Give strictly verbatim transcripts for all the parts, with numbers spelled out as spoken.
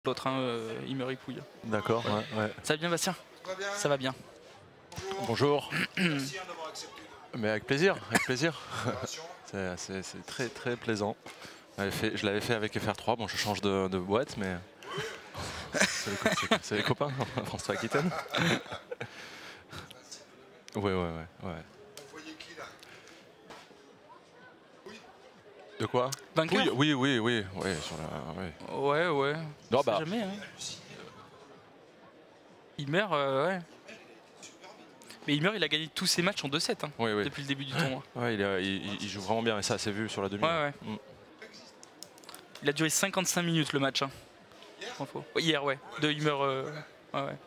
l'autre, hein, euh, il me ripouille. D'accord, ouais. ouais. Ça va bien, Bastien? Ça va bien. Ça va bien. Bonjour. Merci hein, d'avoir accepté de... Mais avec plaisir, avec plaisir. C'est très très plaisant. Fait, je l'avais fait avec F R trois, bon je change de, de boîte, mais c'est les, les copains, François Aquitaine. Ouais, ouais, ouais, ouais. Vous voyez qui là? Oui. De quoi? Vainqueur? Oui, oui, oui, oui, oui, sur la, oui. Ouais, ouais. Non, On bah. sait jamais, hein. Il meurt, euh, ouais. Mais il meurt, il a gagné tous ses matchs en deux sept hein, oui, oui. depuis le début du tournoi. Ouais, il, a, il, il joue vraiment bien et ça c'est vu sur la demi. Ouais, ouais. Mm. Il a duré cinquante-cinq minutes le match. Hein. Hier, ouais, Hier, ouais. De, il meurt. Euh... Ouais, ouais.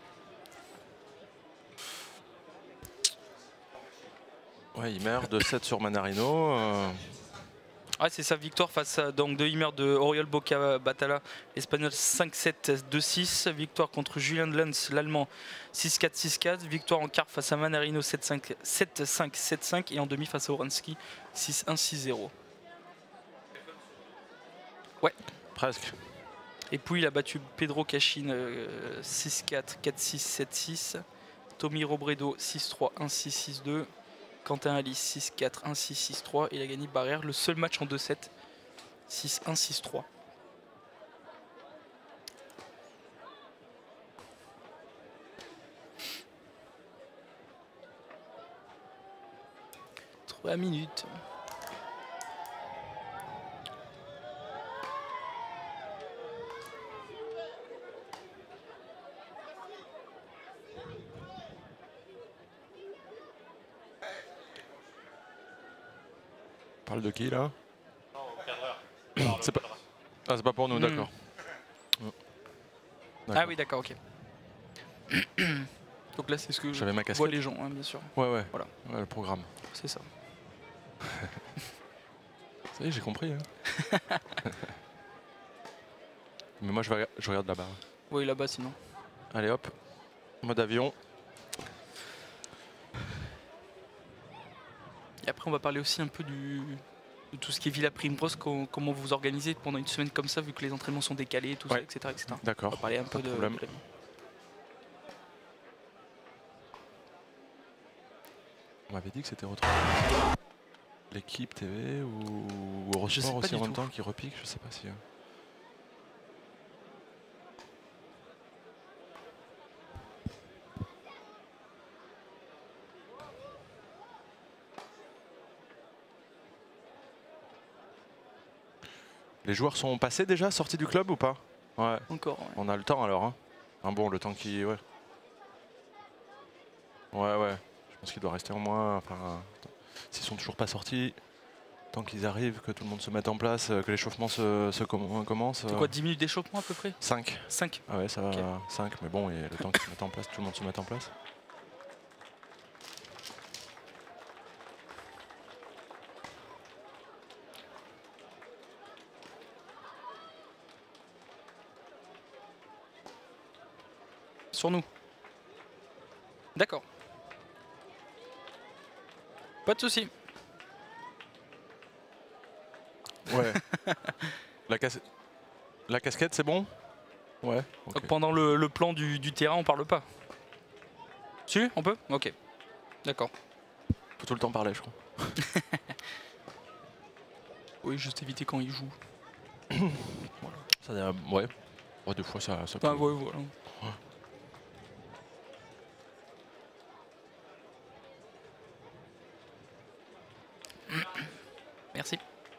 Ouais, il meurt deux sept sur Manarino. Euh... Ah, c'est sa victoire face à donc, de Ymer de Oriol Boca Batalla, l'Espagnol cinq sept deux six. Victoire contre Julian Lenz, l'Allemand six quatre six quatre. Victoire en quart face à Manarino sept cinq sept cinq sept cinq. Et en demi face à Oransky six un six zéro. Ouais. Presque. Et puis il a battu Pedro Cachin euh, six quatre quatre six sept six. Tommy Robredo six trois un six six deux. Quentin Alice six quatre un six six trois. Et il a gagné Barrière, le seul match en deux sept six un six trois. trois minutes. Parle de qui là? C'est pas... Ah, c'est pas pour nous, mmh. D'accord. Mmh. Ah oui, d'accord, ok. Donc là, c'est ce que je ma vois les gens, hein, bien sûr. Ouais, ouais. Voilà. Ouais, le programme. C'est ça. Ça y est, j'ai compris. Hein. Mais moi, je, vais, je regarde là-bas. Oui, là-bas, sinon. Allez, hop. Mode avion. Et après, on va parler aussi un peu du, de tout ce qui est Villa Primrose, comment, comment vous vous organisez pendant une semaine comme ça, vu que les entraînements sont décalés, tout ouais. ça, et cetera et cetera. D'accord. On va parler un peu de, de la vie. On m'avait dit que c'était retrouvé. L'équipe T V ou Eurosport aussi en même temps qui repique, je sais pas si... Les joueurs sont passés déjà, sortis du club ou pas? Ouais. Encore, ouais. On a le temps alors. Hein. Un bon, le temps qui... Ouais, ouais. ouais. Je pense qu'il doit rester au moins... Enfin, s'ils sont toujours pas sortis, tant qu'ils arrivent, que tout le monde se mette en place, que l'échauffement se, se com commence... C'est quoi, dix minutes d'échauffement à peu près? cinq. cinq. Ah ouais, ça va, okay. cinq, mais bon, et le temps qu'ils se mettent en place, tout le monde se mette en place. Sur nous. D'accord. Pas de souci. Ouais. la, cas la casquette, c'est bon? Ouais. Okay. Donc pendant le, le plan du, du terrain, on parle pas? Si, on peut? Ok. D'accord. Faut tout le temps parler, je crois. Oui, juste éviter quand il joue. Voilà. Ça, euh, ouais. Ouais, deux fois, ça, ça peut... Ah, ouais, voilà. Ouais. Merci.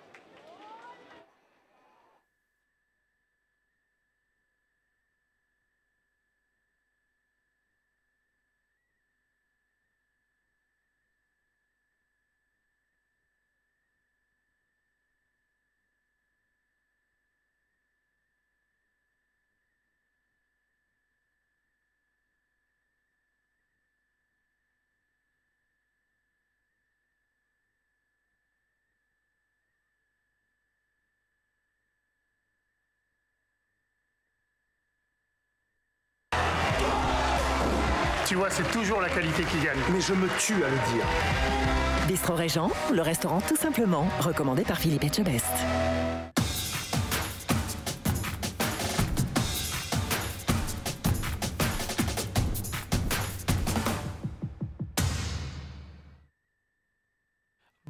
Tu vois, c'est toujours la qualité qui gagne. Mais je me tue à le dire. Bistro Régent, le restaurant tout simplement, recommandé par Philippe Etchebest.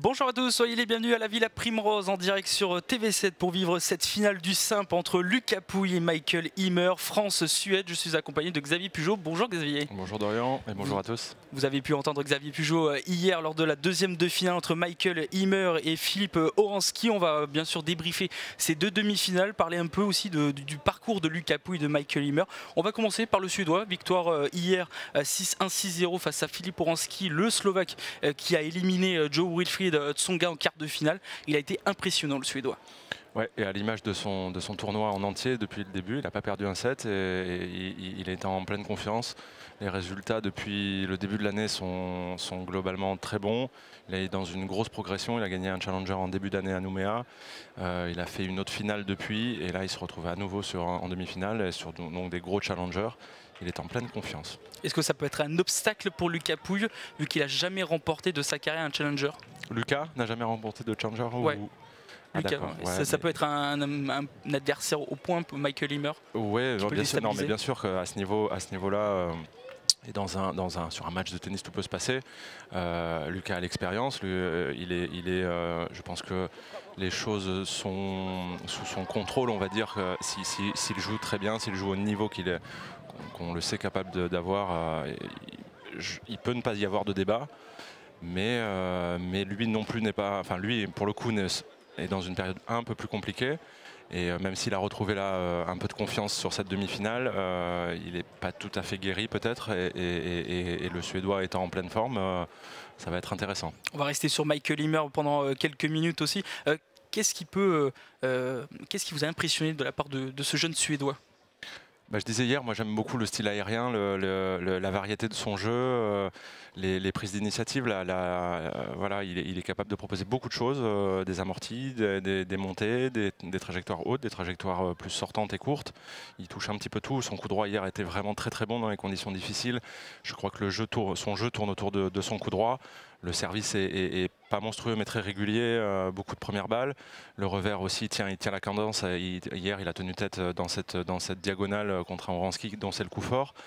Bonjour à tous, soyez les bienvenus à la Villa Primrose en direct sur T V sept pour vivre cette finale du simple entre Lucas Pouille et Michael Himmer, France-Suède. Je suis accompagné de Xavier Pujol. Bonjour Xavier. Bonjour Dorian et bonjour à tous. Vous avez pu entendre Xavier Pujol hier lors de la deuxième de finale entre Michael Himmer et Philippe Horanski. On va bien sûr débriefer ces deux demi-finales, parler un peu aussi de, du, du parcours de Lucas Pouille et de Michael Himmer. On va commencer par le Suédois. Victoire hier six un six zéro face à Philippe Horanski, le Slovaque qui a éliminé Joe Wilfried Tsonga en quart de finale. Il a été impressionnant le Suédois. Ouais, et à l'image de son, de son tournoi en entier depuis le début, il n'a pas perdu un set et, et il, il est en pleine confiance. Les résultats depuis le début de l'année sont, sont globalement très bons. Il est dans une grosse progression. Il a gagné un challenger en début d'année à Nouméa. Euh, il a fait une autre finale depuis et là il se retrouve à nouveau sur, en demi-finale et sur donc, des gros challengers. Il est en pleine confiance. Est-ce que ça peut être un obstacle pour Lucas Pouille vu qu'il n'a jamais remporté de sa carrière un challenger? Lucas n'a jamais remporté de challenger ouais. ou... Ah, Lucas, ouais, ça, mais... ça peut être un, un, un adversaire au point pour Michael Himmer. Oui, bien sûr, non, mais bien sûr qu'à ce niveau, à ce niveau-là, euh, et dans un, dans un, sur un match de tennis, tout peut se passer. Euh, Lucas a l'expérience, euh, il est, il est, euh, je pense que les choses sont sous son contrôle, on va dire. Que si, si, s'il joue très bien, s'il joue au niveau qu'il est, qu'on le sait capable d'avoir, euh, il, il peut ne pas y avoir de débat. Mais, euh, mais lui non plus n'est pas, enfin lui pour le coup est dans une période un peu plus compliquée. Et euh, même s'il a retrouvé là euh, un peu de confiance sur cette demi-finale, euh, il n'est pas tout à fait guéri peut-être. Et, et, et, et le Suédois étant en pleine forme, euh, ça va être intéressant. On va rester sur Michael Himmer pendant euh, quelques minutes aussi. Euh, qu'est-ce qui peut, euh, qu'est-ce qui vous a impressionné de la part de, de ce jeune Suédois? Bah, je disais hier, moi j'aime beaucoup le style aérien, le, le, le, la variété de son jeu, euh, les, les prises d'initiative. Euh, voilà, il, est, il est capable de proposer beaucoup de choses, euh, des amortis, des, des, des montées, des, des trajectoires hautes, des trajectoires plus sortantes et courtes. Il touche un petit peu tout. Son coup droit hier était vraiment très très bon dans les conditions difficiles. Je crois que le jeu tourne, son jeu tourne autour de, de son coup droit. Le service est, est, est pas monstrueux mais très régulier, euh, beaucoup de premières balles. Le revers aussi, tient, il tient la cadence. Il, hier, il a tenu tête dans cette, dans cette diagonale contre un Horanski dont c'est le coup fort.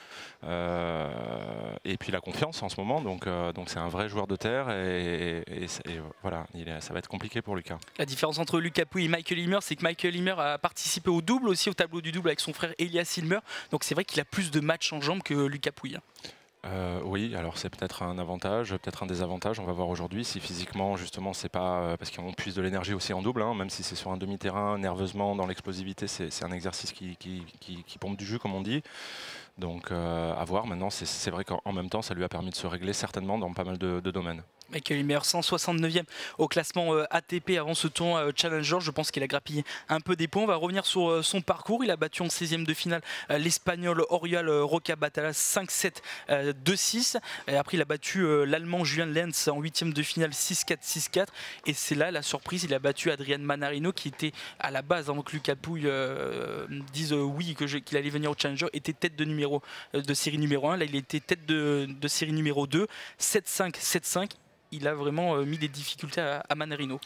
Euh, et puis la confiance en ce moment, donc euh, donc c'est un vrai joueur de terre et, et, et, et voilà, il est, ça va être compliqué pour Lucas. La différence entre Lucas Pouille et Michael Himmer, c'est que Michael Himmer a participé au double aussi, au tableau du double avec son frère Elias Himmer. Donc c'est vrai qu'il a plus de matchs en jambes que Lucas Pouille. Euh, oui, alors c'est peut-être un avantage, peut-être un désavantage, on va voir aujourd'hui si physiquement justement c'est pas, euh, parce qu'on puise de l'énergie aussi en double, hein, même si c'est sur un demi-terrain, nerveusement, dans l'explosivité, c'est un exercice qui, qui, qui, qui pompe du jus comme on dit. Donc euh, à voir maintenant, c'est vrai qu'en même temps ça lui a permis de se régler certainement dans pas mal de, de domaines. Michael Himmer, cent soixante-neuvième au classement euh, A T P avant ce tournoi euh, Challenger. Je pense qu'il a grappillé un peu des points. On va revenir sur euh, son parcours. Il a battu en seizième de finale euh, l'Espagnol Oriol euh, Roca Batalla cinq sept deux six. Et après, il a battu euh, l'Allemand Julian Lenz en huitième de finale six quatre six quatre. Et c'est là la surprise. Il a battu Adrian Manarino qui était à la base, avant que Lucas Pouille euh, dise euh, oui qu'il qu allait venir au Challenger, était tête de, numéro, euh, de série numéro un. Là, il était tête de, de série numéro deux. sept cinq sept cinq. Il a vraiment mis des difficultés à, à Manarino.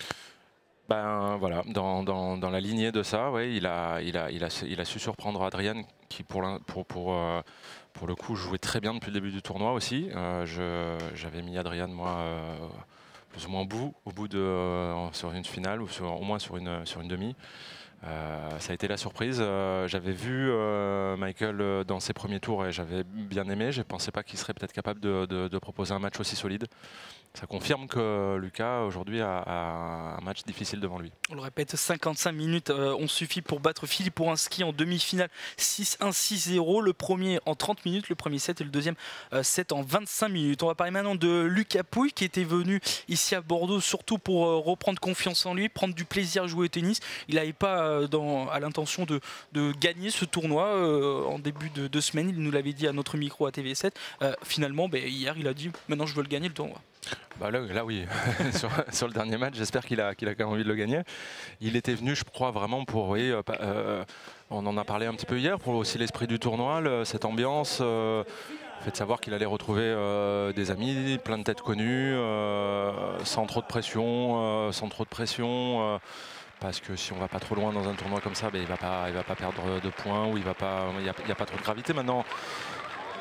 Ben voilà, dans, dans, dans la lignée de ça, ouais, il, a, il, a, il, a, il a su surprendre Adrian qui pour, pour, pour, euh, pour le coup jouait très bien depuis le début du tournoi aussi. Euh, J'avais mis Adrian moi euh, plus ou moins au bout, au bout de euh, sur une finale ou sur, au moins sur une, sur une demi. Euh, ça a été la surprise. Euh, j'avais vu euh, Michael dans ses premiers tours et j'avais bien aimé. Je ne pensais pas qu'il serait peut-être capable de, de, de proposer un match aussi solide. Ça confirme que Lucas aujourd'hui a, a un match difficile devant lui. On le répète, cinquante-cinq minutes euh, ont suffi pour battre Philippe Horanski en demi-finale six un six zéro. Le premier en trente minutes, le premier set et le deuxième euh, set en vingt-cinq minutes. On va parler maintenant de Lucas Pouille qui était venu ici à Bordeaux surtout pour euh, reprendre confiance en lui, prendre du plaisir à jouer au tennis. Il n'avait pas euh, dans, à l'intention de, de gagner ce tournoi euh, en début de, de semaine. Il nous l'avait dit à notre micro à T V sept. Euh, finalement, ben, hier, il a dit maintenant je veux le gagner le tournoi. Bah là, là oui, sur, sur le dernier match, j'espère qu'il a, qu'il a quand même envie de le gagner. Il était venu, je crois, vraiment pour, oui, euh, euh, on en a parlé un petit peu hier, pour aussi l'esprit du tournoi, le, cette ambiance, euh, le fait de savoir qu'il allait retrouver euh, des amis, plein de têtes connues, euh, sans trop de pression, euh, sans trop de pression. Euh, parce que si on va pas trop loin dans un tournoi comme ça, ben, il va pas, il va pas perdre de points ou il va pas, il n'y a, a pas trop de gravité maintenant.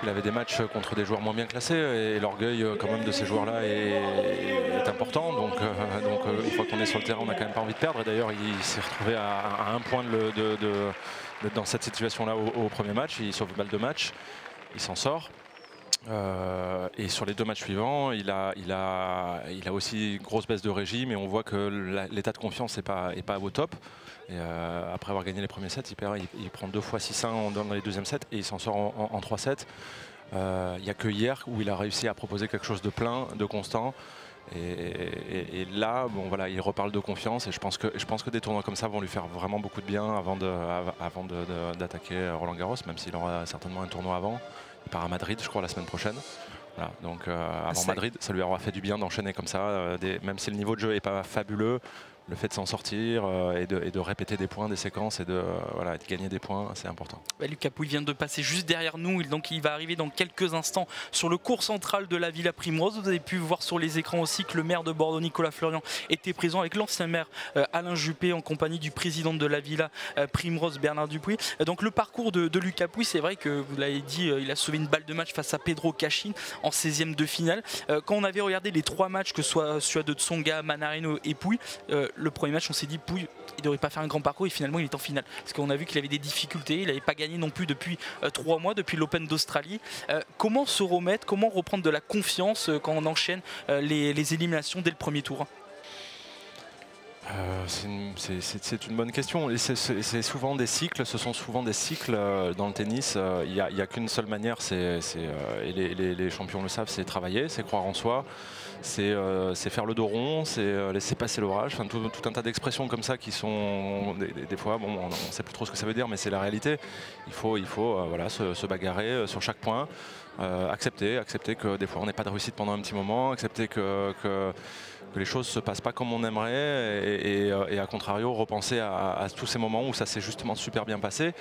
Il avait des matchs contre des joueurs moins bien classés et l'orgueil quand même de ces joueurs-là est, est important. Donc, euh, donc euh, une fois qu'on est sur le terrain, on n'a quand même pas envie de perdre. Et d'ailleurs, il s'est retrouvé à, à un point de, de, de, de, dans cette situation-là au, au premier match. Il sauve balle de match, il s'en sort. Euh, et sur les deux matchs suivants, il a, il a, il a aussi une grosse baisse de régime et on voit que l'état de confiance n'est pas, est pas au top. Et euh, après avoir gagné les premiers sets, il, perd, il, il prend deux fois six un dans les deuxièmes sets et il s'en sort en, en, en trois sets. Euh, il n'y a que hier où il a réussi à proposer quelque chose de plein, de constant. Et, et, et là, bon, voilà, il reparle de confiance et je pense, que, je pense que des tournois comme ça vont lui faire vraiment beaucoup de bien avant d'attaquer Roland Garros, même s'il aura certainement un tournoi avant. Il part à Madrid, je crois, la semaine prochaine. Voilà, donc euh, avant Madrid, ça lui aura fait du bien d'enchaîner comme ça, euh, des, même si le niveau de jeu n'est pas fabuleux. Le fait de s'en sortir euh, et, de, et de répéter des points, des séquences et de, euh, voilà, de gagner des points, c'est important. Bah, Lucas Pouille vient de passer juste derrière nous, donc il va arriver dans quelques instants sur le cours central de la Villa Primrose. Vous avez pu voir sur les écrans aussi que le maire de Bordeaux, Nicolas Fleurian, était présent avec l'ancien maire euh, Alain Juppé en compagnie du président de la Villa euh, Primrose, Bernard Dupuis. Euh, donc le parcours de, de Lucas Pouille, c'est vrai que vous l'avez dit, euh, il a sauvé une balle de match face à Pedro Cachin en seizième de finale. Euh, quand on avait regardé les trois matchs, que ce soit celui de Tsonga, Manarino et Pouille, euh, le premier match, on s'est dit Pouille, il ne devrait pas faire un grand parcours et finalement il est en finale. Parce qu'on a vu qu'il avait des difficultés, il n'avait pas gagné non plus depuis euh, trois mois, depuis l'Open d'Australie. Euh, comment se remettre, comment reprendre de la confiance euh, quand on enchaîne euh, les, les éliminations dès le premier tour? Euh, c'est une, une bonne question. C'est souvent des cycles, ce sont souvent des cycles euh, dans le tennis. Euh, il n'y a, a qu'une seule manière, c'est, euh, et les, les, les champions le savent, c'est travailler, c'est croire en soi, c'est euh, faire le dos rond, c'est euh, laisser passer l'orage. Enfin, tout, tout un tas d'expressions comme ça qui sont des, des, des fois, bon, on ne sait plus trop ce que ça veut dire, mais c'est la réalité. Il faut, il faut euh, voilà, se, se bagarrer euh, sur chaque point, euh, accepter, accepter que des fois on n'ait pas de réussite pendant un petit moment, accepter que, que que les choses ne se passent pas comme on aimerait et, et, et à contrario repenser à, à tous ces moments où ça s'est justement super bien passé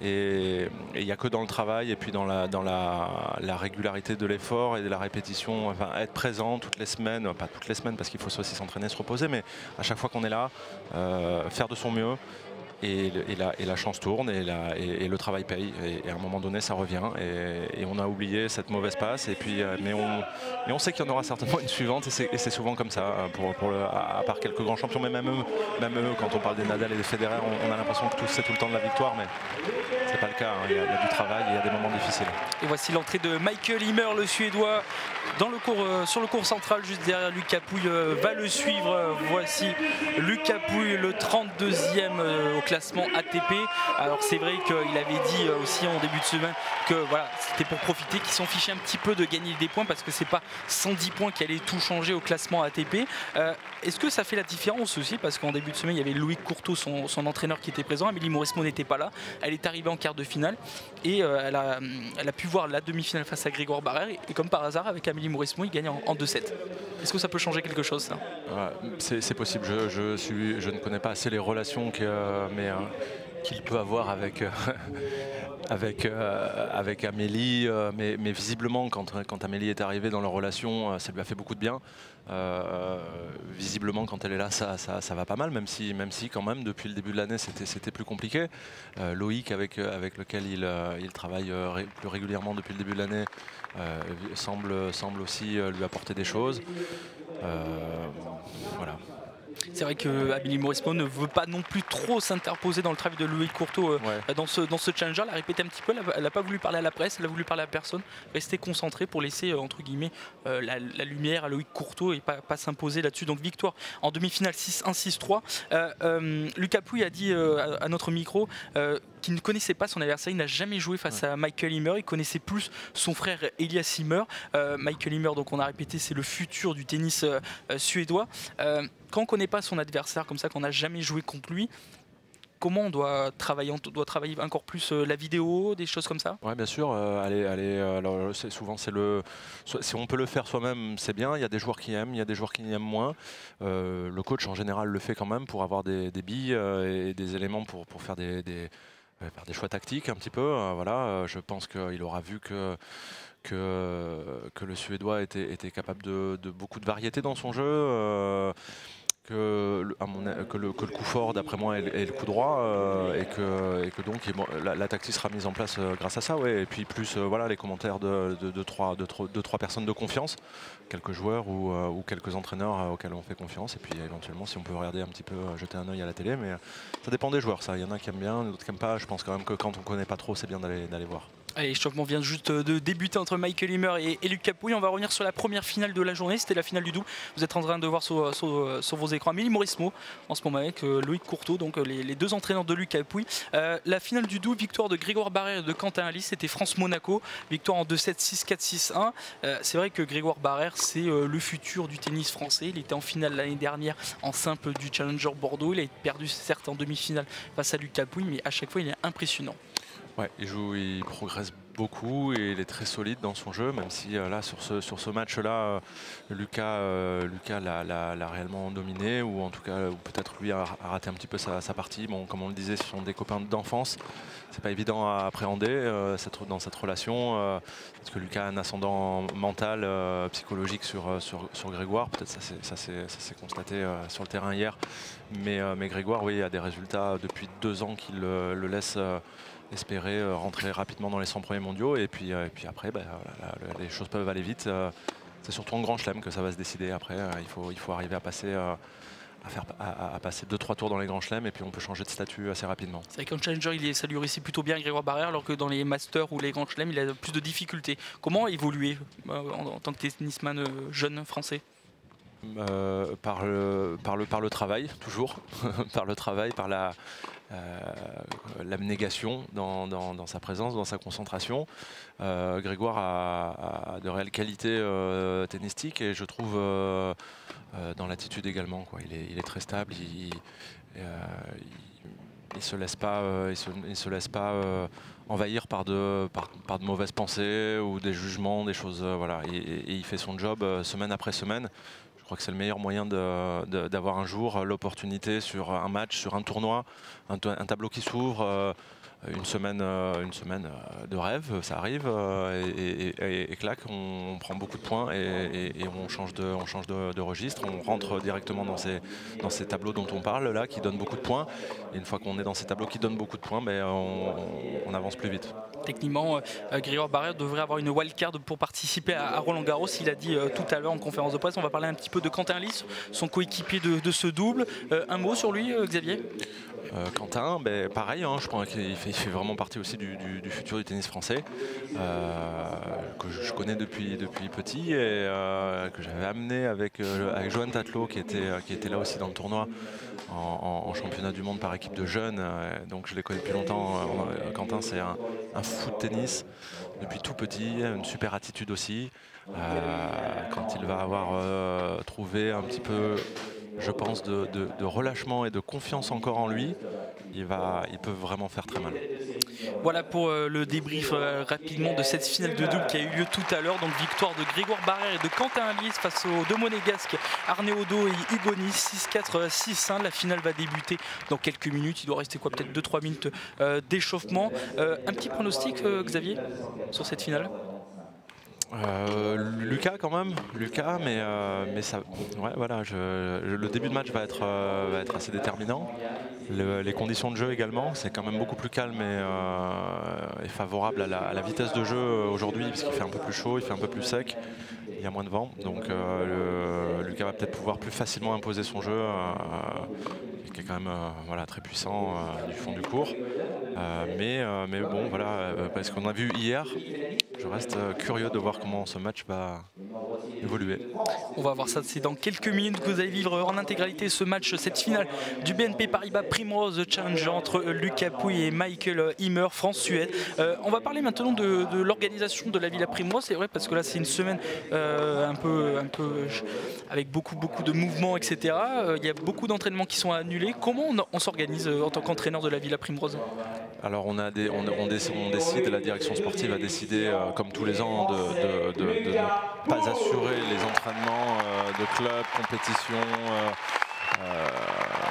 et il n'y a que dans le travail et puis dans la, dans la, la régularité de l'effort et de la répétition, enfin, être présent toutes les semaines, pas toutes les semaines parce qu'il faut aussi s'entraîner, se reposer, mais à chaque fois qu'on est là, euh, faire de son mieux. Et, et, la, et la chance tourne et, la, et, et le travail paye et, et à un moment donné ça revient et, et on a oublié cette mauvaise passe et puis mais on, mais on sait qu'il y en aura certainement une suivante et c'est souvent comme ça pour, pour le, à, à part quelques grands champions, mais même eux, même eux quand on parle des Nadal et des Federer, on, on a l'impression que tout c'est tout le temps de la victoire, mais c'est pas le cas, hein. il, y a, il y a du travail, il y a des moments difficiles. Et voici l'entrée de Michael Himmer, le Suédois, dans le cours, euh, sur le cours central juste derrière Lucas Pouille, euh, va le suivre. Euh, voici Lucas Pouille, le trente-deuxième euh, au classement A T P. Alors c'est vrai qu'il avait dit euh, aussi en début de semaine que voilà, c'était pour profiter, qu'ils s'en fichaient un petit peu de gagner des points parce que c'est pas cent dix points qui allait tout changer au classement A T P. Euh, Est-ce que ça fait la différence aussi? Parce qu'en début de semaine, il y avait Loïc Courteau, son, son entraîneur, qui était présent. Amélie Mauresmo n'était pas là. Elle est arrivée en quart de finale et euh, elle, a, elle a pu voir la demi-finale face à Grégoire Barrère. Et, et comme par hasard, avec Amélie Mauresmo, il gagne en, en deux sept. Est-ce que ça peut changer quelque chose, ça? Ouais, c'est possible. Je, je, suis, je ne connais pas assez les relations que, euh, mais, euh, qu'il peut avoir avec, euh, avec, euh, avec Amélie. Euh, mais, mais visiblement, quand, quand Amélie est arrivée dans leur relation, euh, ça lui a fait beaucoup de bien. Euh, visiblement, quand elle est là, ça, ça, ça va pas mal, même si, même si quand même, depuis le début de l'année, c'était plus compliqué. Euh, Loïc, avec, avec lequel il, euh, il travaille euh, ré, plus régulièrement depuis le début de l'année, euh, semble, semble aussi euh, lui apporter des choses. Euh, voilà. C'est vrai que Amélie Mauresmo ne veut pas non plus trop s'interposer dans le travail de Loïc Courteau euh, ouais. dans ce, dans ce challenger. Elle a répété un petit peu, elle n'a pas voulu parler à la presse, elle a voulu parler à personne, rester concentrée pour laisser euh, entre guillemets euh, la, la lumière à Loïc Courteau et pas, pas s'imposer là-dessus. Donc victoire en demi-finale six un six trois. Euh, euh, Lucas Pouille a dit euh, à, à notre micro euh, qu'il ne connaissait pas son adversaire, il n'a jamais joué face ouais. à Michael Himmer, il connaissait plus son frère Elias Himmer. Euh, Michael Himmer, donc on a répété, c'est le futur du tennis euh, euh, suédois. Euh, quand on ne connaît pas son adversaire comme ça, qu'on n'a jamais joué contre lui, comment on doit travailler? On doit travailler encore plus euh, la vidéo, des choses comme ça? Oui, bien sûr. Euh, allez, allez, alors, souvent, c'est le, si on peut le faire soi-même, c'est bien. Il y a des joueurs qui aiment, il y a des joueurs qui aiment moins. Euh, le coach, en général, le fait quand même pour avoir des, des billes euh, et des éléments pour, pour faire des, des, faire des choix tactiques un petit peu. Euh, voilà, euh, je pense qu'il aura vu que Que, que le Suédois était, était capable de, de beaucoup de variété dans son jeu, euh, que, à mon, que, le, que le coup fort, d'après moi, est, est le coup droit euh, et, que, et que donc et bon, la, la tactique sera mise en place euh, grâce à ça. Ouais. Et puis plus euh, voilà, les commentaires de, de, de, trois, de, de trois personnes de confiance, quelques joueurs ou, euh, ou quelques entraîneurs euh, auxquels on fait confiance. Et puis éventuellement, si on peut regarder un petit peu, euh, jeter un œil à la télé. Mais ça dépend des joueurs. Ça. Il y en a qui aiment bien, d'autres qui n'aiment pas. Je pense quand même que quand on ne connaît pas trop, c'est bien d'aller d'aller voir. Allez, l'échauffement vient juste de débuter entre Michael Himmer et, et Luc Capouille. On va revenir sur la première finale de la journée. C'était la finale du double. Vous êtes en train de voir sur, sur, sur vos écrans Amélie Mauresmo en ce moment avec euh, Loïc Courteau, donc euh, les, les deux entraîneurs de Luc Capouille. Euh, la finale du double, victoire de Grégoire Barrère et de Quentin Alice. C'était France-Monaco. Victoire en deux sept, six quatre, six un. Euh, c'est vrai que Grégoire Barrère, c'est euh, le futur du tennis français. Il était en finale l'année dernière en simple du Challenger Bordeaux. Il a perdu certes en demi-finale face à Luc Capouille, mais à chaque fois, il est impressionnant. Ouais, il joue, il progresse beaucoup et il est très solide dans son jeu, même si euh, là sur ce, sur ce match-là, euh, Lucas, euh, Lucas l'a réellement dominé, ou en tout cas, ou peut-être lui a, a raté un petit peu sa, sa partie. Bon, comme on le disait, ce sont des copains d'enfance. C'est pas évident à appréhender euh, cette, dans cette relation, euh, parce que Lucas a un ascendant mental, euh, psychologique sur, sur, sur Grégoire. Peut-être ça s'est constaté euh, sur le terrain hier, mais, euh, mais Grégoire, oui, a des résultats depuis deux ans qui le, le laissent euh, espérer euh, rentrer rapidement dans les cent premiers mondiaux. Et puis, euh, et puis après, bah, voilà, les choses peuvent aller vite. Euh, c'est surtout en grand chelem que ça va se décider après. Euh, il, faut, il faut arriver à passer, euh, à faire, à, à passer deux trois tours dans les grands chelems, et puis on peut changer de statut assez rapidement. C'est vrai qu'en Challenger, il est, ça lui réussit plutôt bien Grégoire Barrère, alors que dans les Masters ou les grands chelems, il a plus de difficultés. Comment évoluer euh, en, en tant que tennisman euh, jeune français? Euh, par, le, par, le, par le travail, toujours. Par le travail, par la... Euh, l'abnégation dans, dans, dans sa présence, dans sa concentration. Euh, Grégoire a, a de réelles qualités euh, tennistiques, et je trouve euh, euh, dans l'attitude également, quoi. Il, est, il est très stable, il, euh, il, il se laisse pas, euh, il se, il se laisse pas euh, envahir par de, par, par de mauvaises pensées ou des jugements, des choses. Euh, voilà. Et, et il fait son job euh, semaine après semaine. Je crois que c'est le meilleur moyen d'avoir un jour l'opportunité sur un match, sur un tournoi, un, un tableau qui s'ouvre, euh, une semaine, euh, une semaine de rêve, ça arrive, euh, et, et, et, et clac, on, on prend beaucoup de points, et, et, et on change, de, on change de, de registre, on rentre directement dans ces, dans ces tableaux dont on parle là, qui donnent beaucoup de points. Et une fois qu'on est dans ces tableaux qui donnent beaucoup de points, ben, on, on avance plus vite. Techniquement, euh, Grégoire Barrère devrait avoir une wildcard pour participer à, à Roland Garros. Il a dit euh, tout à l'heure en conférence de presse. On va parler un petit peu de Quentin Alice, son coéquipier de, de ce double. Euh, un mot sur lui, euh, Xavier? Euh, Quentin, ben, pareil, hein, je pense qu'il fait, il fait vraiment partie aussi du, du, du futur du tennis français, euh, que je, je connais depuis, depuis petit, et euh, que j'avais amené avec, euh, avec Johan Tatelot, qui était, qui était là aussi dans le tournoi en, en, en championnat du monde par équipe de jeunes. Euh, donc je les connais depuis longtemps. Euh, Quentin, c'est un, un fou de tennis depuis tout petit, une super attitude aussi. Euh, quand il va avoir euh, trouvé un petit peu, je pense, de, de, de relâchement et de confiance encore en lui, il, va, il peut vraiment faire très mal. Voilà pour euh, le débrief euh, rapidement de cette finale de double qui a eu lieu tout à l'heure. Donc victoire de Grégoire Barrère et de Quentin Alice face aux deux monégasques Arnaud Odo et Hugo Nice, six quatre, six un. La finale va débuter dans quelques minutes. Il doit rester quoi, peut-être deux trois minutes euh, d'échauffement. Euh, un petit pronostic, euh, Xavier, sur cette finale? Euh, Lucas quand même, Lucas, mais, euh, mais ça, ouais, voilà, je, le début de match va être, euh, va être assez déterminant. Le, les conditions de jeu également, c'est quand même beaucoup plus calme et, euh, et favorable à la, à la vitesse de jeu aujourd'hui, puisqu'il fait un peu plus chaud, il fait un peu plus sec, il y a moins de vent, donc euh, le, Lucas va peut-être pouvoir plus facilement imposer son jeu, euh, qui est quand même euh, voilà, très puissant euh, du fond du court. Euh, mais, euh, mais bon, voilà, euh, parce qu'on a vu hier, je reste euh, curieux de voir comment ce match va évoluer. On va voir ça, c'est dans quelques minutes que vous allez vivre en intégralité ce match, cette finale du B N P Paribas Primrose Challenge entre Luc Capouille et Michael Himmer, France-Suède. Euh, on va parler maintenant de, de l'organisation de la Villa Primrose, c'est vrai, parce que là c'est une semaine euh, un peu, un peu avec beaucoup, beaucoup de mouvements, et cetera. Euh, il y a beaucoup d'entraînements qui sont annulés. Comment on, on s'organise en tant qu'entraîneur de la Villa Primrose? Alors on, a des, on, on, décide, on décide, la direction sportive a décidé, euh, comme tous les ans, de, de, de, de ne pas assurer les entraînements euh, de clubs, compétitions, euh, euh, qui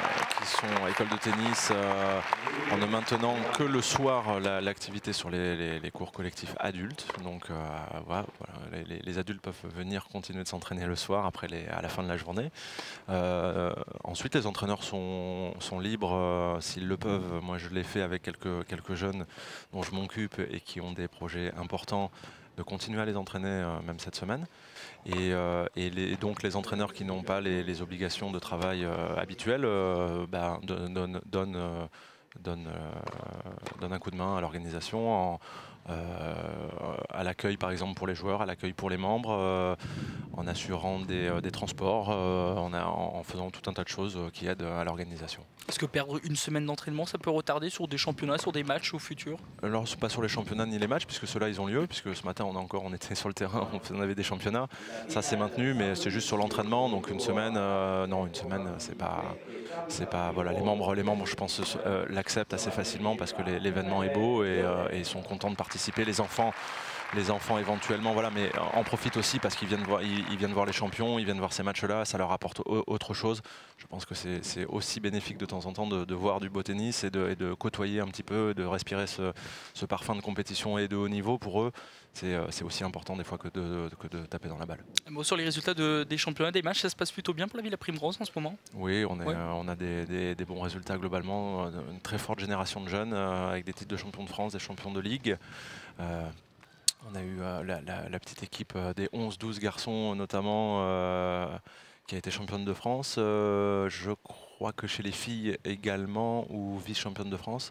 sont école de tennis, euh, en ne maintenant que le soir l'activité sur les, les, les cours collectifs adultes. Donc euh, voilà, voilà, les, les adultes peuvent venir continuer de s'entraîner le soir après les, à la fin de la journée. Euh, ensuite, les entraîneurs sont, sont libres euh, s'ils le peuvent. Moi, je l'ai fait avec quelques, quelques jeunes dont je m'occupe et qui ont des projets importants, de continuer à les entraîner euh, même cette semaine. Et, euh, et les, donc les entraîneurs qui n'ont pas les, les obligations de travail euh, habituelles euh, bah, donnent donne, euh, donne, euh, donne un coup de main à l'organisation, en, euh, à l'accueil par exemple pour les joueurs, à l'accueil pour les membres, euh, en assurant des, euh, des transports, euh, en, a, en faisant tout un tas de choses qui aident à l'organisation. Est-ce que perdre une semaine d'entraînement, ça peut retarder sur des championnats, sur des matchs au futur? Alors, pas sur les championnats ni les matchs, puisque ceux-là, ils ont lieu, puisque ce matin, on, a encore, on était sur le terrain, on avait des championnats. Ça, c'est maintenu, mais c'est juste sur l'entraînement. Donc, une semaine, euh, non, une semaine, c'est pas... C'est pas, voilà, les membres, les membres, je pense, euh, l'acceptent assez facilement parce que l'événement est beau et, euh, et ils sont contents de participer. Les enfants, les enfants éventuellement, voilà, mais en profitent aussi parce qu'ils viennent voir, ils, ils viennent voir les champions, ils viennent voir ces matchs-là, ça leur apporte autre chose. Je pense que c'est aussi bénéfique de temps en temps de, de voir du beau tennis et de, et de côtoyer un petit peu, de respirer ce, ce parfum de compétition et de haut niveau pour eux. C'est aussi important des fois que de, que de taper dans la balle. Bon, sur les résultats de, des championnats, des matchs, ça se passe plutôt bien pour la Villa Primrose en ce moment? Oui, on, est, ouais. euh, on a des, des, des bons résultats globalement, une très forte génération de jeunes euh, avec des titres de champion de France, des champions de ligue. Euh, on a eu euh, la, la, la petite équipe euh, des onze douze garçons notamment euh, qui a été championne de France. Euh, je crois que chez les filles également, ou vice-championne de France.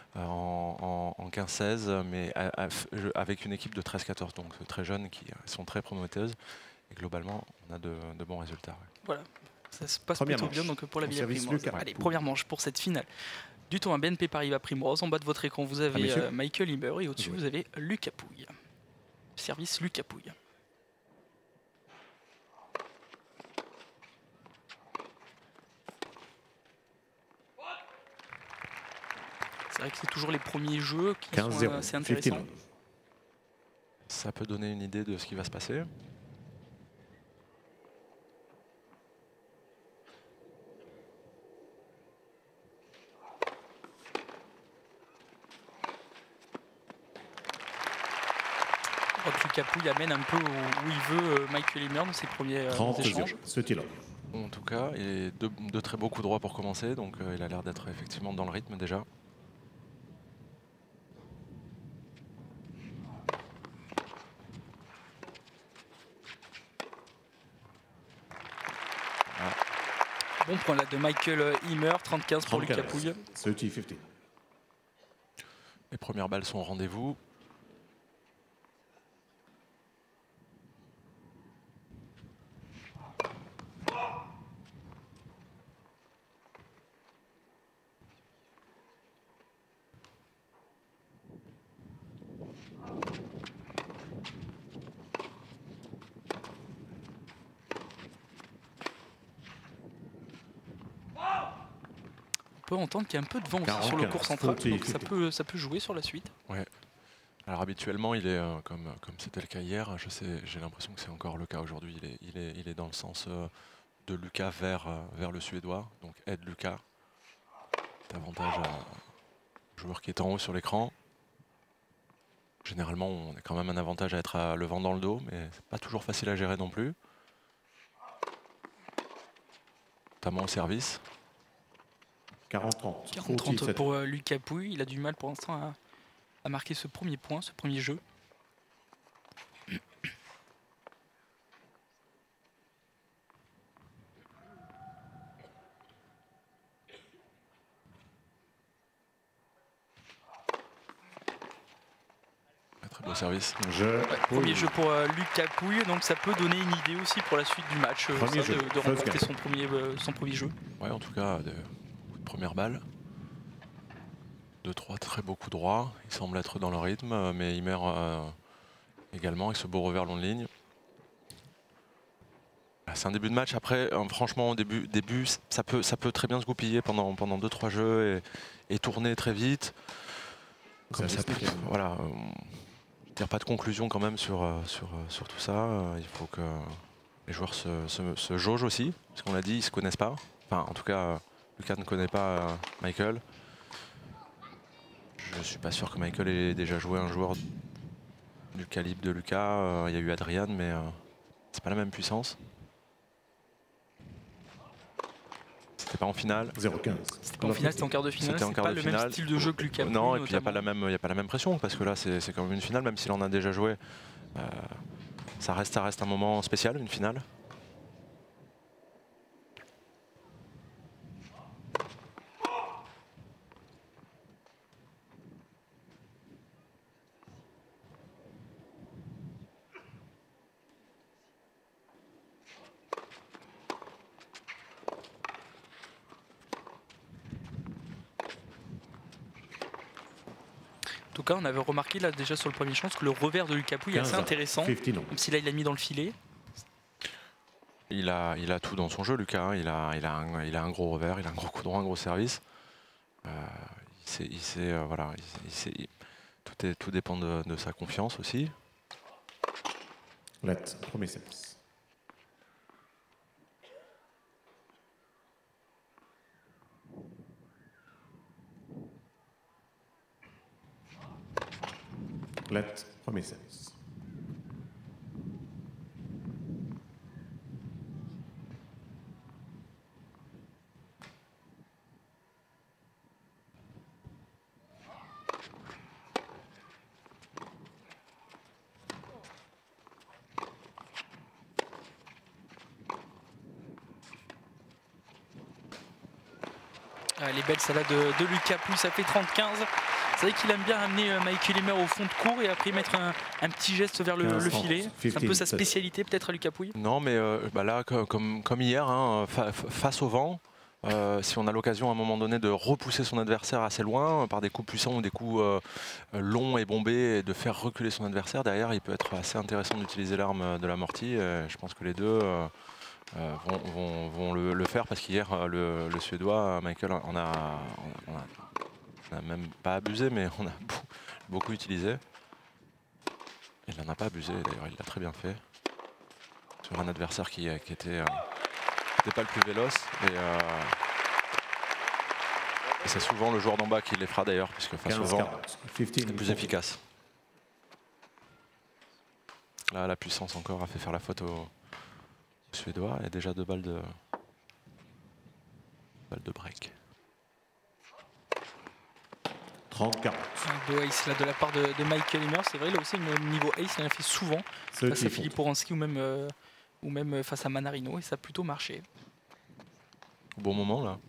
En, en, en quinze seize, mais à, à, avec une équipe de treize quatorze, donc très jeunes qui sont très prometteuses. Et globalement, on a de, de bons résultats. Ouais. Voilà, ça se passe plutôt bien donc, pour la Villa Primrose. Allez, première manche pour cette finale du tournoi B N P Paribas Primrose. En bas de votre écran, vous avez ah, euh, Michael Himmer et au-dessus, oui. vous avez Lucas Pouille. Service Lucas Pouille. C'est vrai que c'est toujours les premiers jeux qui sont assez intéressants. Ça peut donner une idée de ce qui va se passer. Lucas Pouille amène un peu où il veut Michael Himmer dans ses premiers échanges. En tout cas, il est de, de très beaux coups droits pour commencer, donc euh, il a l'air d'être effectivement dans le rythme déjà. Bon point là de Michael Himmer, trente quinze pour Lucas Pouille. Les premières balles sont au rendez-vous. On peut entendre qu'il y a un peu de vent aussi sur le cours central, donc ça peut, ça peut jouer sur la suite. Ouais. Alors habituellement, il est euh, comme comme c'était le cas hier. Je sais, j'ai l'impression que c'est encore le cas aujourd'hui. Il est, il est, il est dans le sens euh, de Lucas vers euh, vers le Suédois, donc aide Lucas. Davantage au joueur qui est en haut sur l'écran. Généralement, on a quand même un avantage à être à le vent dans le dos, mais c'est pas toujours facile à gérer non plus. Notamment au service. quarante trente pour euh, Lucas Pouille. Il a du mal pour l'instant à, à marquer ce premier point, ce premier jeu. Très beau service. Jeu. Ouais, premier jeu pour euh, Lucas Pouille, donc ça peut donner une idée aussi pour la suite du match, euh, ça, de, de remporter son premier, euh, son premier jeu. Ouais, en tout cas, de, de première balle. deux trois très beaux coups droits. Il semble être dans le rythme, mais Himmer euh, également avec ce beau revers long de ligne. C'est un début de match. Après, euh, franchement, au début, début ça, peut, ça peut très bien se goupiller pendant pendant deux trois jeux et, et tourner très vite. Comme ça, ça peut, voilà. Euh, il n'y a pas de conclusion quand même sur, sur, sur tout ça. Il faut que les joueurs se, se, se jaugent aussi, parce qu'on l'a dit, ils ne se connaissent pas. Enfin, en tout cas, Lucas ne connaît pas euh, Michael. Je suis pas sûr que Michael ait déjà joué un joueur du calibre de Lucas. Euh, il y a eu Adrian, mais euh, c'est pas la même puissance. C'était pas en finale. zéro quinze. C'était pas en finale, c'était en quart de finale. C'était en C'est quart pas de le finale. même style de jeu que Lucas Pouille. Non, et puis il n'y a pas notamment. la même, il y a pas la même pression parce que là c'est quand même une finale, même s'il en a déjà joué. Euh, ça reste, ça reste un moment spécial, une finale. En tout cas, on avait remarqué là déjà sur le premier chance que le revers de Lucas Pouille est assez intéressant, même si là il l'a mis dans le filet. Il a, il a tout dans son jeu, Lucas. Hein. Il, a, il, a un, il a un gros revers, il a un gros coup droit, un gros service. Euh, il sait, il sait, euh, voilà, il, il sait, il, tout, est, tout dépend de, de sa confiance aussi. Let, premier service. Let, premier service. Ah, les belles salades de, de Lucas Pouille, ça fait trente quinze. C'est vrai qu'il aime bien amener euh, Michael Ymer au fond de cours et après mettre un, un petit geste vers le, le filet. C'est un peu sa spécialité peut-être à Lucas Pouille. Non, mais euh, bah là, comme, comme hier, hein, fa face au vent, euh, si on a l'occasion à un moment donné de repousser son adversaire assez loin par des coups puissants ou des coups euh, longs et bombés et de faire reculer son adversaire, derrière il peut être assez intéressant d'utiliser l'arme de l'amorti. Je pense que les deux euh, euh, vont, vont, vont le, le faire parce qu'hier le, le Suédois, Michael, on a, on a, on a même pas abusé, mais on a beaucoup utilisé. Il n'en a pas abusé, d'ailleurs il l'a très bien fait. Sur un adversaire qui, qui était, euh, était pas le plus véloce. Et, euh, et c'est souvent le joueur d'en bas qui les fera d'ailleurs, puisque face au vent, c'est plus efficace. Là, la puissance encore a fait faire la faute au, au Suédois. Il y a déjà deux balles de, balles de break. trente quarante. Un beau ace là de la part de, de Michael Ymer. C'est vrai, là aussi, le niveau ace, il en a fait souvent face à Philippe Oransky ou même, euh, ou même face à Manarino et ça a plutôt marché. Au bon moment là.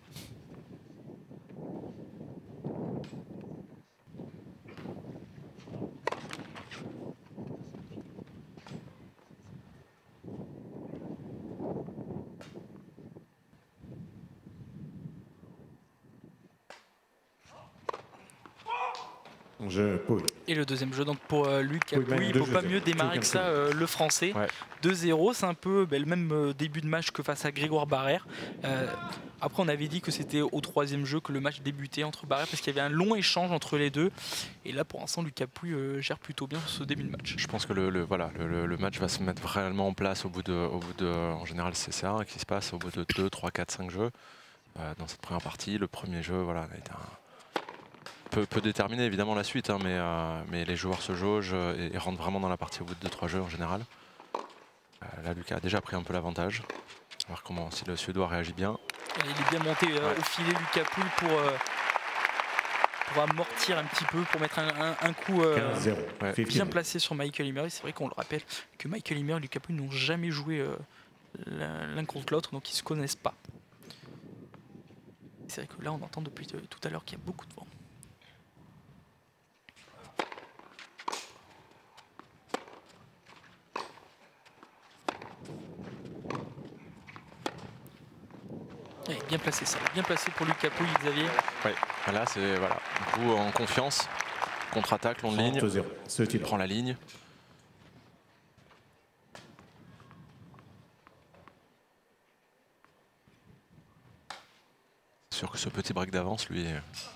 Je Pouille. Et le deuxième jeu donc pour euh, Lucas Pouille, il ne peut pas mieux démarrer que ça euh, le français. Ouais. deux zéro, c'est un peu ben, le même euh, début de match que face à Grégoire Barrère. Euh, après on avait dit que c'était au troisième jeu que le match débutait entre Barrère parce qu'il y avait un long échange entre les deux. Et là pour l'instant Lucas Pouille euh, gère plutôt bien ce début de match. Je pense que le, le, voilà, le, le match va se mettre vraiment en place au bout de, au bout de en général c'est ça qui se passe au bout de deux, trois, quatre, cinq jeux. Euh, dans cette première partie, le premier jeu voilà, a été un Peut, peut déterminer évidemment la suite, hein, mais, euh, mais les joueurs se jaugent et, et rentrent vraiment dans la partie au bout de deux trois jeux en général. Euh, là, Lucas a déjà pris un peu l'avantage. On va voir comment, si le Suédois réagit bien. Et il est bien monté euh, ouais. au filet, Lucas Pouille, pour, euh, pour amortir un petit peu, pour mettre un, un, un coup euh, ouais. bien placé sur Michael Ymer. C'est vrai qu'on le rappelle que Michael Ymer et Lucas Pouille n'ont jamais joué euh, l'un contre l'autre, donc ils ne se connaissent pas. C'est vrai que là, on entend depuis tout à l'heure qu'il y a beaucoup de vent. Bien placé ça, bien placé pour Lucas Pouille, Xavier. Oui, là c'est voilà, du coup en confiance, contre-attaque, long de ligne, il prend la ligne. C'est sûr que ce petit break d'avance lui,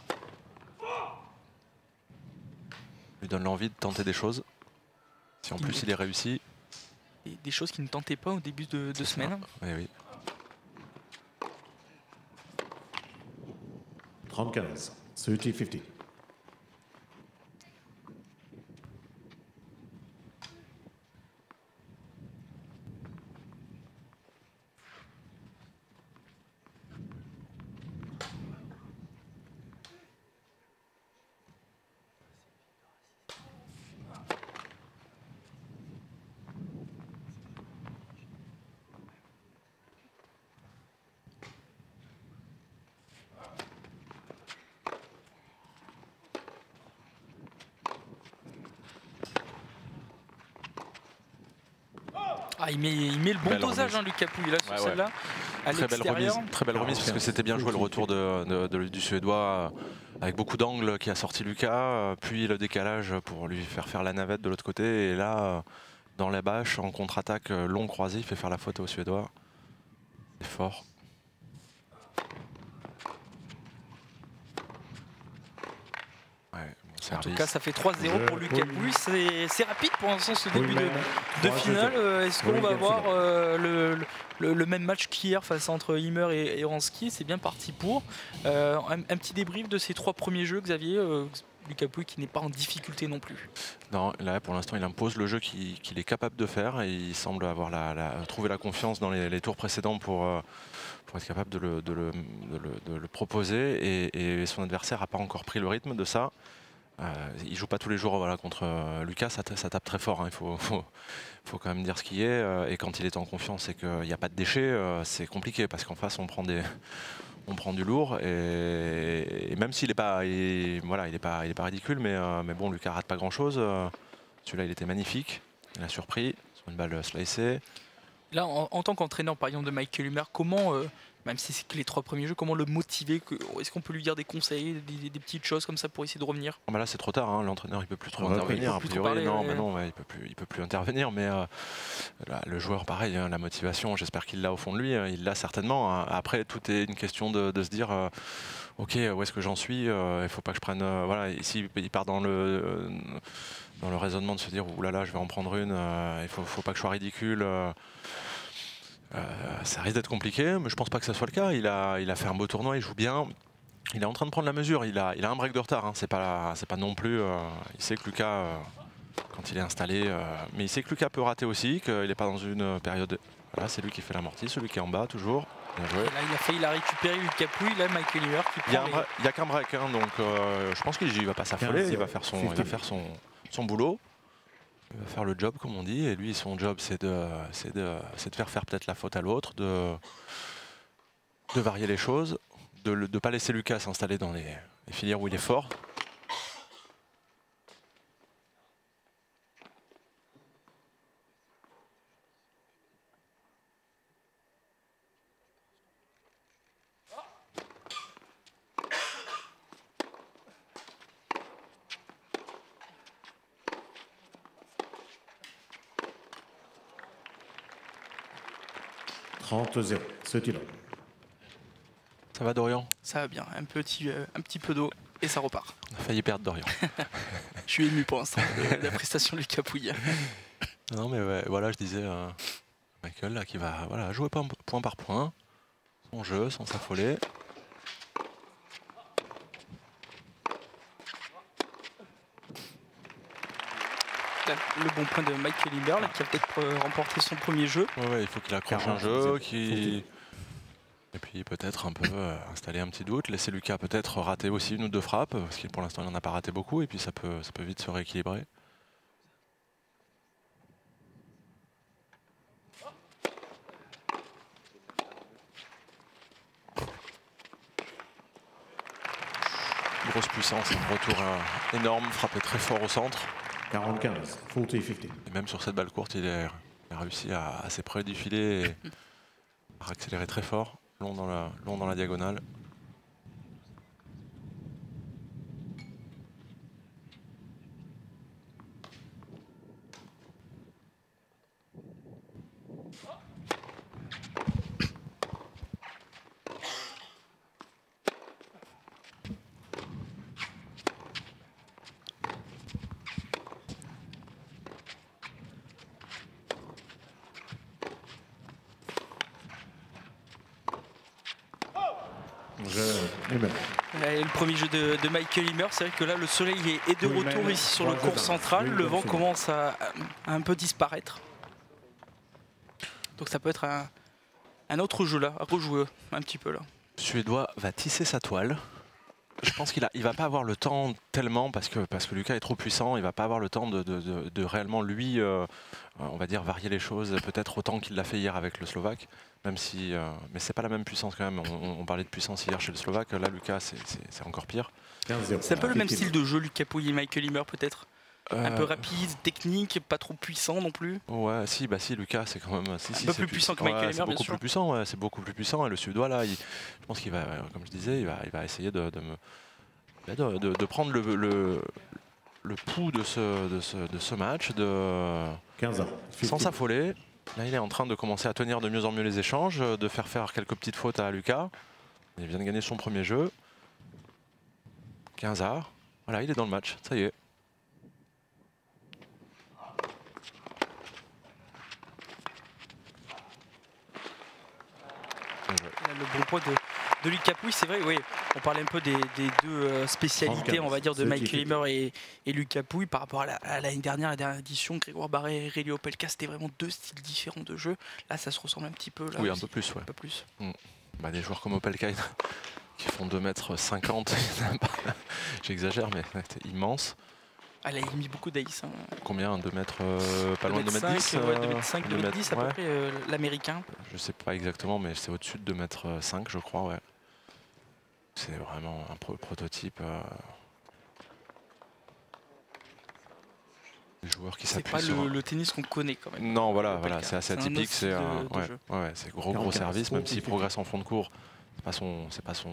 lui donne l'envie de tenter des choses. Si en plus il, il est réussi. Et des choses qu'il ne tentait pas au début de, de semaine. Oui, oui. trente-quinze. thirty fifty. Ah, il, met, il met le bon Belle dosage, remise. hein, Lucas Pouille, là, sur Ouais, celle-là. À Très belle l'extérieur. remise, très belle remise parce que c'était bien joué le retour de, de- de- du Suédois euh, avec beaucoup d'angles qui a sorti Lucas, euh, puis le décalage pour lui faire faire la navette de l'autre côté. Et là, euh, dans la bâche, en contre-attaque euh, long croisé, il fait faire la faute au Suédois. C'est fort. Ouais, bon En tout service. cas, ça fait trois zéro pour Lucas Pouille. C'est c'est rapide pour l'instant ce début de, mais de trois finale. zéro. Euh, Est-ce qu'on Oui, va bien avoir finale. euh, le, le- le même match qu'hier face entre Himmer et, et Ransky? C'est bien parti pour. Euh, un, un petit débrief de ces trois premiers jeux, Xavier. euh, Lucas Pouille qui n'est pas en difficulté non plus. Non, là pour l'instant il impose le jeu qu'il qu'il est capable de faire et il semble avoir la, la- trouver la confiance dans les, les tours précédents pour, euh, pour être capable de le, de le- de le- de le proposer et, et son adversaire n'a pas encore pris le rythme de ça. Euh, il joue pas tous les jours voilà, contre euh, Lucas, ça, ça tape très fort, hein, il faut, faut, faut quand même dire ce qui est euh, et quand il est en confiance et qu'il n'y a pas de déchets, euh, c'est compliqué parce qu'en face on prend des... On prend du lourd et, et même s'il n'est pas, il, voilà, il est pas, il est pas ridicule, mais, euh, mais bon, Lucas rate pas grand chose. Euh, Celui-là, il était magnifique. Il a surpris sur une balle slicée. Là, en, en tant qu'entraîneur, par exemple, de Michael Humer, comment, euh, même si c'est que les trois premiers jeux, comment le motiver que- Est-ce qu'on peut lui dire des conseils, des, des petites choses comme ça pour essayer de revenir? Ah bah là, c'est trop tard. Hein. L'entraîneur, il peut plus trop Ouais, il intervenir. peut A plus priori, trop parler, non, ouais. mais non, ouais, il peut plus, il peut plus intervenir. Mais euh, là, le joueur, pareil, hein, la motivation, j'espère qu'il l'a au fond de lui. hein, Il l'a certainement. hein. Après, tout est une question de, de se dire. euh, Ok, où est-ce que j'en suis euh, Il ne faut pas que je prenne. euh, voilà, ici, il part dans le, euh, dans le raisonnement de se dire oulala, là là, je vais en prendre une. euh, il ne faut, faut pas que je sois ridicule. euh, euh, ça risque d'être compliqué, mais je pense pas que ça soit le cas. Il a, il a fait un beau tournoi, il joue bien. Il est en train de prendre la mesure. Il a, il a un break de retard. Hein. C'est pas, c'est pas non plus. euh, il sait que Lucas, euh, quand il est installé, euh, mais il sait que Lucas peut rater aussi, qu'il n'est pas dans une période. Voilà, c'est lui qui fait l'amorti, celui qui est en bas toujours. Bien joué. Et là, il a failli la récupérer, Lucas Pouille. Là, Michael Humer qui Il y a, prend. un les- bra- il y a qu'un break, hein, donc euh, je pense qu'il ne va pas s'affoler, il va faire son, il va faire son, son boulot, il va faire le job comme on dit, et lui son job c'est de, c'est de, c'est de faire faire peut-être la faute à l'autre, de, de varier les choses, de ne pas laisser Lucas s'installer dans les, les filières où il est fort. trente zéro. thirty low. Ça va Dorian? Ça va bien, un petit, euh, un petit peu d'eau et ça repart. On a failli perdre Dorian. Je suis ému pour l'instant de, de la prestation de Lucas Pouille. Non mais ouais, voilà, je disais euh, Michael là, qui va voilà, jouer point, point par point, son jeu sans s'affoler. Là, le bon point de Michael Humer là, qui a peut-être euh, remporté son premier jeu. Ouais, ouais, il faut qu'il accroche un quarante, jeu, c'est- qui et puis peut-être un peu euh, installer un petit doute, laisser Lucas peut-être rater aussi une ou deux frappes, parce qu'il pour l'instant il n'en a pas raté beaucoup, et puis ça peut, ça peut vite se rééquilibrer. Grosse puissance, un retour euh, énorme, frappé très fort au centre. quarante-quinze. forty fifty. Et même sur cette balle courte, il, est- il a réussi à assez près du filet et à accélérer très fort, long dans la, long dans la diagonale. Je numéro Et le premier jeu de, de Michael Himmer, c'est vrai que là le soleil est, est de retour ici sur le court central, le vent commence à, à un peu disparaître. Donc ça peut être un, un autre jeu là, à rejouer un petit peu là. Le Suédois va tisser sa toile. Je pense qu'il a, il va pas avoir le temps tellement parce que parce que Lucas est trop puissant. Il va pas avoir le temps de, de, de, de réellement lui, euh, on va dire varier les choses. Peut-être autant qu'il l'a fait hier avec le Slovaque, même si, euh, mais c'est pas la même puissance quand même. On, on parlait de puissance hier chez le Slovaque. Là, Lucas, c'est encore pire. C'est un peu le même style de jeu, Lucas Pouille et Michael Himmer peut-être. Euh, Un peu rapide, technique, pas trop puissant non plus. Ouais, si, bah si, Lucas, c'est quand même si, un si, peu plus puissant que Michael ouais, Himmer, bien beaucoup sûr. plus puissant, ouais, c'est beaucoup plus puissant. Et le Suédois là, il, je pense qu'il va, comme je disais, il va, il va essayer de, de me De, de, de prendre le, le, le pouls de ce, de ce, de ce match, de, quinze ans. sans s'affoler. Là, il est en train de commencer à tenir de mieux en mieux les échanges, de faire faire quelques petites fautes à Lucas. Il vient de gagner son premier jeu. quinze A. Voilà, il est dans le match, ça y est. Le bon point de, de Lucas Pouille, c'est vrai, oui. On parlait un peu des, des deux spécialités, on va dire, de Michael Himmer et, et Lucas Pouille par rapport à l'année dernière, la dernière édition. Grégoire Barret et Réli Opelka, c'était vraiment deux styles différents de jeu. Là, ça se ressemble un petit peu. Là oui, aussi. un peu plus, ouais. Un peu plus. Mmh. Bah, des joueurs comme Opelka qui font deux mètres cinquante, j'exagère, mais c'est immense. Ah, là, il a mis beaucoup d'aïs. Hein. Combien deux mètres, euh, pas loin de deux mètres dix, ouais, deux mètres cinq, deux mètres dix à peu ouais. près, euh, l'américain. Je sais pas exactement, mais c'est au-dessus de deux mètres cinq, je crois, ouais. C'est vraiment un pro prototype. Euh... Des joueurs qui s'appuient sur... C'est pas sur... le, le tennis qu'on connaît quand même. Non, voilà, voilà c'est assez atypique. C'est un ouais, ouais, gros, gros service, même s'il progresse en fond de cours. C'est pas son... C'est pas son...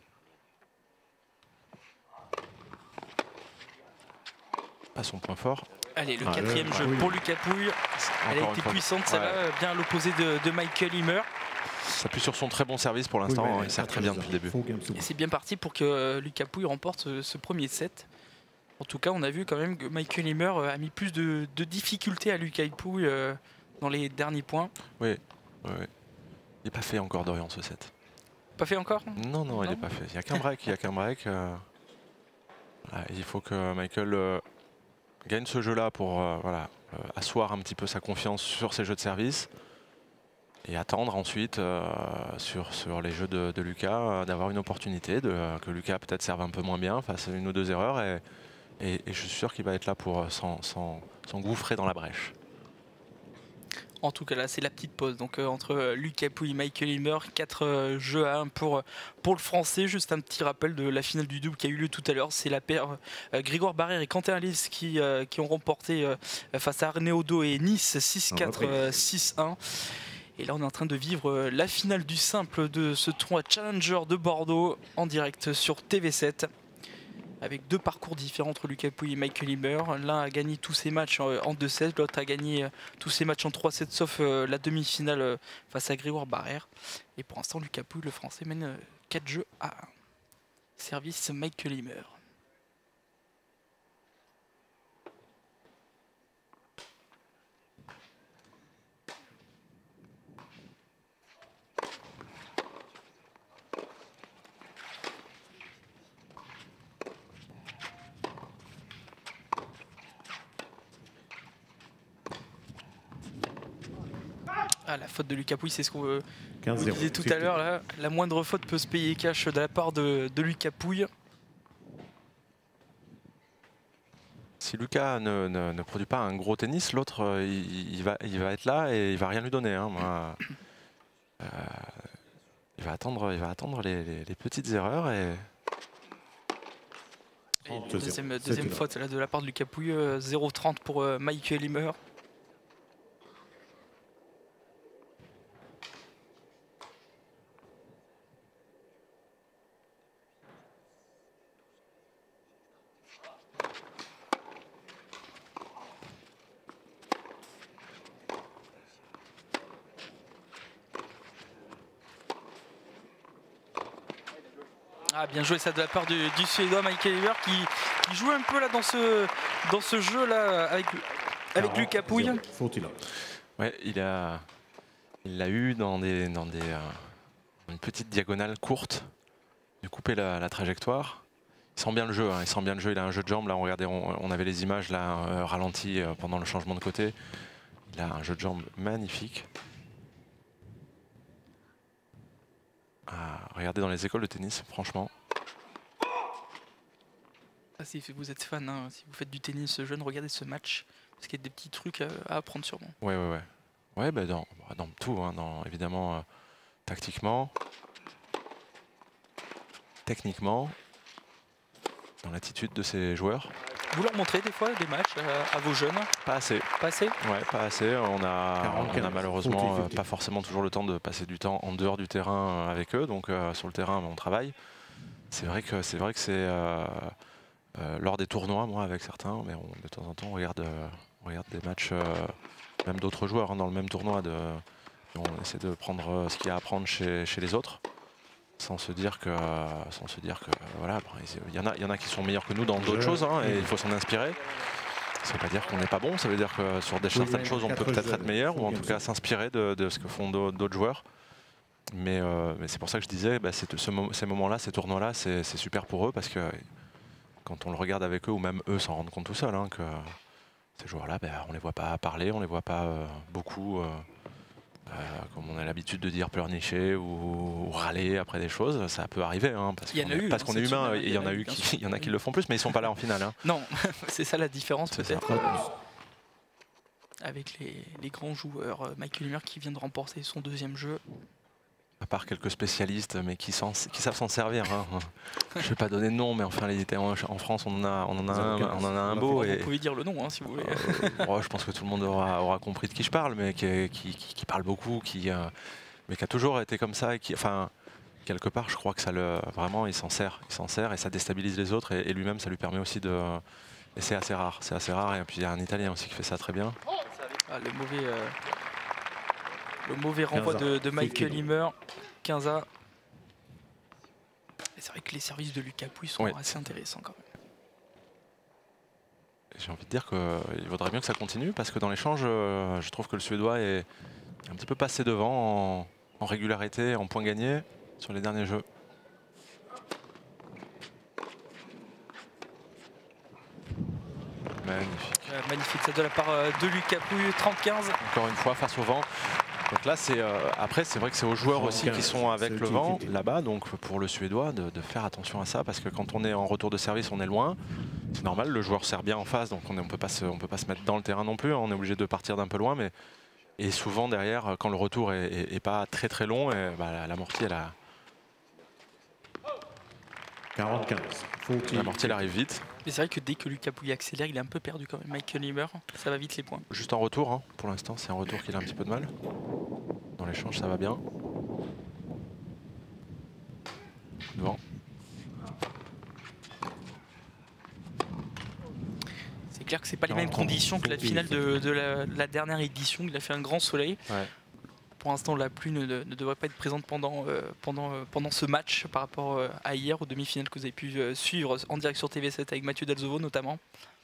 pas son point fort. Allez, le ah, quatrième ouais, jeu oui. pour Lucas Pouille. Elle a été puissante, ça ouais. va bien à l'opposé de, de Michael Himmer. S'appuie sur son très bon service pour l'instant, oui, hein, il sert très bien depuis le début. Et c'est bien parti pour que Lucas Pouille remporte ce, ce premier set. En tout cas, on a vu quand même que Michael Himmer a mis plus de, de difficultés à Lucas Pouille euh, dans les derniers points. Oui, oui, oui. Il n'est pas fait encore d'Orient ce set. Pas fait encore? Non, non, il n'est pas fait. Il n'y a qu'un break, il n'y a qu'un break. Euh... Voilà, il faut que Michael euh, gagne ce jeu-là pour euh, voilà, euh, asseoir un petit peu sa confiance sur ses jeux de service. Et attendre ensuite euh, sur, sur les jeux de, de Lucas euh, d'avoir une opportunité, de, euh, que Lucas peut-être serve un peu moins bien face à une ou deux erreurs. Et, et, et je suis sûr qu'il va être là pour s'engouffrer dans la brèche. En tout cas là c'est la petite pause donc euh, entre euh, Lucas Pouille et Michael Himmer, quatre euh, jeux à un pour, euh, pour le français. Juste un petit rappel de la finale du double qui a eu lieu tout à l'heure. C'est la paire euh, Grégoire Barrère et Quentin Alice qui, euh, qui ont remporté euh, face à Arnaud et Nice six quatre, euh, six un. Et là on est en train de vivre la finale du simple de ce tournoi Challenger de Bordeaux en direct sur T V sept. Avec deux parcours différents entre Lucas Pouille et Michael Himmer. L'un a gagné tous ses matchs en deux sets, l'autre a gagné tous ses matchs en trois sets sauf la demi-finale face à Grégoire Barrère. Et pour l'instant Lucas Pouille, le français, mène quatre jeux à un. Service Michael Himmer. Ah, la faute de Lucas Pouille, c'est ce qu'on disait tout à l'heure. Là, la moindre faute peut se payer cash de la part de, de Lucas Pouille. Si Lucas ne, ne, ne produit pas un gros tennis, l'autre il, il, va, il va être là et il va rien lui donner. Hein, moi. Euh, il va attendre, il va attendre les, les, les petites erreurs et. et deuxième, deuxième faute là, de la part de Lucas Pouille, zéro trente pour euh, Michael Himmer. Ah, bien joué ça de la part du, du Suédois Michael Himmer qui, qui joue un peu là dans ce, dans ce jeu là avec, avec Lucas Pouille. Ouais, il a il l'a eu dans des dans des euh, une petite diagonale courte. de couper la, la trajectoire. Il sent bien le jeu, hein, il sent bien le jeu, il a un jeu de jambes. Là, on, regardait, on, on avait les images là, euh, ralenties euh, pendant le changement de côté. Il a un jeu de jambes magnifique. Ah, regardez dans les écoles de tennis, franchement. Ah, si vous êtes fan, hein, si vous faites du tennis jeune, regardez ce match. Parce qu'il y a des petits trucs à, à apprendre sûrement. Ouais, ouais, ouais. Ouais, bah dans, dans tout, hein, dans, évidemment, euh, tactiquement, techniquement, dans l'attitude de ces joueurs. Vous leur montrez des fois des matchs à, à vos jeunes? Pas assez. Pas assez? Ouais, pas assez. On a, on a malheureusement euh, pas forcément toujours le temps de passer du temps en dehors du terrain avec eux. Donc euh, sur le terrain, on travaille. C'est vrai que c'est vrai que c'est euh, euh, lors des tournois, moi, avec certains, mais on, de temps en temps, on regarde, euh, on regarde des matchs, euh, même d'autres joueurs hein, dans le même tournoi. De, on essaie de prendre ce qu'il y a à apprendre chez, chez les autres. Sans se dire que, sans se dire que voilà, il y en a, il y en a qui sont meilleurs que nous dans d'autres choses hein, et il faut s'en inspirer. Ça ne veut pas dire qu'on n'est pas bon, ça veut dire que sur des certaines choses on peut peut-être être meilleur ou en tout cas s'inspirer de, de ce que font d'autres joueurs. Mais, euh, mais c'est pour ça que je disais, bah, ce, ces moments-là, ces tournois-là, c'est super pour eux parce que quand on le regarde avec eux ou même eux s'en rendent compte tout seuls hein, que ces joueurs-là, bah, on ne les voit pas parler, on ne les voit pas euh, beaucoup. Euh, Euh, comme on a l'habitude de dire pleurnicher ou, ou râler après des choses, ça peut arriver hein, parce qu'on est, parce qu'on est humain et il y en a eu qui, il y en a qui le font plus mais ils sont pas là en finale. Hein. Non, c'est ça la différence peut-être euh, avec les, les grands joueurs. Michael Ymer qui vient de remporter son deuxième jeu. À part quelques spécialistes mais qui, qui savent s'en servir. Hein. Je ne vais pas donner de nom mais enfin les, en, en France on en a, on en a, un, on en a un beau. Et, vous pouvez dire le nom hein, si vous voulez. Euh, ouais, je pense que tout le monde aura, aura compris de qui je parle mais qui, qui, qui, qui parle beaucoup, qui, euh, mais qui a toujours été comme ça. Et qui, enfin, quelque part je crois que ça le, vraiment il s'en sert, il s'en sert et ça déstabilise les autres et, et lui-même ça lui permet aussi de... Et c'est assez rare, c'est assez rare et puis il y a un Italien aussi qui fait ça très bien. Ah, le mauvais... Euh... Le mauvais renvoi de, de Michael Ymer, quinze A. C'est vrai que les services de Lucas Pouille sont oui. assez intéressants quand même. J'ai envie de dire qu'il vaudrait mieux que ça continue parce que dans l'échange, je trouve que le Suédois est un petit peu passé devant en, en régularité, en points gagnés sur les derniers jeux. Magnifique. Euh, magnifique, ça de la part de Lucas Pouille, trente quinze. Encore une fois, face au vent. Donc là, c'est euh, après, c'est vrai que c'est aux joueurs aussi qui sont avec le vent là-bas. Donc pour le Suédois, de, de faire attention à ça parce que quand on est en retour de service, on est loin. C'est normal, le joueur sert bien en face, donc on ne peut pas se, on peut pas se mettre dans le terrain non plus. On est obligé de partir d'un peu loin, mais et souvent derrière, quand le retour est, est, est pas très très long, et, bah, l'amorti elle a. quarante-quinze. L'amorti elle arrive vite. Mais c'est vrai que dès que Lucas Pouille accélère, il est un peu perdu quand même. Michael Ymer, ça va vite les points. Juste en retour, hein. Pour l'instant, c'est un retour qu'il a un petit peu de mal. Dans l'échange, ça va bien. Devant. C'est clair que c'est pas les mêmes conditions que la finale de, de, la, de la dernière édition. Il a fait un grand soleil. Ouais. Pour l'instant, la pluie ne, ne devrait pas être présente pendant, euh, pendant, euh, pendant ce match par rapport euh, à hier, aux demi-finales que vous avez pu euh, suivre en direct sur T V sept avec Mathieu Dalzovo notamment.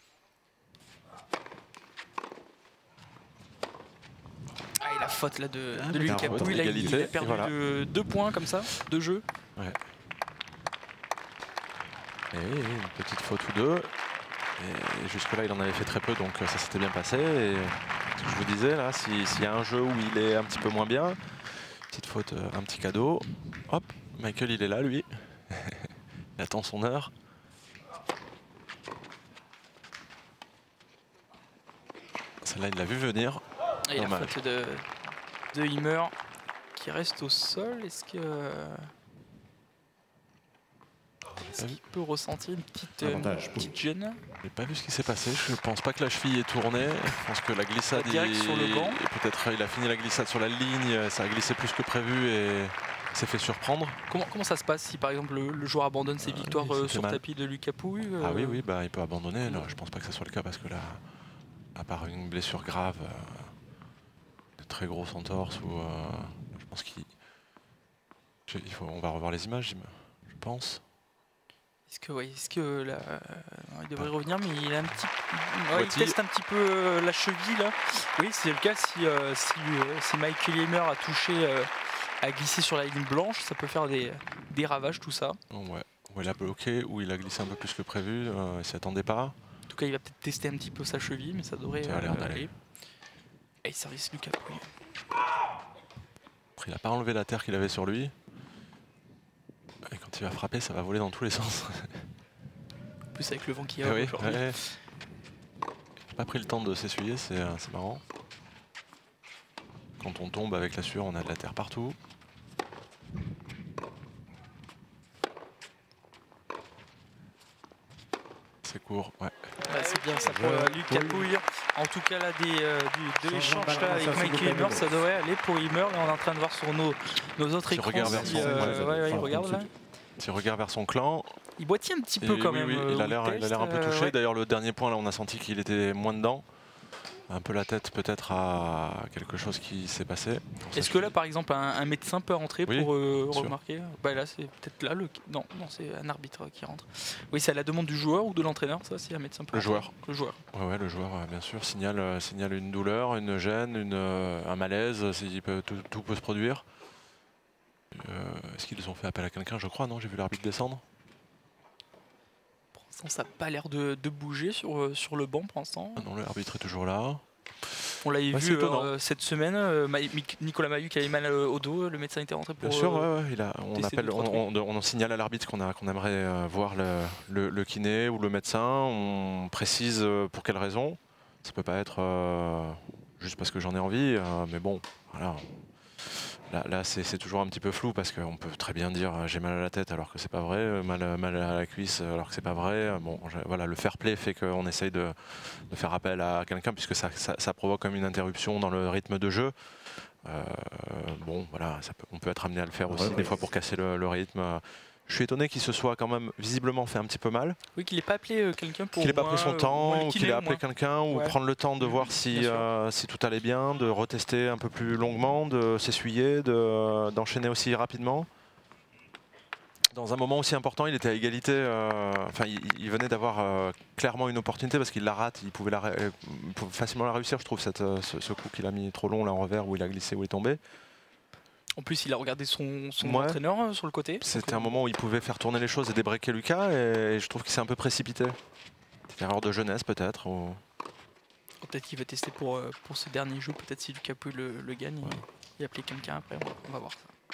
Ah, et la faute là de, ah, de Lucas Pouille, là, il a perdu voilà. de, deux points comme ça, deux jeux. Ouais. Et une petite faute ou deux. Et jusque-là, il en avait fait très peu, donc ça s'était bien passé. Et ce que je vous disais, là, s'il si y a un jeu où il est un petit peu moins bien, petite faute, un petit cadeau. Hop, Michael, il est là, lui. Il attend son heure. Celle-là, il l'a vu venir. Et la faute de, de Ymer qui reste au sol. Est-ce que... Est-ce qu'il peut ressentir une petite, euh, une petite gêne? Je n'ai pas vu ce qui s'est passé. Je ne pense pas que la cheville est tournée. Je pense que la glissade, direct il, sur le banc. Peut-être il a fini la glissade sur la ligne. Ça a glissé plus que prévu et s'est fait surprendre. Comment, comment ça se passe si par exemple le, le joueur abandonne ses victoires euh, oui, sur mal. tapis de Lucas Pouille euh... Ah oui, oui, bah, il peut abandonner. Non, je ne pense pas que ce soit le cas parce que là, à part une blessure grave, euh, de très grosses entorses, ou, euh, je pense qu'il... Il faut, on va revoir les images, je pense. Est-ce que, ouais, est-ce que là, euh, il devrait revenir, mais il a un petit, ouais, il teste un petit peu euh, la cheville là. Oui, c'est le cas si, euh, si, euh, si Michael Ymer a touché euh, à glisser sur la ligne blanche, ça peut faire des, des ravages tout ça. Ouais. Où il a bloqué, où il a glissé un peu plus que prévu, euh, il s'y attendait pas. En tout cas, il va peut-être tester un petit peu sa cheville, mais ça devrait Ça a l'air euh, d'aller. aller. Et service Lucas Pouille. Après, il n'a pas enlevé la terre qu'il avait sur lui. Et quand il va frapper, ça va voler dans tous les sens. En plus avec le vent qu'il y Eh a oui, aujourd'hui. ouais. J'ai pas pris le temps de s'essuyer, c'est euh, c'est marrant. Quand on tombe avec la sueur, on a de la terre partout. C'est court, ouais. Ouais, c'est bien ça pour euh, Lucas Pouille. En tout cas là des, euh, du, de l'échange là avec Michael Himmer, ça devrait aller pour Himmer. Là on est en train de voir sur nos, nos autres Petit écrans. regard vers Si, son- euh, ouais, ouais, ouais, il regarde là. Petit regard vers son clan. Il boitille un petit Et peu oui, quand oui, même. oui, euh, il a au l'air il a test, l'air un peu euh, touché. ouais. D'ailleurs, le dernier point, là, on a senti qu'il était moins dedans. Un peu la tête peut-être à quelque chose qui s'est passé. Est-ce que là par exemple un, un médecin peut rentrer Oui, pour euh, bien sûr. remarquer? Bah là c'est peut-être là le. Non, non c'est un arbitre qui rentre. Oui, c'est à la demande du joueur ou de l'entraîneur, ça c'est un médecin peut Le rentrer. joueur. Le joueur. Ouais, ouais, le joueur, euh, bien sûr, signale, euh, signale une douleur, une gêne, une, euh, un malaise, c'est- il peut- tout, tout peut se produire. Euh, Est-ce qu'ils ont fait appel à quelqu'un? Je crois, non? J'ai vu l'arbitre descendre. Pour l'instant ça n'a pas l'air de, de bouger sur, euh, sur le banc pour l'instant. Ah non, l'arbitre est toujours là. On l'avait Ouais, c'est vu étonnant. euh, cette semaine, euh, Ma- Mic- Nicolas Mahut qui avait mal euh, au dos, le médecin était rentré pour. Bien sûr, euh, ouais, ouais, il a, on, tester appelle, deux, on, trois on, on signale à l'arbitre qu'on a- qu'on aimerait euh, voir le, le- le kiné ou le médecin. On précise euh, pour quelle raison. Ça peut pas être euh, juste parce que j'en ai envie, euh, mais bon, voilà. Là, là c'est c'est toujours un petit peu flou parce qu'on peut très bien dire euh, j'ai mal à la tête alors que c'est pas vrai, euh, mal, à- mal à la cuisse alors que c'est pas vrai. Euh, Bon, je- voilà, le fair play fait qu'on essaye de, de faire appel à quelqu'un puisque ça, ça, ça provoque comme une interruption dans le rythme de jeu. Euh, bon, voilà, ça peut- on peut être amené à le faire aussi Ouais, des ouais. fois pour casser le, le rythme. Je suis étonné qu'il se soit quand même visiblement fait un petit peu mal, Oui, qu'il n'ait pas appelé euh, quelqu'un pour. qu'il n'ait pas moins, pris son euh, temps, moins le ou kiné, qu'il ait au appelé moins. quelqu'un, ou Ouais. prendre le temps de Mhm, voir si, bien sûr. euh, si tout allait bien, de retester un peu plus longuement, de s'essuyer, de- d'enchaîner aussi rapidement. Dans un moment aussi important, il était à égalité. euh, Enfin, il, il venait d'avoir euh, clairement une opportunité parce qu'il la rate. Il pouvait, la, ré- euh, il pouvait facilement la réussir, je trouve, cette, euh, ce, ce coup qu'il a mis trop long là en revers où il a glissé, où il est tombé. En plus, il a regardé son, son Ouais. entraîneur euh, sur le côté. C'était Donc, un moment où il pouvait faire tourner les choses et débreaker Lucas, et, et je trouve qu'il s'est un peu précipité. Petite erreur de jeunesse peut-être. ou- euh, Peut-être qu'il va tester pour, euh, pour ce dernier jeu. Peut-être si Lucas Pouille le, le gagne, Ouais. il, il appeler quelqu'un après. On va, on va voir ça.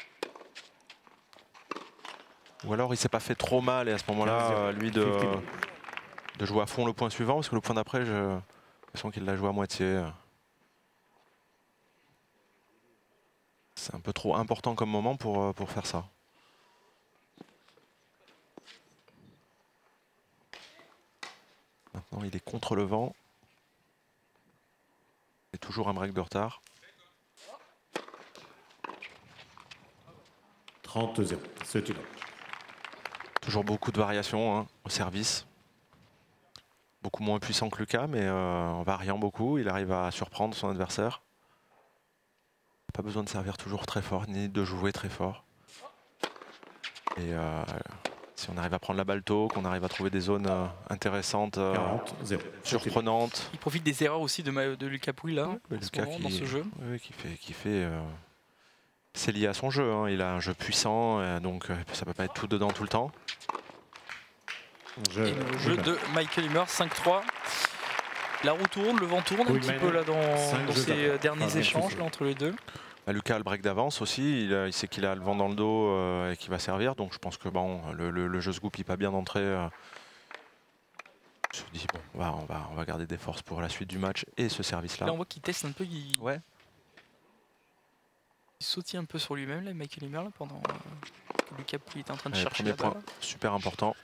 Ou alors il s'est pas fait trop mal et à ce moment-là, euh, lui de, de jouer à fond le point suivant, parce que le point d'après, j'ai l'impression qu'il l'a joué à moitié. C'est un peu trop important comme moment pour, euh, pour faire ça. Maintenant, il est contre le vent. Et toujours un break de retard. trente zéro. C'est une. Toujours beaucoup de variations hein, au service. Beaucoup moins puissant que Lucas, mais euh, en variant beaucoup, il arrive à surprendre son adversaire. Pas besoin de servir toujours très fort, ni de jouer très fort. Et euh, si on arrive à prendre la balle tôt, qu'on arrive à trouver des zones euh, intéressantes, euh, quarante zéro. surprenantes. Il profite des erreurs aussi de, Ma- de Lucas Pouille là, Mais en ce Lucas moment, qui, dans ce jeu. oui, qui fait, qui fait euh, c'est lié à son jeu. Hein. Il a un jeu puissant, euh, donc euh, ça peut pas être tout dedans tout le temps. Je, Et le jeu de Michael Himmer, cinq trois. La roue tourne, le vent tourne un Oui, petit mais peu là dans, cinq dans jeux ces d'après. euh, derniers Enfin, échanges merci. là, entre les deux. Bah, Lucas a le break d'avance aussi, il, a- il sait qu'il a le vent dans le dos euh, et qu'il va servir, donc je pense que bon, le, le- le jeu se goupille pas bien d'entrée. euh. Je me dis bon, on va, on, va, on va garder des forces pour la suite du match et ce service-là. Là on voit qu'il teste un peu, il, Ouais. il sautille un peu sur lui-même là, Michael Himmer là, pendant euh, que Lucas Pouille est en train de Allez, chercher premier la balle. point super important.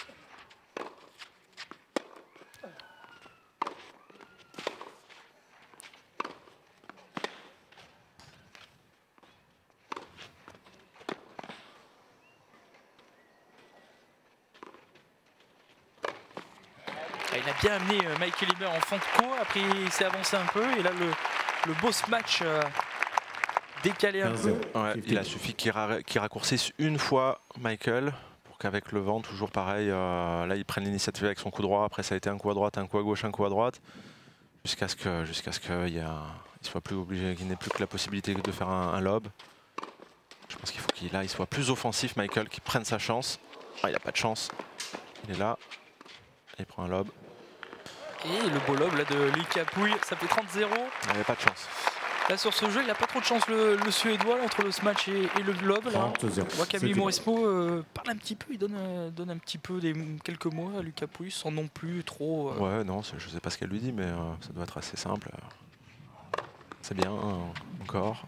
Ah, il a bien amené euh, Michael Himmer en fond de cours, après il s'est avancé un peu et là le, le boss match euh, décalé un quinze peu. zéro. Ouais, il a suffi qu'il ra qu'il raccourcisse une fois Michael pour qu'avec le vent, toujours pareil, euh, là il prenne l'initiative avec son coup droit. Après ça a été un coup à droite, un coup à gauche, un coup à droite, jusqu'à ce que jusqu'à ce qu'il y a, il soit plus obligé, qu'il n'ait plus que la possibilité de faire un, un lob. pense qu'il faut qu'il là, il soit plus offensif, Michael, qu'il prenne sa chance. Ah, il n'a pas de chance. Il est là. Il prend un lob. Et le beau lob là, de Lucas Pouille, ça fait trente zéro. Il n'avait pas de chance. Là sur ce jeu, il n'a pas trop de chance le, le Suédois là, entre le smash et, et le lob. trente zéro. Wakabi Morismo euh, parle un petit peu, il donne, euh, donne un petit peu des, quelques mots à Lucas Pouille sans non plus trop. Euh... Ouais, non, je sais pas ce qu'elle lui dit, mais euh, ça doit être assez simple. C'est bien, hein, encore.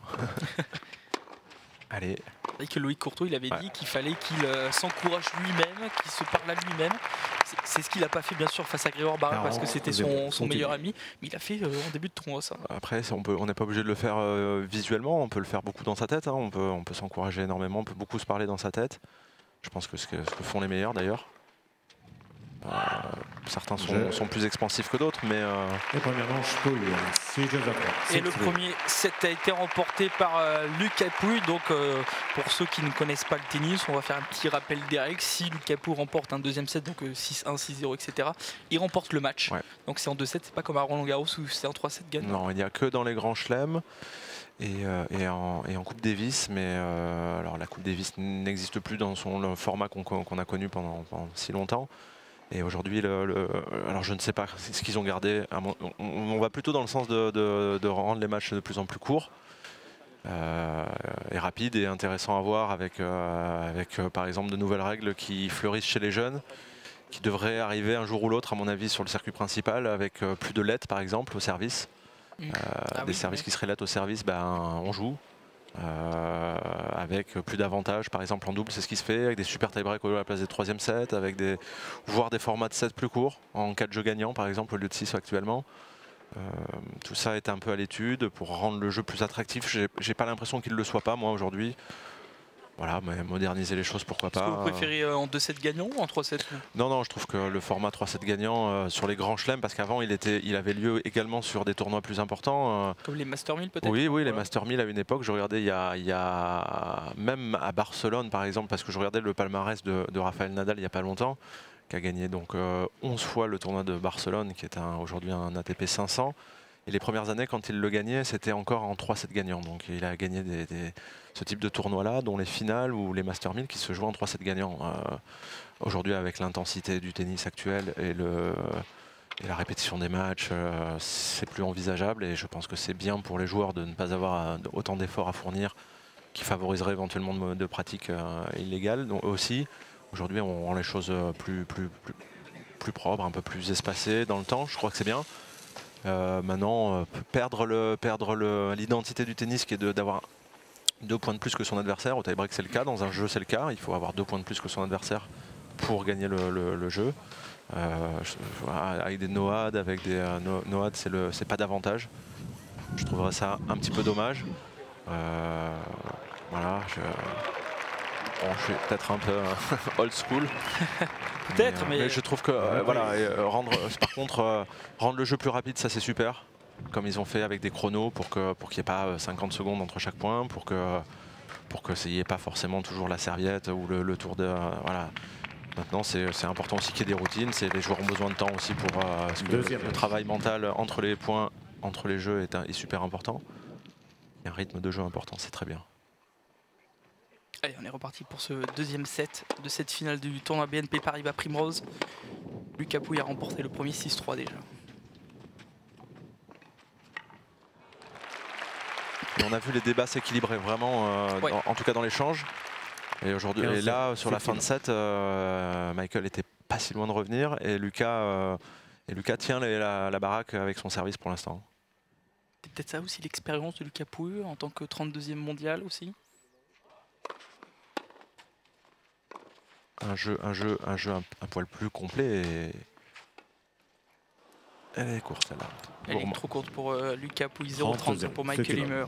Allez. C'est vrai que Loïc Courtois, il avait ouais. dit qu'il fallait qu'il euh, s'encourage lui-même, qu'il se parle à lui-même. C'est ce qu'il n'a pas fait bien sûr face à Grégoire Barra parce que c'était son, son meilleur ami, mais il a fait euh, en début de tournoi ça. Après, on peut, on n'est pas obligé de le faire euh, visuellement, on peut le faire beaucoup dans sa tête, hein. on peut, on peut s'encourager énormément, on peut beaucoup se parler dans sa tête. Je pense que ce que, ce que font les meilleurs d'ailleurs. Euh, certains sont, sont plus expansifs que d'autres, mais... Euh... Et première manche, Pouille, six jeux à trois. Et le premier set a été remporté par euh, Lucas Pouille. Donc euh, pour ceux qui ne connaissent pas le tennis, on va faire un petit rappel des règles. Si Lucas Pouille remporte un deuxième set, donc euh, six un, six zéro, et cetera, il remporte le match. Ouais. Donc c'est en deux sets, c'est pas comme à Roland Garros où c'est en trois sets gagnant. Non, il n'y a que dans les grands chelems et, euh, et, en, et en Coupe Davis. Mais euh, alors la Coupe Davis n'existe plus dans son le format qu'on qu'on a connu pendant, pendant si longtemps. Et aujourd'hui, le, le, alors je ne sais pas ce qu'ils ont gardé. On, on va plutôt dans le sens de, de, de rendre les matchs de plus en plus courts euh, et rapides et intéressants à voir avec, euh, avec euh, par exemple de nouvelles règles qui fleurissent chez les jeunes, qui devraient arriver un jour ou l'autre à mon avis sur le circuit principal avec euh, plus de lettres par exemple au service. Mmh. Euh, ah des oui, services oui. qui seraient lettres au service, ben, on joue. Euh, avec plus d'avantages, par exemple en double, c'est ce qui se fait avec des super tie-break à la place des troisième sets, avec des voire des formats de sets plus courts en quatre jeux gagnants par exemple au lieu de six actuellement. Euh, tout ça est un peu à l'étude pour rendre le jeu plus attractif. J'ai pas l'impression qu'il ne le soit pas moi aujourd'hui. Voilà, mais moderniser les choses, pourquoi pas. Est-ce que vous préférez euh, en deux sets gagnants ou en trois sets? Non, non, je trouve que le format trois sets gagnants euh, sur les grands chelems, parce qu'avant il, était, il avait lieu également sur des tournois plus importants. Euh, Comme les Master mille peut-être? Oui, oui, voilà. Les Master mille à une époque, je regardais il y, a, il y a même à Barcelone par exemple, parce que je regardais le palmarès de, de Rafael Nadal il n'y a pas longtemps, qui a gagné donc euh, onze fois le tournoi de Barcelone, qui est aujourd'hui un A T P cinq cents. Et les premières années, quand il le gagnait, c'était encore en trois sets gagnants. Donc il a gagné des, des, ce type de tournoi-là, dont les finales ou les Master mille qui se jouent en trois sets gagnants. Euh, Aujourd'hui, avec l'intensité du tennis actuel et, le, et la répétition des matchs, euh, c'est plus envisageable. Et je pense que c'est bien pour les joueurs de ne pas avoir autant d'efforts à fournir qui favoriseraient éventuellement de, de pratiques euh, illégales. Donc aussi, aujourd'hui, on rend les choses plus, plus, plus, plus propres, un peu plus espacées dans le temps. Je crois que c'est bien. Euh, maintenant, euh, perdre le, perdre l'identité du tennis qui est d'avoir deux points de plus que son adversaire. Au tie-break, c'est le cas. Dans un jeu, c'est le cas. Il faut avoir deux points de plus que son adversaire pour gagner le, le, le jeu. Euh, je, avec des no-ad, avec des euh, no-ad, c'est pas d'avantage. Je trouverais ça un petit peu dommage. Euh, voilà. Je, bon, je suis peut-être un peu old school. Peut-être, mais, mais... mais je trouve que euh, voilà, et, euh, rendre, par contre, euh, rendre le jeu plus rapide, ça c'est super. Comme ils ont fait avec des chronos pour que pour qu'il n'y ait pas cinquante secondes entre chaque point, pour que pour que il n'y ait pas forcément toujours la serviette ou le, le tour de euh, voilà. Maintenant, c'est important aussi qu'il y ait des routines. Les joueurs ont besoin de temps aussi pour euh, parce que le, le travail mental entre les points, entre les jeux est, un, est super important. Il y a un rythme de jeu important, c'est très bien. Allez, on est reparti pour ce deuxième set de cette finale du tournoi B N P Paribas Primrose. Lucas Pouille a remporté le premier six trois déjà. Et on a vu les débats s'équilibrer vraiment, euh, ouais. dans, en tout cas dans l'échange. Et aujourd'hui, et là, sur la fin de set, euh, Michael était pas si loin de revenir et Lucas, euh, et Lucas tient la, la, la baraque avec son service pour l'instant. C'est peut-être ça aussi l'expérience de Lucas Pouille en tant que trente-deuxième mondial aussi. Un jeu, un jeu, un jeu un, un poil plus complet. Et... Elle est courte celle-là. Elle bon, est trop courte pour euh, Lucas Pouille, zéro trente pour Michael Ymer.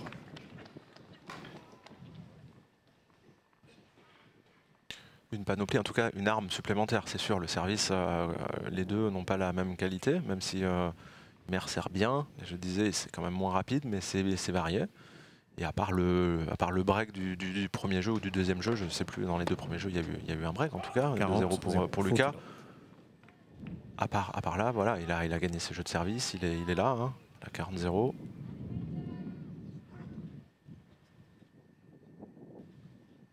Une panoplie, en tout cas une arme supplémentaire, c'est sûr. Le service, euh, les deux n'ont pas la même qualité, même si euh, Ymer sert bien. Je disais, c'est quand même moins rapide, mais c'est varié. Et à part le, à part le break du, du, du premier jeu ou du deuxième jeu, je ne sais plus, dans les deux premiers jeux, il y a eu, il y a eu un break en tout cas, deux zéro pour, pour Lucas. À part, à part là, voilà, il a, il a gagné ses jeux de service, il est, il est là, hein, à quarante zéro.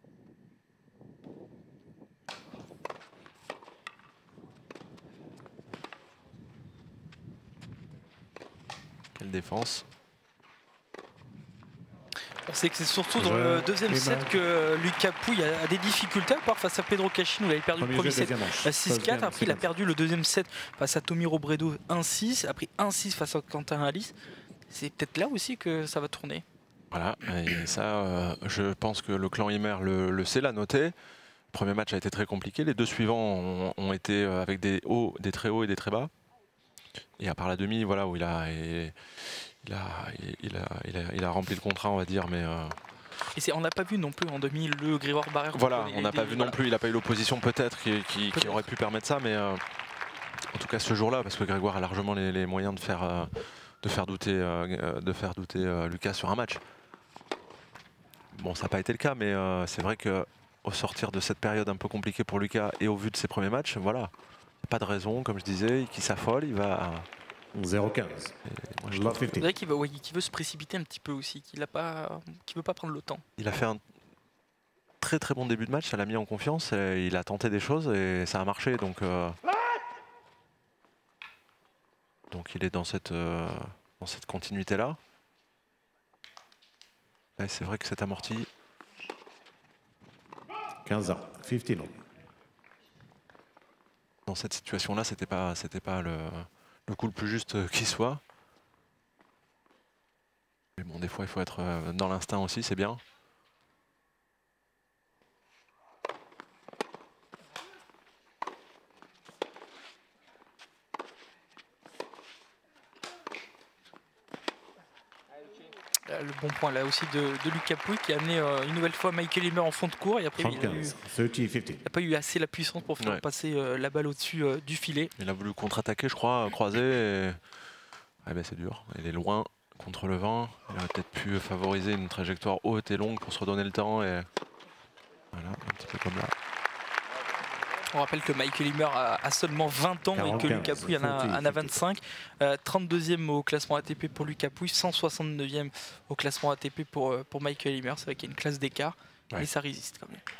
Bonne défense. C'est que c'est surtout dans le deuxième set que Lucas Pouille a des difficultés, à part face à Pedro Cachin où il avait perdu le premier set à six quatre. Après, il a perdu le deuxième set face à Tommy Robredo un six. Après un six face à Quentin Alice. C'est peut-être là aussi que ça va tourner. Voilà, et ça, euh, je pense que le clan Ymer le, le sait, l'a noté. Le premier match a été très compliqué. Les deux suivants ont, ont été avec des hauts, des très hauts et des très bas. Et à part la demi, voilà, où il a, et, il a, il a, il a, il a rempli le contrat, on va dire, mais. Euh... Et on n'a pas vu non plus en demi le Grégoire Barrère. Voilà, on n'a pas vu voilà. non plus. Il n'a pas eu l'opposition peut-être qui, qui, peut qui aurait pu permettre ça, mais euh, en tout cas ce jour-là, parce que Grégoire a largement les, les moyens de faire, euh, de faire douter, euh, de faire douter euh, Lucas sur un match. Bon, ça n'a pas été le cas, mais euh, c'est vrai que au sortir de cette période un peu compliquée pour Lucas et au vu de ses premiers matchs, voilà, pas de raison, comme je disais, qu'il s'affole, il va. zéro quinze. C'est vrai qu'il ouais, qu veut se précipiter un petit peu aussi, qu'il ne veut pas prendre le temps. Il a fait un très très bon début de match, ça l'a mis en confiance, et il a tenté des choses et ça a marché. Donc, euh... donc il est dans cette, euh, dans cette continuité-là. C'est vrai que cette amorti. quinze ans, quinze ans. Dans cette situation-là, c'était pas, c'était pas le. le coup le plus juste qui soit. Mais bon, des fois, il faut être dans l'instinct aussi, c'est bien. Le bon point là aussi de, de Lucas Pouille qui a amené euh, une nouvelle fois Michael Ymer en fond de cours et après il n'a pas eu assez la puissance pour faire ouais. passer euh, la balle au-dessus euh, du filet. Il a voulu contre-attaquer je crois, croiser et ah ben, c'est dur, il est loin contre le vent, il aurait peut-être pu favoriser une trajectoire haute et longue pour se redonner le temps et voilà, un petit peu comme là. On rappelle que Michael Ymer a, a seulement vingt ans et que Lucas Pouille en a, en a vingt-cinq. Euh, trente-deuxième au classement A T P pour Lucas Pouille, cent soixante-neuvième au classement A T P pour, pour Michael Ymer. C'est vrai qu'il y a une classe d'écart, ouais. mais ça résiste quand même.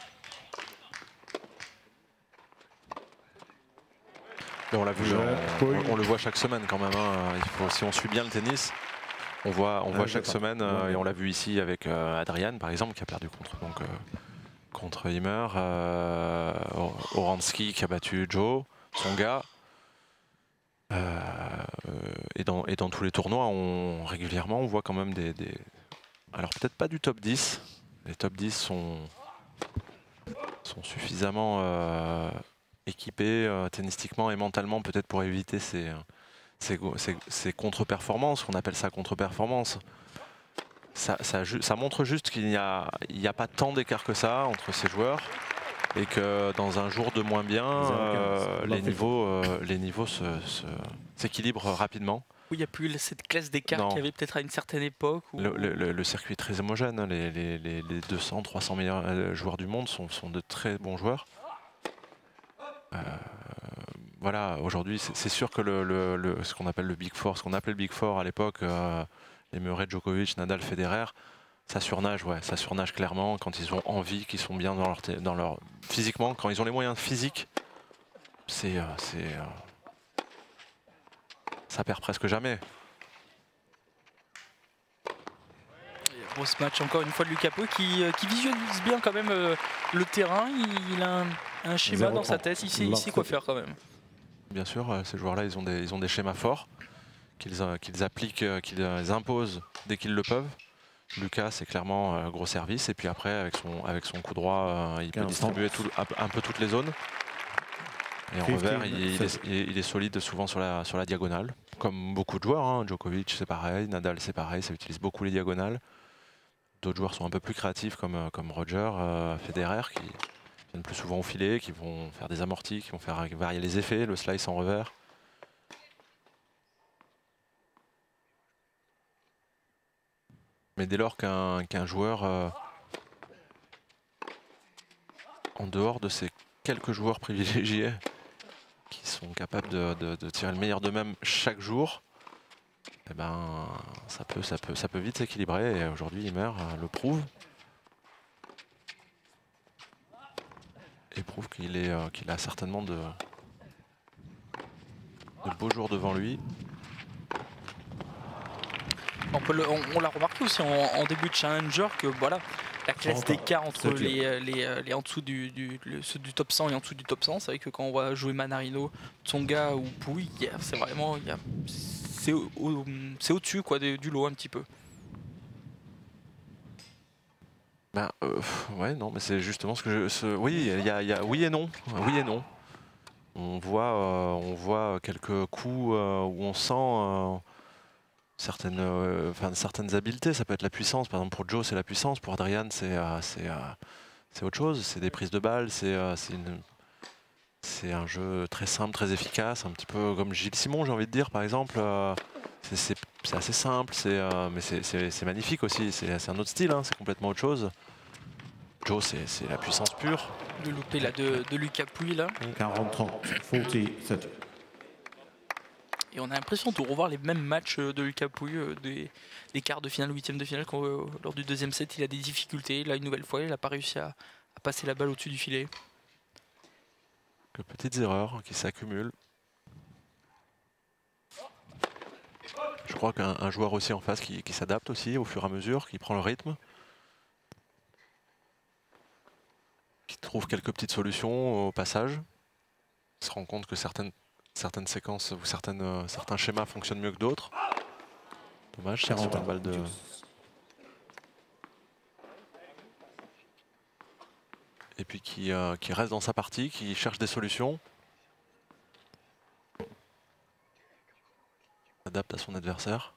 Mais on l'a vu, on, on, on le voit chaque semaine quand même. Hein. Il faut, si on suit bien le tennis, on voit, on voit chaque semaine, euh, et on l'a vu ici avec euh, Adrian par exemple qui a perdu contre. Donc, euh, contre Ymer, euh, Oransky qui a battu Joe, son gars. Euh, et, dans, et dans tous les tournois, on, régulièrement, on voit quand même des... des... Alors peut-être pas du top dix. Les top dix sont, sont suffisamment euh, équipés euh, tennistiquement et mentalement peut-être pour éviter ces, ces, ces, ces contre-performances, on appelle ça contre-performance. Ça, ça, ça montre juste qu'il n'y a, il n'y a pas tant d'écart que ça entre ces joueurs et que dans un jour de moins bien, euh, les, niveaux, euh, les niveaux s'équilibrent rapidement. Oui, il n'y a plus cette classe d'écart qu'il y avait peut-être à une certaine époque. Où... Le, le, le circuit est très homogène, les, les, les deux cents, trois cents meilleurs joueurs du monde sont, sont de très bons joueurs. Euh, voilà, aujourd'hui c'est sûr que le, le, le, ce qu'on appelle le Big Four, ce qu'on appelait le Big Four à l'époque, euh, les Murray, Djokovic, Nadal, Federer, ça surnage, ouais, ça surnage clairement quand ils ont envie, qu'ils sont bien dans leur, dans leur physiquement, quand ils ont les moyens physiques, c'est, euh, c'est, euh, ça perd presque jamais. Gros match encore une fois de Lucas Pouille qui, qui visualise bien quand même euh, le terrain. Il, il a un, un schéma dans sa tête, il sait, il sait quoi faire quand même. Bien sûr, euh, ces joueurs-là, ils ont des, ils ont des schémas forts qu'ils qu'ils appliquent, qu'ils imposent dès qu'ils le peuvent. Lucas, c'est clairement un gros service. Et puis après, avec son, avec son coup droit, euh, il peut distribuer tout, un peu toutes les zones. Et en revers, il, il, est, il est solide souvent sur la, sur la diagonale. Comme beaucoup de joueurs, hein. Djokovic, c'est pareil. Nadal, c'est pareil. Ça utilise beaucoup les diagonales. D'autres joueurs sont un peu plus créatifs, comme, comme Roger, euh, Federer, qui viennent plus souvent au filet, qui vont faire des amortis, qui vont faire varier les effets, le slice en revers. Mais dès lors qu'un qu'un joueur, euh, en dehors de ces quelques joueurs privilégiés, qui sont capables de, de, de tirer le meilleur d'eux-mêmes chaque jour, eh ben, ça peut, ça peut, ça peut vite s'équilibrer. Et aujourd'hui, Ymer le prouve. Et prouve qu'il est, euh, qu'il a certainement de, de beaux jours devant lui. On, peut le- on- on l'a remarqué aussi en, en début de Challenger que voilà, la classe d'écart entre les, les, les en dessous du, du, le- ceux du top cent et en dessous du top cent, c'est vrai que quand on va jouer Manarino, Tsonga ou Pouille, il y a- c'est vraiment, il y a- c'est au- au- c'est au-dessus quoi, des- du lot un petit peu. Ben, euh, ouais, non, mais c'est justement ce que je. ce- oui, il y a, il y a oui et non. Oui et non. On voit, euh, on voit quelques coups euh, où on sent euh, certaines, euh, enfin, certaines habiletés. Ça peut être la puissance. Par exemple, pour Joe, c'est la puissance. Pour Adrian, c'est euh, c'est euh, c'est autre chose. C'est des prises de balles. C'est euh, c'est une- c'est un jeu très simple, très efficace. Un petit peu comme Gilles Simon, j'ai envie de dire, par exemple. Euh, c'est- c'est c'est assez simple, c'est euh, mais c'est- c'est c'est magnifique aussi. C'est c'est un autre style, hein, c'est complètement autre chose. Joe, c'est c'est la puissance pure. Le loupé là de, de Lucas Pouille là. quarante trente, quarante thirty. Et on a l'impression de revoir les mêmes matchs euh, de Lucas Pouille, euh, des, des quarts de finale, huitième de finale, quand euh, lors du deuxième set il a des difficultés. Là une nouvelle fois il n'a pas réussi à, à passer la balle au-dessus du filet. Que petites erreurs qui s'accumulent. Je crois qu'un un joueur aussi en face qui, qui s'adapte aussi au fur et à mesure, qui prend le rythme. Qui trouve quelques petites solutions au passage. Il se rend compte que certaines, certaines séquences ou certaines, euh, certains schémas fonctionnent mieux que d'autres. Dommage, c'est sur une balle de... Et puis qui, euh, qui reste dans sa partie, qui cherche des solutions. Adapte à son adversaire.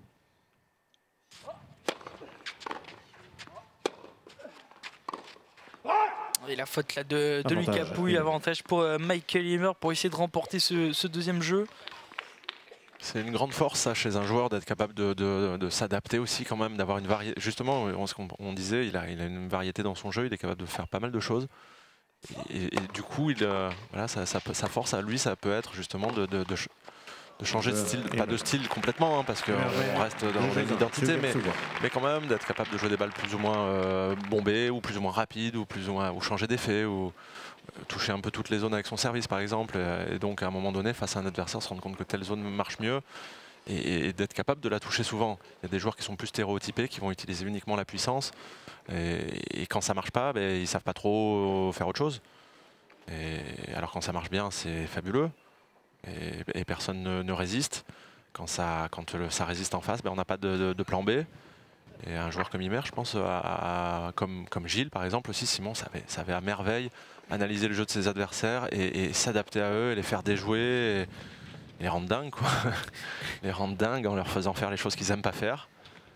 Et la faute là de, de Avantage. Lucas Pouille, avantage pour euh, Michael Ymer pour essayer de remporter ce, ce deuxième jeu. C'est une grande force ça, chez un joueur d'être capable de, de- de s'adapter aussi quand même, d'avoir une variété. Justement, on, ce qu'on- on disait, il a, il a une variété dans son jeu, il est capable de faire pas mal de choses. Et, et du coup, il, euh, voilà, ça, ça peut- sa force à lui, ça peut être justement de, de- de ch- de changer de style, pas de style complètement, hein, parce qu'on reste dans on a une identité, mais, mais quand même d'être capable de jouer des balles plus ou moins euh, bombées, ou plus ou moins rapides, ou plus ou moins ou changer d'effet, ou euh, toucher un peu toutes les zones avec son service par exemple, et, et donc à un moment donné, face à un adversaire, se rendre compte que telle zone marche mieux, et, et d'être capable de la toucher souvent. Il y a des joueurs qui sont plus stéréotypés, qui vont utiliser uniquement la puissance, et, et quand ça marche pas, ben, ils savent pas trop faire autre chose. Et alors quand ça marche bien, c'est fabuleux. Et, et personne ne, ne résiste. Quand ça, quand le- ça résiste en face, ben on n'a pas de, de- de plan B. Et un joueur comme Ymer, je pense, à, à- comme, comme Gilles par exemple aussi, Simon savait, savait à merveille analyser le jeu de ses adversaires et, et s'adapter à eux et les faire déjouer, et, et les rendre dingues, quoi. Les rendre dingues en leur faisant faire les choses qu'ils n'aiment pas faire.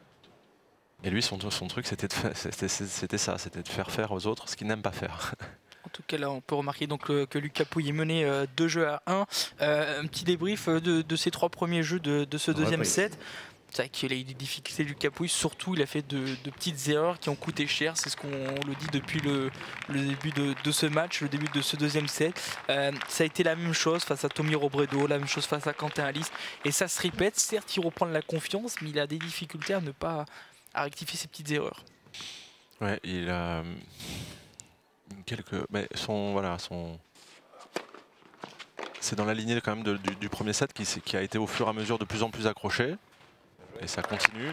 Et lui, son, son truc, c'était de fa- c'était- c'était ça, c'était de faire faire aux autres ce qu'ils n'aiment pas faire. En tout cas là on peut remarquer donc euh, que Lucas Pouille est mené euh, deux jeux à un. Euh, un petit débrief euh, de, de ces trois premiers jeux de, de ce deuxième Reprise. set. C'est vrai qu'il a eu des difficultés Lucas Pouille, surtout il a fait de, de petites erreurs qui ont coûté cher, c'est ce qu'on le dit depuis le, le début de, de ce match, le début de ce deuxième set. Euh, ça a été la même chose face à Tommy Robredo, la même chose face à Quentin Alice, et ça se répète. Certes il reprend de la confiance, mais il a des difficultés à ne pas à rectifier ses petites erreurs. Ouais, il a quelques, mais son voilà, son, c'est dans la lignée quand même de- du, du premier set qui, s'est- qui a été au fur et à mesure de plus en plus accroché, et ça continue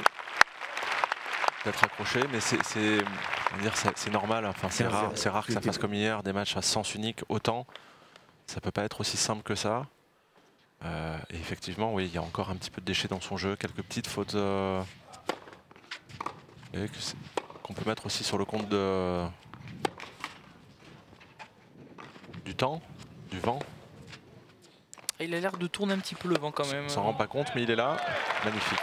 d'être accroché, mais c'est, c'est, on va dire, c'est- c'est normal. Enfin, c'est rare, c'est rare que ça fasse comme hier, des matchs à sens unique autant. Ça peut pas être aussi simple que ça. Euh, et effectivement, oui, il y a encore un petit peu de déchets dans son jeu, quelques petites fautes. euh, et que c'est- qu'on peut mettre aussi sur le compte de du temps, du vent. Et il a l'air de tourner un petit peu le vent quand même. On s'en rend pas compte, mais il est là. Magnifique.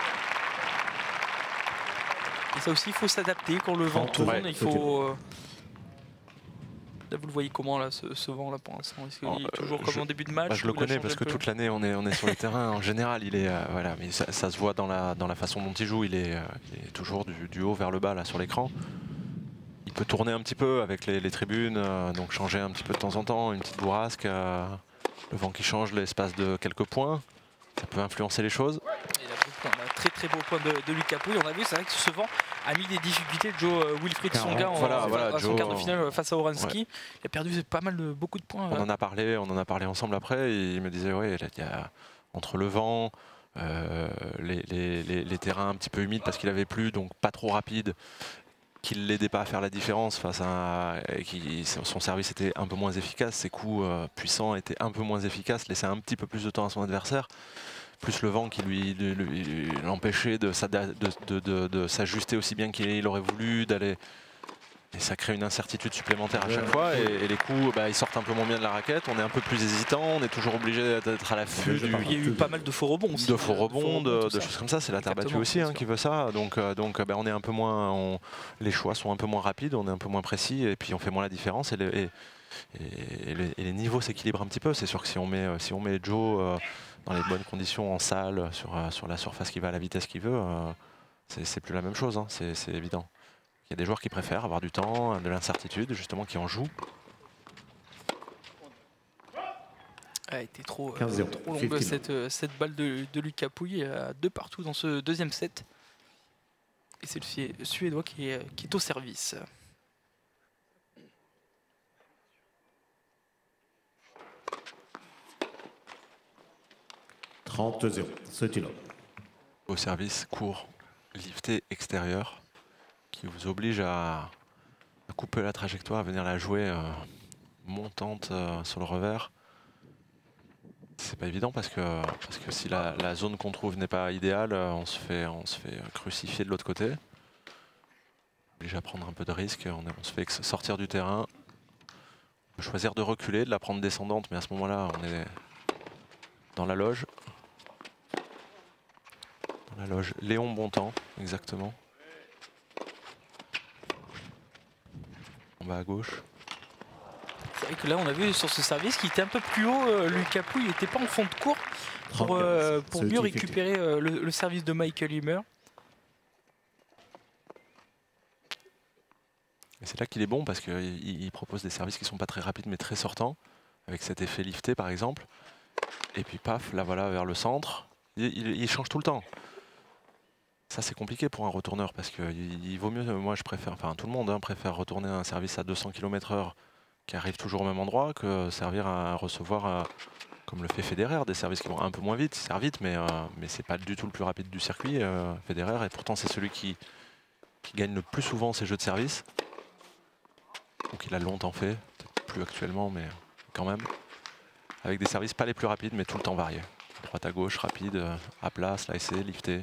Et ça aussi, il faut s'adapter quand le vent trente, tourne. ouais, Il faut. euh, Là, vous le voyez comment là, ce, ce vent là pour l'instant? Est-ce qu'il Alors, est toujours euh, comme je- en début de match? Bah, je ou le il a connais changé parce un que peu toute l'année on est, on est sur les terrains. En général, il est euh, voilà, mais ça, ça se voit dans la, dans la façon dont il joue. Il est, euh, il est toujours du, du haut vers le bas là sur l'écran. Il peut tourner un petit peu avec les, les tribunes, euh, donc changer un petit peu de temps en temps, une petite bourrasque, euh, le vent qui change l'espace de quelques points, ça peut influencer les choses. Il a beaucoup de points, un très très beau point de, de Lucas Pouille. On a vu, c'est vrai que ce vent a mis des difficultés. Joe euh, Wilfried Tsonga en, Voilà, en- voilà, à son Joe, quart de finale face à Oransky. ouais. Il a perdu pas mal de beaucoup de points. On en a parlé, on en a parlé ensemble après. Et il me disait, ouais, là, il y a entre le vent, euh, les, les, les, les terrains un petit peu humides parce qu'il avait plu, donc pas trop rapide, qu'il ne l'aidait pas à faire la différence face à qui, son service était un peu moins efficace, ses coups euh, puissants étaient un peu moins efficaces, laissaient un petit peu plus de temps à son adversaire, plus le vent qui lui, lui, lui l'empêchait de, de, de, de, de s'ajuster aussi bien qu'il aurait voulu, d'aller. Et ça crée une incertitude supplémentaire à chaque fois et, et les coups bah, ils sortent un peu moins bien de la raquette, on est un peu plus hésitant, on est toujours obligé d'être à l'affût. Du... Il y a eu pas mal de faux rebonds aussi. De faux rebonds, de, de, de choses comme ça, c'est la terre battue aussi hein, qui veut ça. Donc, euh, donc bah, on est un peu moins, on... les choix sont un peu moins rapides, on est un peu moins précis et puis on fait moins la différence et, le, et, et, et, les, et les niveaux s'équilibrent un petit peu. C'est sûr que si on met, si on met Joe euh, dans les bonnes conditions en salle, sur, sur la surface qui va à la vitesse qu'il veut, euh, c'est plus la même chose, hein, c'est évident. Il y a des joueurs qui préfèrent avoir du temps, de l'incertitude, justement, qui en jouent. Elle a été trop, euh, trop longue cette, cette balle de, de Lucas Pouille, à deux partout dans ce deuxième set. Et c'est le Suédois qui est, qui est au service. trente zéro, c'est là. Au service, court, lifté extérieur, qui vous oblige à, à couper la trajectoire, à venir la jouer euh, montante euh, sur le revers. C'est pas évident parce que, parce que si la, la zone qu'on trouve n'est pas idéale, on se fait, on se fait crucifier de l'autre côté. Obligé à prendre un peu de risque, on, on se fait sortir du terrain. On peut choisir de reculer, de la prendre descendante, mais à ce moment-là, on est dans la loge. Dans la loge Léon Bontemps, exactement. On va à gauche. C'est vrai que là, on a vu sur ce service qui était un peu plus haut. Euh, Lucas Pouille n'était pas en fond de cours pour, euh, pour mieux récupérer euh, le, le service de Michael Himmer. C'est là qu'il est bon parce qu'il il propose des services qui ne sont pas très rapides mais très sortants, avec cet effet lifté par exemple. Et puis paf, là voilà, vers le centre. Il, il, il change tout le temps. Ça c'est compliqué pour un retourneur parce qu'il il vaut mieux, moi je préfère, enfin tout le monde hein, préfère retourner un service à deux cents kilomètres heure qui arrive toujours au même endroit que servir à recevoir, à, comme le fait Federer, des services qui vont un peu moins vite, ça sert vite mais, euh, mais c'est pas du tout le plus rapide du circuit, euh, Federer, et pourtant c'est celui qui, qui gagne le plus souvent ces jeux de service. Donc il a longtemps fait, peut-être plus actuellement mais quand même. Avec des services pas les plus rapides mais tout le temps variés. Droite à gauche, rapide, à plat, slicé, lifté.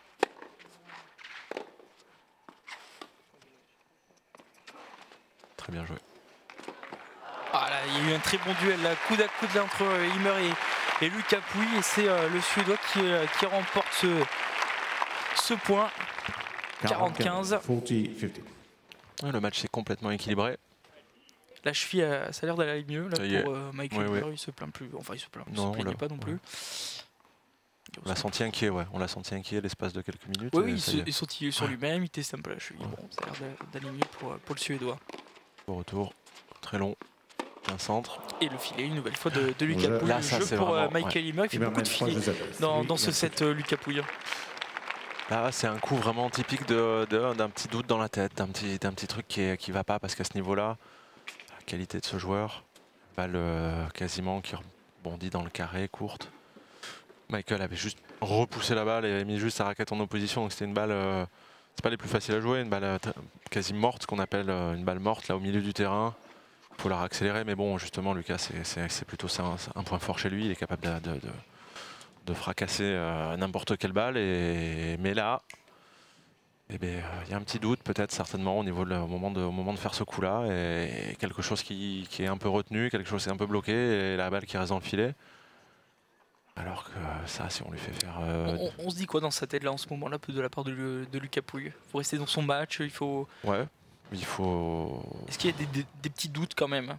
Très bien joué. Ah là, il y a eu un très bon duel, là, coude à coude là, entre Himmer et, et Lucas Pouille. Et c'est euh, le Suédois qui, euh, qui remporte ce, ce point. quarante quinze. Le match s'est complètement équilibré. La cheville, euh, ça a l'air d'aller mieux là, pour euh, Michael oui, Himmer. Oui. Il se plaint plus. Enfin, il se plaint. Non, il se plaignait pas non plus. Ouais. On l'a senti inquiet, ouais. On l'a senti inquiet l'espace de quelques minutes. Oui, oui, il, se, il sautille sur lui-même, il testait un peu la cheville. Ouais. Bon, ça a l'air d'aligner pour, pour le Suédois. Au retour, très long, un centre. Et le filet, une nouvelle fois de, de Lucas Pouille. Là, ça, jeu pour vraiment, Michael ouais. Himmer, il fait beaucoup de filets dans, dans ce set euh, Lucas Pouille. Là, c'est un coup vraiment typique d'un de, de, petit doute dans la tête, d'un petit, d'un petit truc qui ne qui va pas, parce qu'à ce niveau-là, la qualité de ce joueur, balle euh, quasiment qui rebondit dans le carré, courte. Michael avait juste repoussé la balle et avait mis juste sa raquette en opposition, donc c'était une balle, euh, c'est pas les plus faciles à jouer, une balle euh, quasi morte, ce qu'on appelle euh, une balle morte, là au milieu du terrain. Il faut la accélérer, mais bon, justement, Lucas, c'est plutôt ça, un, un point fort chez lui, il est capable de, de, de de fracasser euh, n'importe quelle balle, et, mais là, eh bien, il y a un petit doute peut-être certainement au, niveau de, au, moment de, au moment de faire ce coup-là, et, et quelque chose qui, qui est un peu retenu, quelque chose qui est un peu bloqué, et la balle qui reste dans le filet. Alors que ça, si on lui fait faire... Euh... On, on se dit quoi dans sa tête-là en ce moment-là, de la part de, de Lucas Pouille? Il faut rester dans son match, il faut... Ouais, il faut... Est-ce qu'il y a des, des, des petits doutes quand même?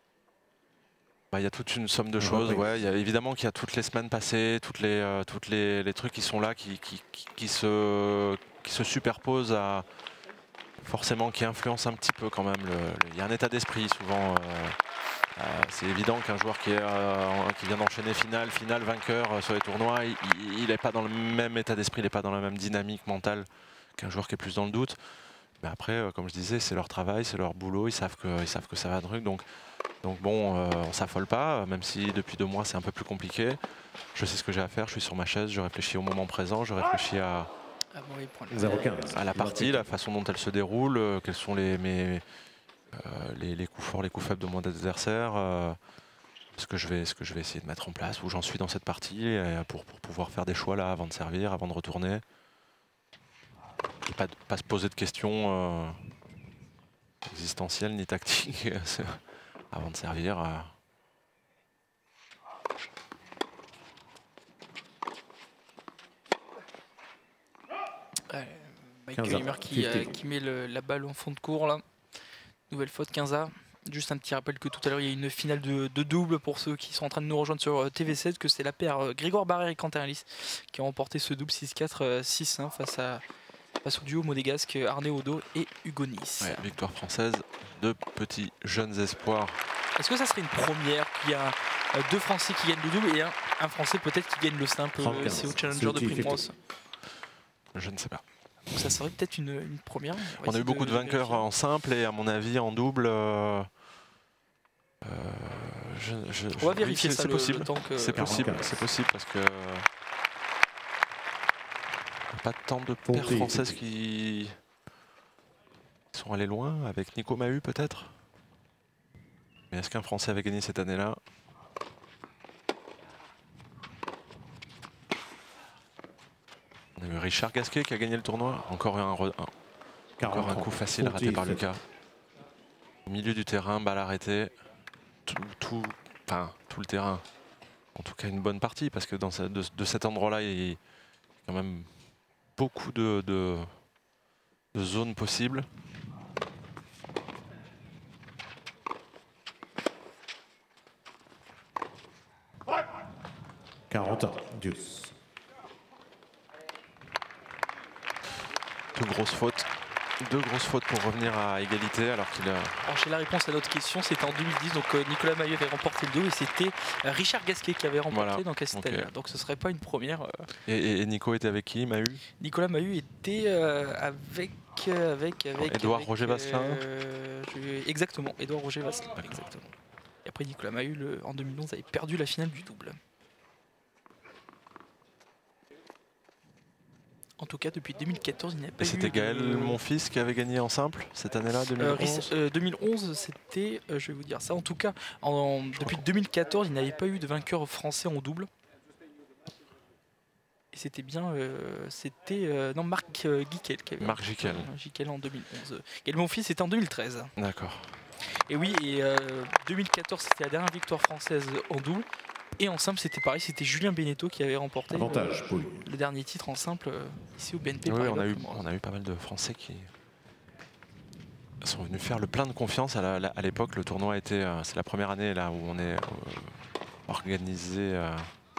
Bah, il y a toute une somme de choses, ouais. Il y a, évidemment qu'il y a toutes les semaines passées, toutes les, euh, toutes les, les trucs qui sont là, qui, qui, qui, qui, se, qui se superposent à... Forcément, qui influencent un petit peu quand même. Le, le, il y a un état d'esprit souvent. Euh, euh, c'est évident qu'un joueur qui, est, euh, qui vient d'enchaîner finale, finale, vainqueur euh, sur les tournois, il n'est pas dans le même état d'esprit, il n'est pas dans la même dynamique mentale qu'un joueur qui est plus dans le doute. Mais après, euh, comme je disais, c'est leur travail, c'est leur boulot, ils savent que, ils savent que ça va un truc. Donc, donc bon, euh, on s'affole pas, même si depuis deux mois c'est un peu plus compliqué. Je sais ce que j'ai à faire, je suis sur ma chaise, je réfléchis au moment présent, je réfléchis à, Ah bon, il prend le- zéro quinze. à la partie, la façon dont elle se déroule, euh, quels sont les, mes, euh, les, les coups forts, les coups faibles de mon adversaire, euh, ce, que je vais, ce que je vais essayer de mettre en place, où j'en suis dans cette partie, et pour, pour pouvoir faire des choix là avant de servir, avant de retourner. Et pas, de- pas se poser de questions euh, existentielles ni tactiques avant de servir. euh. Ouais, Michael quinze A, Ymer qui, euh, cinquante. qui met le- la balle en fond de cours là. Nouvelle faute quinze A. Juste un petit rappel que tout à l'heure il y a une finale de, de double pour ceux qui sont en train de nous rejoindre sur euh, T V sept, que c'est la paire euh, Grégoire Barrère et Quentin Alice qui ont remporté ce double six quatre euh, six un face, à, face au duo monégasque Arnaud Odo et Hugo Nice. Ouais, victoire française, deux petits jeunes espoirs. Est-ce que ça serait une première qu'il y a euh, deux Français qui gagnent le double et un, un Français peut-être qui gagne le simple euh, trente-quinze. c'est au Challenger de Celui qui fait Primrose? Je ne sais pas. Donc ça serait peut-être une, une première. va On a essayer eu beaucoup de, vainqueurs vérifier. en simple et à mon avis en double. euh, euh, je, je- On va je- vérifier oui, ça c'est le- possible. le temps que- C'est possible, quarante-quinze. c'est possible parce que pas tant de paires Ponty, françaises Ponty. qui sont allées loin avec Nico Mahut peut-être. Mais est-ce qu'un Français avait gagné cette année-là? On a eu Richard Gasquet qui a gagné le tournoi. Encore un, re- un- encore un coup facile raté par Lucas. Au milieu du terrain, balle arrêtée. Tout, tout, enfin, tout le terrain. En tout cas, une bonne partie parce que dans ce- de, de cet endroit-là, il y a quand même beaucoup de, de, de zones possibles. quarante ans, deuce. Deux grosses fautes. Deux grosses fautes pour revenir à égalité alors qu'il a. Alors j'ai la réponse à notre question, c'était en deux mille dix, donc euh, Nicolas Mahut avait remporté le double et c'était euh, Richard Gasquet qui avait remporté Voilà. donc à cette Ok. année-là. Donc ce serait pas une première. euh. Et, et- et Nico était avec qui, Mahut? Nicolas Mahut était euh, avec euh, avec avec Édouard avec, Roger Vasselin. euh, je- Exactement, Édouard Roger Vasselin. Exactement. Et après Nicolas Mahut le- en deux mille onze avait perdu la finale du double. En tout cas, depuis deux mille quatorze, il n'y a pas Et eu c'était de- Gaël, mon fils, qui avait gagné en simple cette année-là, deux mille Euh, onze. Riss- euh, deux mille onze, c'était, euh, je vais vous dire ça, en tout cas, en- depuis deux mille quatorze, il n'avait pas eu de vainqueur français en double. Et c'était bien, euh, c'était euh, non Marc euh, Guiquel qui avait Marc Giquel. euh, Giquel en deux mille onze. Et mon fils c'était en deux mille treize. D'accord. Et oui, et euh, deux mille quatorze c'était la dernière victoire française en double. Et en simple c'était pareil, c'était Julien Beneteau qui avait remporté Avantage, euh, Pouille. le dernier titre en simple euh, ici au B N P. Oui, Paribas on a, eu, Primrose. on a eu pas mal de Français qui sont venus faire le plein de confiance. À la- à l'époque, le tournoi était, euh, c'est la première année là où on est euh, organisé euh,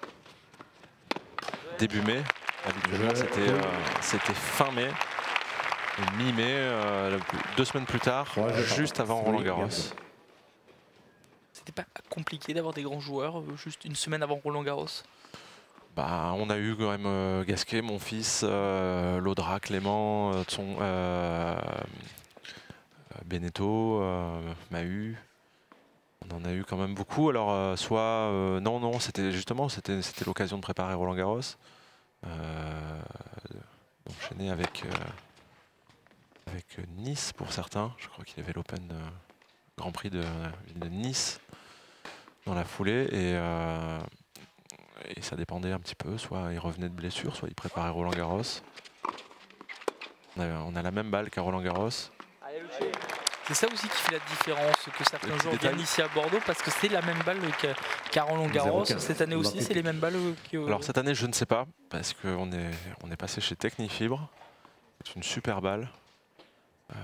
début mai. Habituellement, Je- c'était euh, c'était fin mai. Et mi-mai, euh, deux semaines plus tard, Trois, je juste parle. avant Oui, Roland Garros. bien. C'était pas compliqué d'avoir des grands joueurs euh, juste une semaine avant Roland Garros. Bah, on a eu quand même euh, Gasquet, mon fils, euh, Laudra, Clément, euh, Tson- euh, euh, Beneteau, euh, Mahut. On en a eu quand même beaucoup. Alors, euh, soit. euh, non, non, c'était justement c'était c'était l'occasion de préparer Roland Garros. Euh, Enchaîner avec, euh, avec Nice pour certains. Je crois qu'il y avait l'Open euh, Grand Prix de la ville de Nice dans la foulée. Et. euh, Et ça dépendait un petit peu, soit il revenait de blessure, soit il préparait Roland Garros. On a, on a la même balle qu'à Roland Garros. C'est ça aussi qui fait la différence, que certains petit joueurs détail. viennent ici à Bordeaux parce que c'est la même balle qu'à qu'à Roland Garros. zéro quinze. Cette année aussi, c'est les mêmes balles que. Alors cette année, je ne sais pas, parce qu'on est, on est passé chez Technifibre. C'est une super balle. Euh,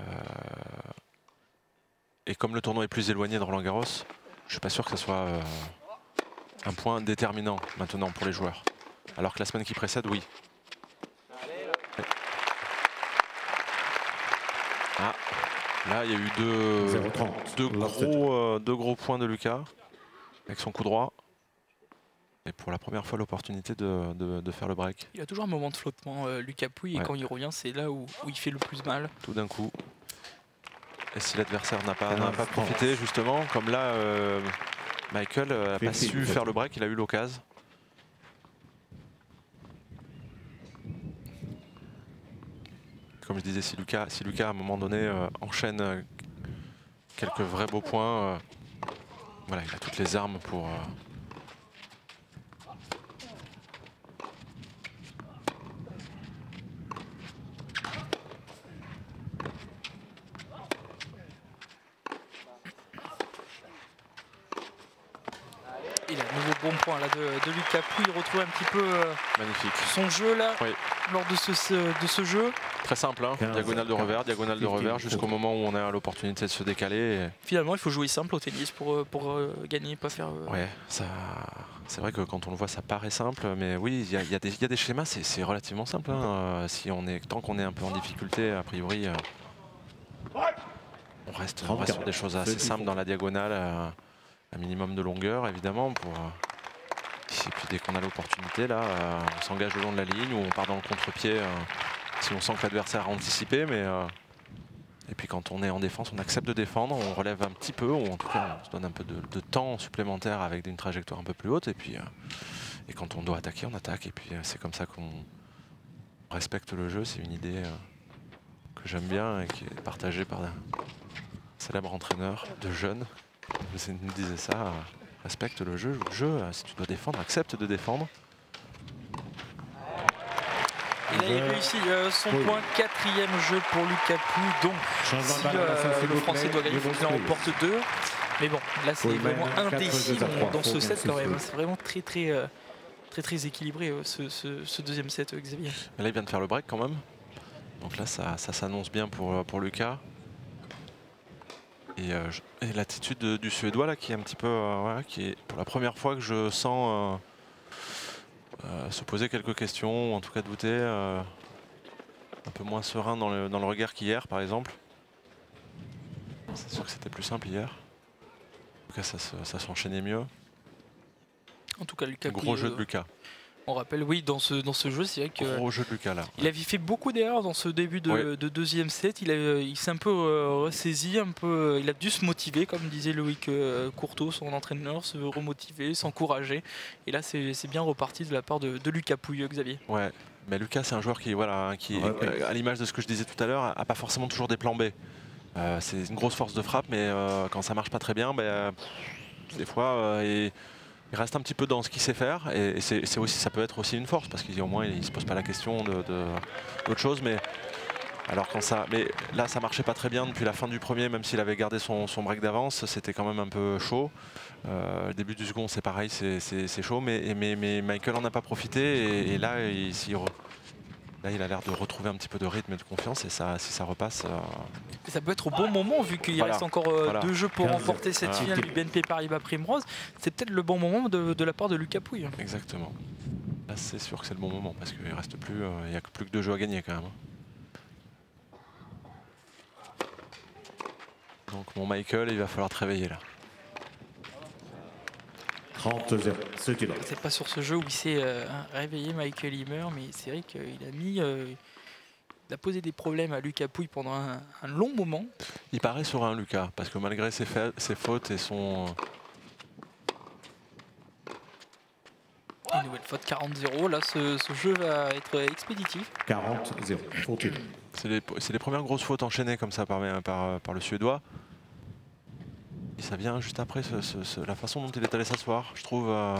Et comme le tournoi est plus éloigné de Roland Garros, je suis pas sûr que ce soit euh, un point déterminant maintenant pour les joueurs. Alors que la semaine qui précède, oui. Ah, là il y a eu deux, zéro trente. deux, Love touch. gros, euh, deux gros points de Lucas avec son coup droit. Mais pour la première fois l'opportunité de, de, de faire le break. Il a toujours un moment de flottement, euh, Lucas Pouille, Ouais. et quand il revient, c'est là où, où il fait le plus mal. Tout d'un coup. Et si l'adversaire n'a pas, n'a pas profité, justement, comme là, euh, Michael n'a pas su faire le break, il a eu l'occasion. Comme je disais, si Lucas, si Lucas à un moment donné euh, enchaîne euh, quelques vrais beaux points, euh, voilà, il a toutes les armes pour... Euh, Il a un nouveau bon point là de, de Lucas Pouille. Il retrouve un petit peu euh, magnifique. son jeu là, Oui. lors de ce, ce- de ce jeu. Très simple, hein. Diagonale de revers, diagonale de revers, jusqu'au moment où on a l'opportunité de se décaler. Et... Finalement, il faut jouer simple au tennis pour, euh, pour euh, gagner, pas faire... euh, Ouais, ça, c'est vrai que quand on le voit, ça paraît simple, mais oui, il y, a- il y a des- il y a des schémas, c'est c'est relativement simple. Hein. Euh, si on est, tant qu'on est un peu en difficulté, a priori, euh, on reste, on reste sur des choses assez simples dans la diagonale, euh, un minimum de longueur, évidemment, pour. euh, Et puis dès qu'on a l'opportunité, là, euh, on s'engage le long de la ligne ou on part dans le contre-pied euh, si on sent que l'adversaire a anticipé, mais. euh, Et puis quand on est en défense, on accepte de défendre, on relève un petit peu, ou en tout cas on se donne un peu de, de temps supplémentaire avec une trajectoire un peu plus haute. Et puis euh, et quand on doit attaquer, on attaque. Et puis euh, c'est comme ça qu'on respecte le jeu. C'est une idée euh, que j'aime bien et qui est partagée par un célèbre entraîneur de jeunes. Il nous disait ça, euh, respecte le jeu, joue le jeu. euh, Si tu dois défendre, accepte de défendre. Et là, il réussit euh, son point, quatrième jeu pour Lucas Pouille. Donc, si euh, le Français doit gagner, il faut qu'il en remporte deux. Mais bon, là, c'est vraiment indécis dans, dans ce set quand même. C'est vraiment très, très, euh, très, très équilibré euh, ce, ce- ce deuxième set, euh, Xavier. Et là, il vient de faire le break quand même. Donc là, ça, ça s'annonce bien pour, pour Lucas. Et, euh, je- et l'attitude de- du Suédois, là, qui est un petit peu... euh, voilà, qui est pour la première fois que je sens euh, euh, se poser quelques questions, ou en tout cas douter. euh, un peu moins serein dans le, dans le regard qu'hier, par exemple. C'est sûr que c'était plus simple hier. En tout cas, ça, se- ça s'enchaînait mieux. En tout cas, Lucas Gros Pouille, jeu euh, de Lucas. on rappelle, oui, dans ce, dans ce jeu, c'est vrai que... Gros jeu de Lucas, là. Il avait fait beaucoup d'erreurs dans ce début de, Ouais. de deuxième set. Il, a- il s'est un peu euh, ressaisi, un peu, euh, il a dû se motiver, comme disait Loïc euh, Courteau, son entraîneur, se remotiver, s'encourager. Et là, c'est c'est bien reparti de la part de, de Lucas Pouille, Xavier. Ouais, mais Lucas, c'est un joueur qui, voilà, qui Ouais, euh, à l'image de ce que je disais tout à l'heure, a pas forcément toujours des plans B. Euh, c'est une grosse force de frappe, mais euh, quand ça marche pas très bien, ben, euh, des fois, euh, il, il reste un petit peu dans ce qu'il sait faire. Et, et c'est c'est aussi, ça peut être aussi une force, parce qu'au moins, il se pose pas la question de, de- d'autre chose. Mais alors quand ça, mais là, ça marchait pas très bien depuis la fin du premier, même s'il avait gardé son, son break d'avance, c'était quand même un peu chaud. Euh, le début du second, c'est pareil, c'est c'est- c'est chaud, mais, et- mais, mais Michael en a pas profité. Et, et là, il, s'y re- là, il a l'air de retrouver un petit peu de rythme et de confiance. Et ça, si ça repasse, euh, Et ça peut être au bon moment, vu qu'il Voilà. reste encore euh, Voilà. deux jeux pour quinze, remporter cette voilà. finale du B N P Paribas Primrose. C'est peut-être le bon moment de, de la part de Lucas Pouille. exactement. Là, c'est sûr que c'est le bon moment parce qu'il reste plus, euh, il y a plus que deux jeux à gagner quand même. Donc mon Michael, il va falloir te réveiller là. trente zéro. C'est une C'est pas sur ce jeu où il s'est euh, réveillé, Michael Himmer, mais c'est vrai qu'il a mis... euh, il a posé des problèmes à Lucas Pouille pendant un, un long moment. Il paraît serein, Lucas, parce que malgré ses, fa- ses fautes et son... Une nouvelle faute quarante zéro. Là, ce, ce jeu va être expéditif. quarante zéro. Continue. C'est les, c'est les premières grosses fautes enchaînées comme ça par, par, par le Suédois. Et ça vient juste après ce- ce- ce- la façon dont il est allé s'asseoir, je trouve, euh,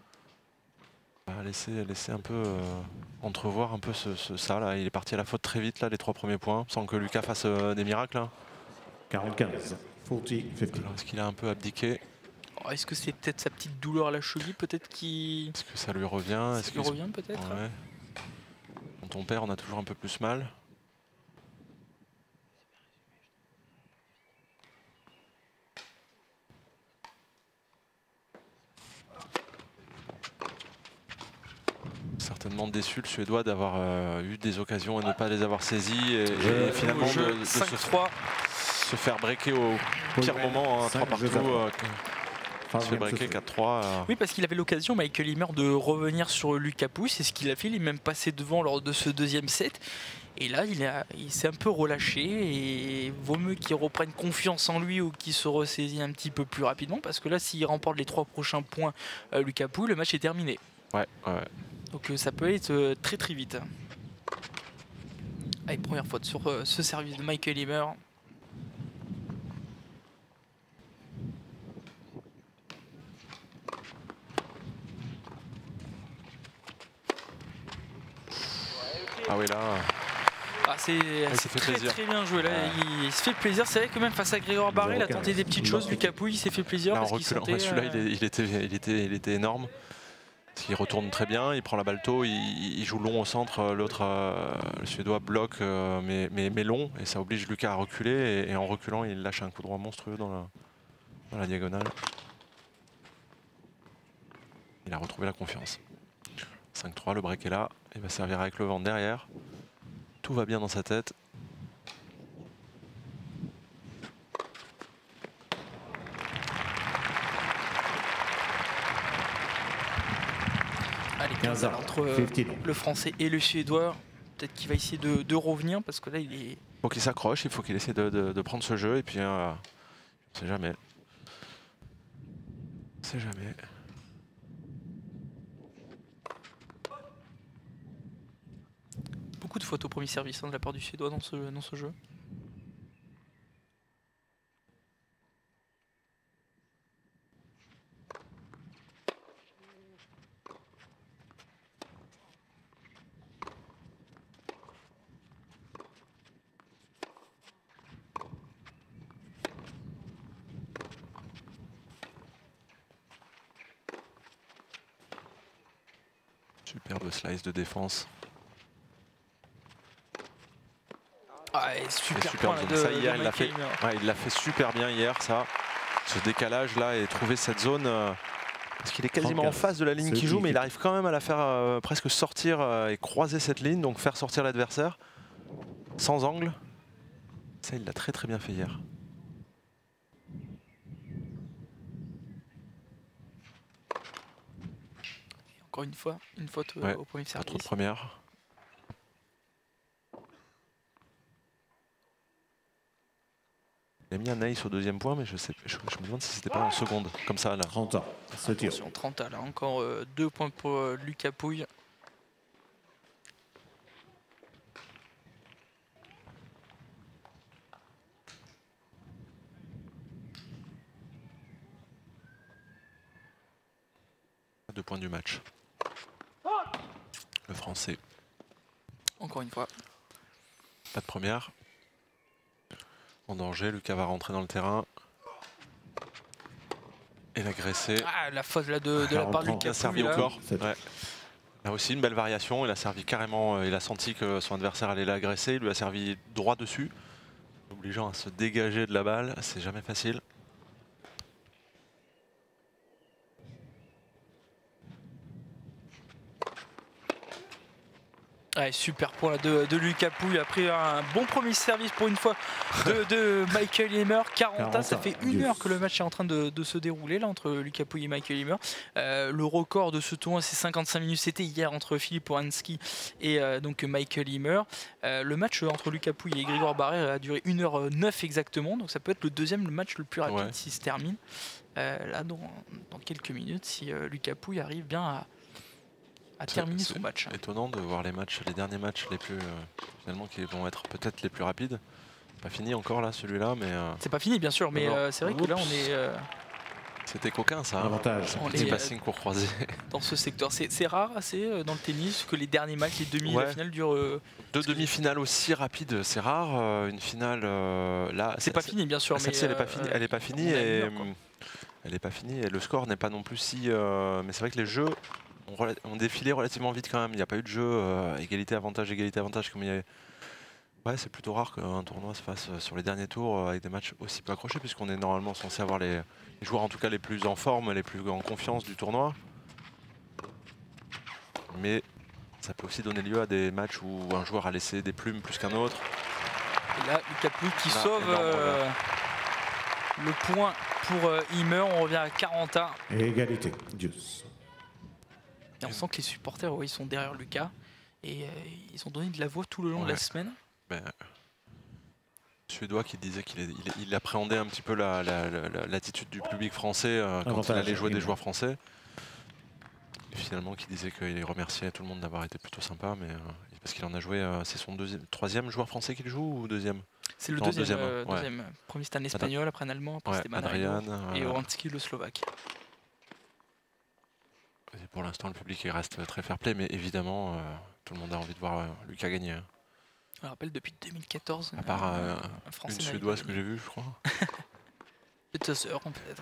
a laissé, laissé un peu euh, entrevoir un peu ce, ce- ça. Là. Il est parti à la faute très vite, là, les trois premiers points, sans que Lucas fasse euh, des miracles. Hein. quarante-quinze. quarante cinquante. Alors, est-ce qu'il a un peu abdiqué? Oh, est-ce que c'est peut-être sa petite douleur à la cheville, peut-être qui Est-ce que ça lui revient? ça Est-ce lui qu'il se- revient peut-être? Ouais. Quand on perd, on a toujours un peu plus mal. Certainement déçu le Suédois d'avoir euh, eu des occasions et ne pas les avoir saisies et, et finalement Au jeu, de, de cinq se, trois. se faire breaker au pire moment, hein, trois cinq partout. jeux à euh, Il se fait breaker quatre trois. Euh... Oui, parce qu'il avait l'occasion, Michael Himmer, de revenir sur Lucas Pouille. C'est ce qu'il a fait. Il est même passé devant lors de ce deuxième set. Et là, il, a, il s'est un peu relâché. Et vaut mieux qu'il reprenne confiance en lui ou qu'il se ressaisit un petit peu plus rapidement. Parce que là, s'il remporte les trois prochains points, euh, Lucas Pouille, le match est terminé. Ouais, ouais. Donc euh, ça peut être euh, très très vite. Allez, première faute sur euh, ce service de Michael Himmer. Ah oui là. Ah, c'est très, très bien joué là, ouais. il, il se fait plaisir. C'est vrai que même face à Grégoire Barré, il a tenté des petites choses. Lucas Pouille, il s'est fait plaisir. Là, parce qu'il sentait, celui-là, euh... il, il, était, il, était, il était énorme. Il retourne très bien, il prend la balle tôt, il, il joue long au centre. L'autre, euh, le Suédois, bloque euh, mais, mais, mais long, et ça oblige Lucas à reculer. Et, et en reculant, il lâche un coup droit monstrueux dans la, dans la diagonale. Il a retrouvé la confiance. cinq trois, le break est là. Il va servir avec le vent derrière. Tout va bien dans sa tête. Allez, quinze entre le français et le suédois. Peut-être qu'il va essayer de, de revenir parce que là il est... Il faut qu'il s'accroche, il faut qu'il essaie de, de, de prendre ce jeu et puis euh, on sait jamais. On sait jamais. Beaucoup de fautes au premier service hein, de la part du suédois dans ce, dans ce jeu. Superbe slice de défense. Ah, super, super point, de, ça hier, de il l'a fait, ouais, il l'a fait super bien hier, ça. Ce décalage là et trouver cette zone euh, parce qu'il est quasiment en face de la ligne qui joue, mais il arrive quand même à la faire euh, presque sortir euh, et croiser cette ligne, donc faire sortir l'adversaire sans angle. Ça, il l'a très très bien fait hier. Et encore une fois, une faute ouais, au premier service. Trop de première. Il a mis un ace au deuxième point, mais je, sais, je, je me demande si c'était pas en seconde, comme ça là. trente ans, attention, trente ans là, encore euh, deux points pour euh, Lucas Pouille. Deux points du match. Le français. Encore une fois. Pas de première. En danger, Lucas va rentrer dans le terrain. Et l'agresser. Ah, la faute là de, de la part de Lucas. Il a servi au corps. Ouais. Là aussi une belle variation. Il a servi carrément, il a senti que son adversaire allait l'agresser. Il lui a servi droit dessus, obligeant à se dégager de la balle. C'est jamais facile. Ouais, super point de, de Lucas Pouille après un bon premier service pour une fois de, de Michael Himmer. quarante à, ça fait une heure que le match est en train de, de se dérouler là entre Lucas Pouille et Michael Himmer. Euh, le record de ce tournoi c'est cinquante-cinq minutes, c'était hier entre Philippe Oransky et euh, donc Michael Himmer. Euh, le match entre Lucas Pouille et Grégoire Barré a duré une heure neuf exactement, donc ça peut être le deuxième le match le plus rapide ouais. s'il se termine. Euh, là dans, dans quelques minutes si euh, Lucas Pouille arrive bien à à terminer son match. Étonnant de voir les matchs, les derniers matchs les plus euh, finalement qui vont être peut-être les plus rapides. Pas fini encore là celui-là, mais euh... c'est pas fini bien sûr, mais euh, c'est vrai que là on est. Euh... C'était coquin ça. Avantage. Un petit passing court croisé. Dans ce secteur, c'est rare assez euh, dans le tennis que les derniers matchs, les demi, ouais. la finale durent. Euh... Deux demi-finales aussi rapides, c'est rare. Euh, une finale euh, là. C'est pas fini bien sûr, mais celle-ci elle est pas finie. Elle est pas finie et elle est pas finie et le score n'est pas non plus si. Euh, mais c'est vrai que les jeux on défilait relativement vite quand même, il n'y a pas eu de jeu euh, égalité avantage égalité avantage comme il y avait. Ouais, c'est plutôt rare qu'un tournoi se fasse sur les derniers tours euh, avec des matchs aussi peu accrochés puisqu'on est normalement censé avoir les, les joueurs en tout cas les plus en forme, les plus en confiance du tournoi. Mais ça peut aussi donner lieu à des matchs où un joueur a laissé des plumes plus qu'un autre. Et là, Lucas Pouille qui là, sauve euh, Le point pour euh, Ymer, on revient à quarante à. Et égalité, Deuce. Et on sent que les supporters, ouais, ils sont derrière Lucas. Et euh, ils ont donné de la voix tout le long ouais. de la semaine. Ben, Suédois qui disait qu'il il, il appréhendait un petit peu l'attitude la, la, la, du public français euh, quand Avantage, il allait jouer des joueurs français. Et finalement, qui disait qu'il remerciait tout le monde d'avoir été plutôt sympa, mais euh, parce qu'il en a joué, euh, c'est son deuxième, troisième joueur français qu'il joue ou deuxième? C'est le non, deuxième. deuxième, euh, ouais. deuxième. Premier c'était un espagnol, après un allemand, après ouais, c'était Adrian euh, et Oranski le slovaque. Et pour l'instant, le public il reste très fair play, mais évidemment, euh, tout le monde a envie de voir euh, Lucas gagner. Je rappelle depuis deux mille quatorze. À part euh, un une Suédoise que j'ai vue, je crois. Et ta sœur, peut-être.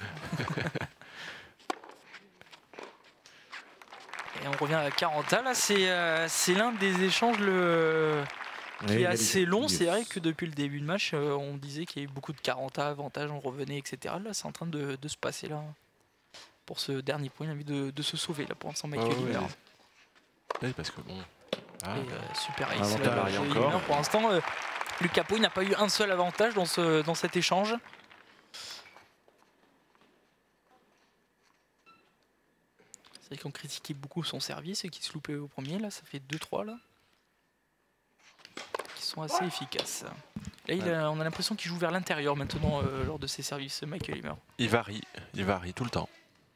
Et on revient à quarante à. Là, c'est euh, l'un des échanges le... qui est assez long. C'est vrai que depuis le début de match, euh, on disait qu'il y avait beaucoup de quarante à, avantages, on revenait, et cetera. Là, c'est en train de, de se passer là. Pour ce dernier point, il a envie de, de se sauver là pour l'instant, Michael oh, Ymer. Oui, oui, parce que bon. Ah, et, euh, super ace là, encore. Pour l'instant, euh, Lucas Pouille n'a pas eu un seul avantage dans, ce, dans cet échange. C'est vrai qu'on critiquait beaucoup son service et qu'il se loupait au premier. Là, ça fait deux trois là. Qui sont assez efficaces. Là, il a, on a l'impression qu'il joue vers l'intérieur maintenant euh, lors de ses services, Michael Ymer. Il varie, il varie tout le temps.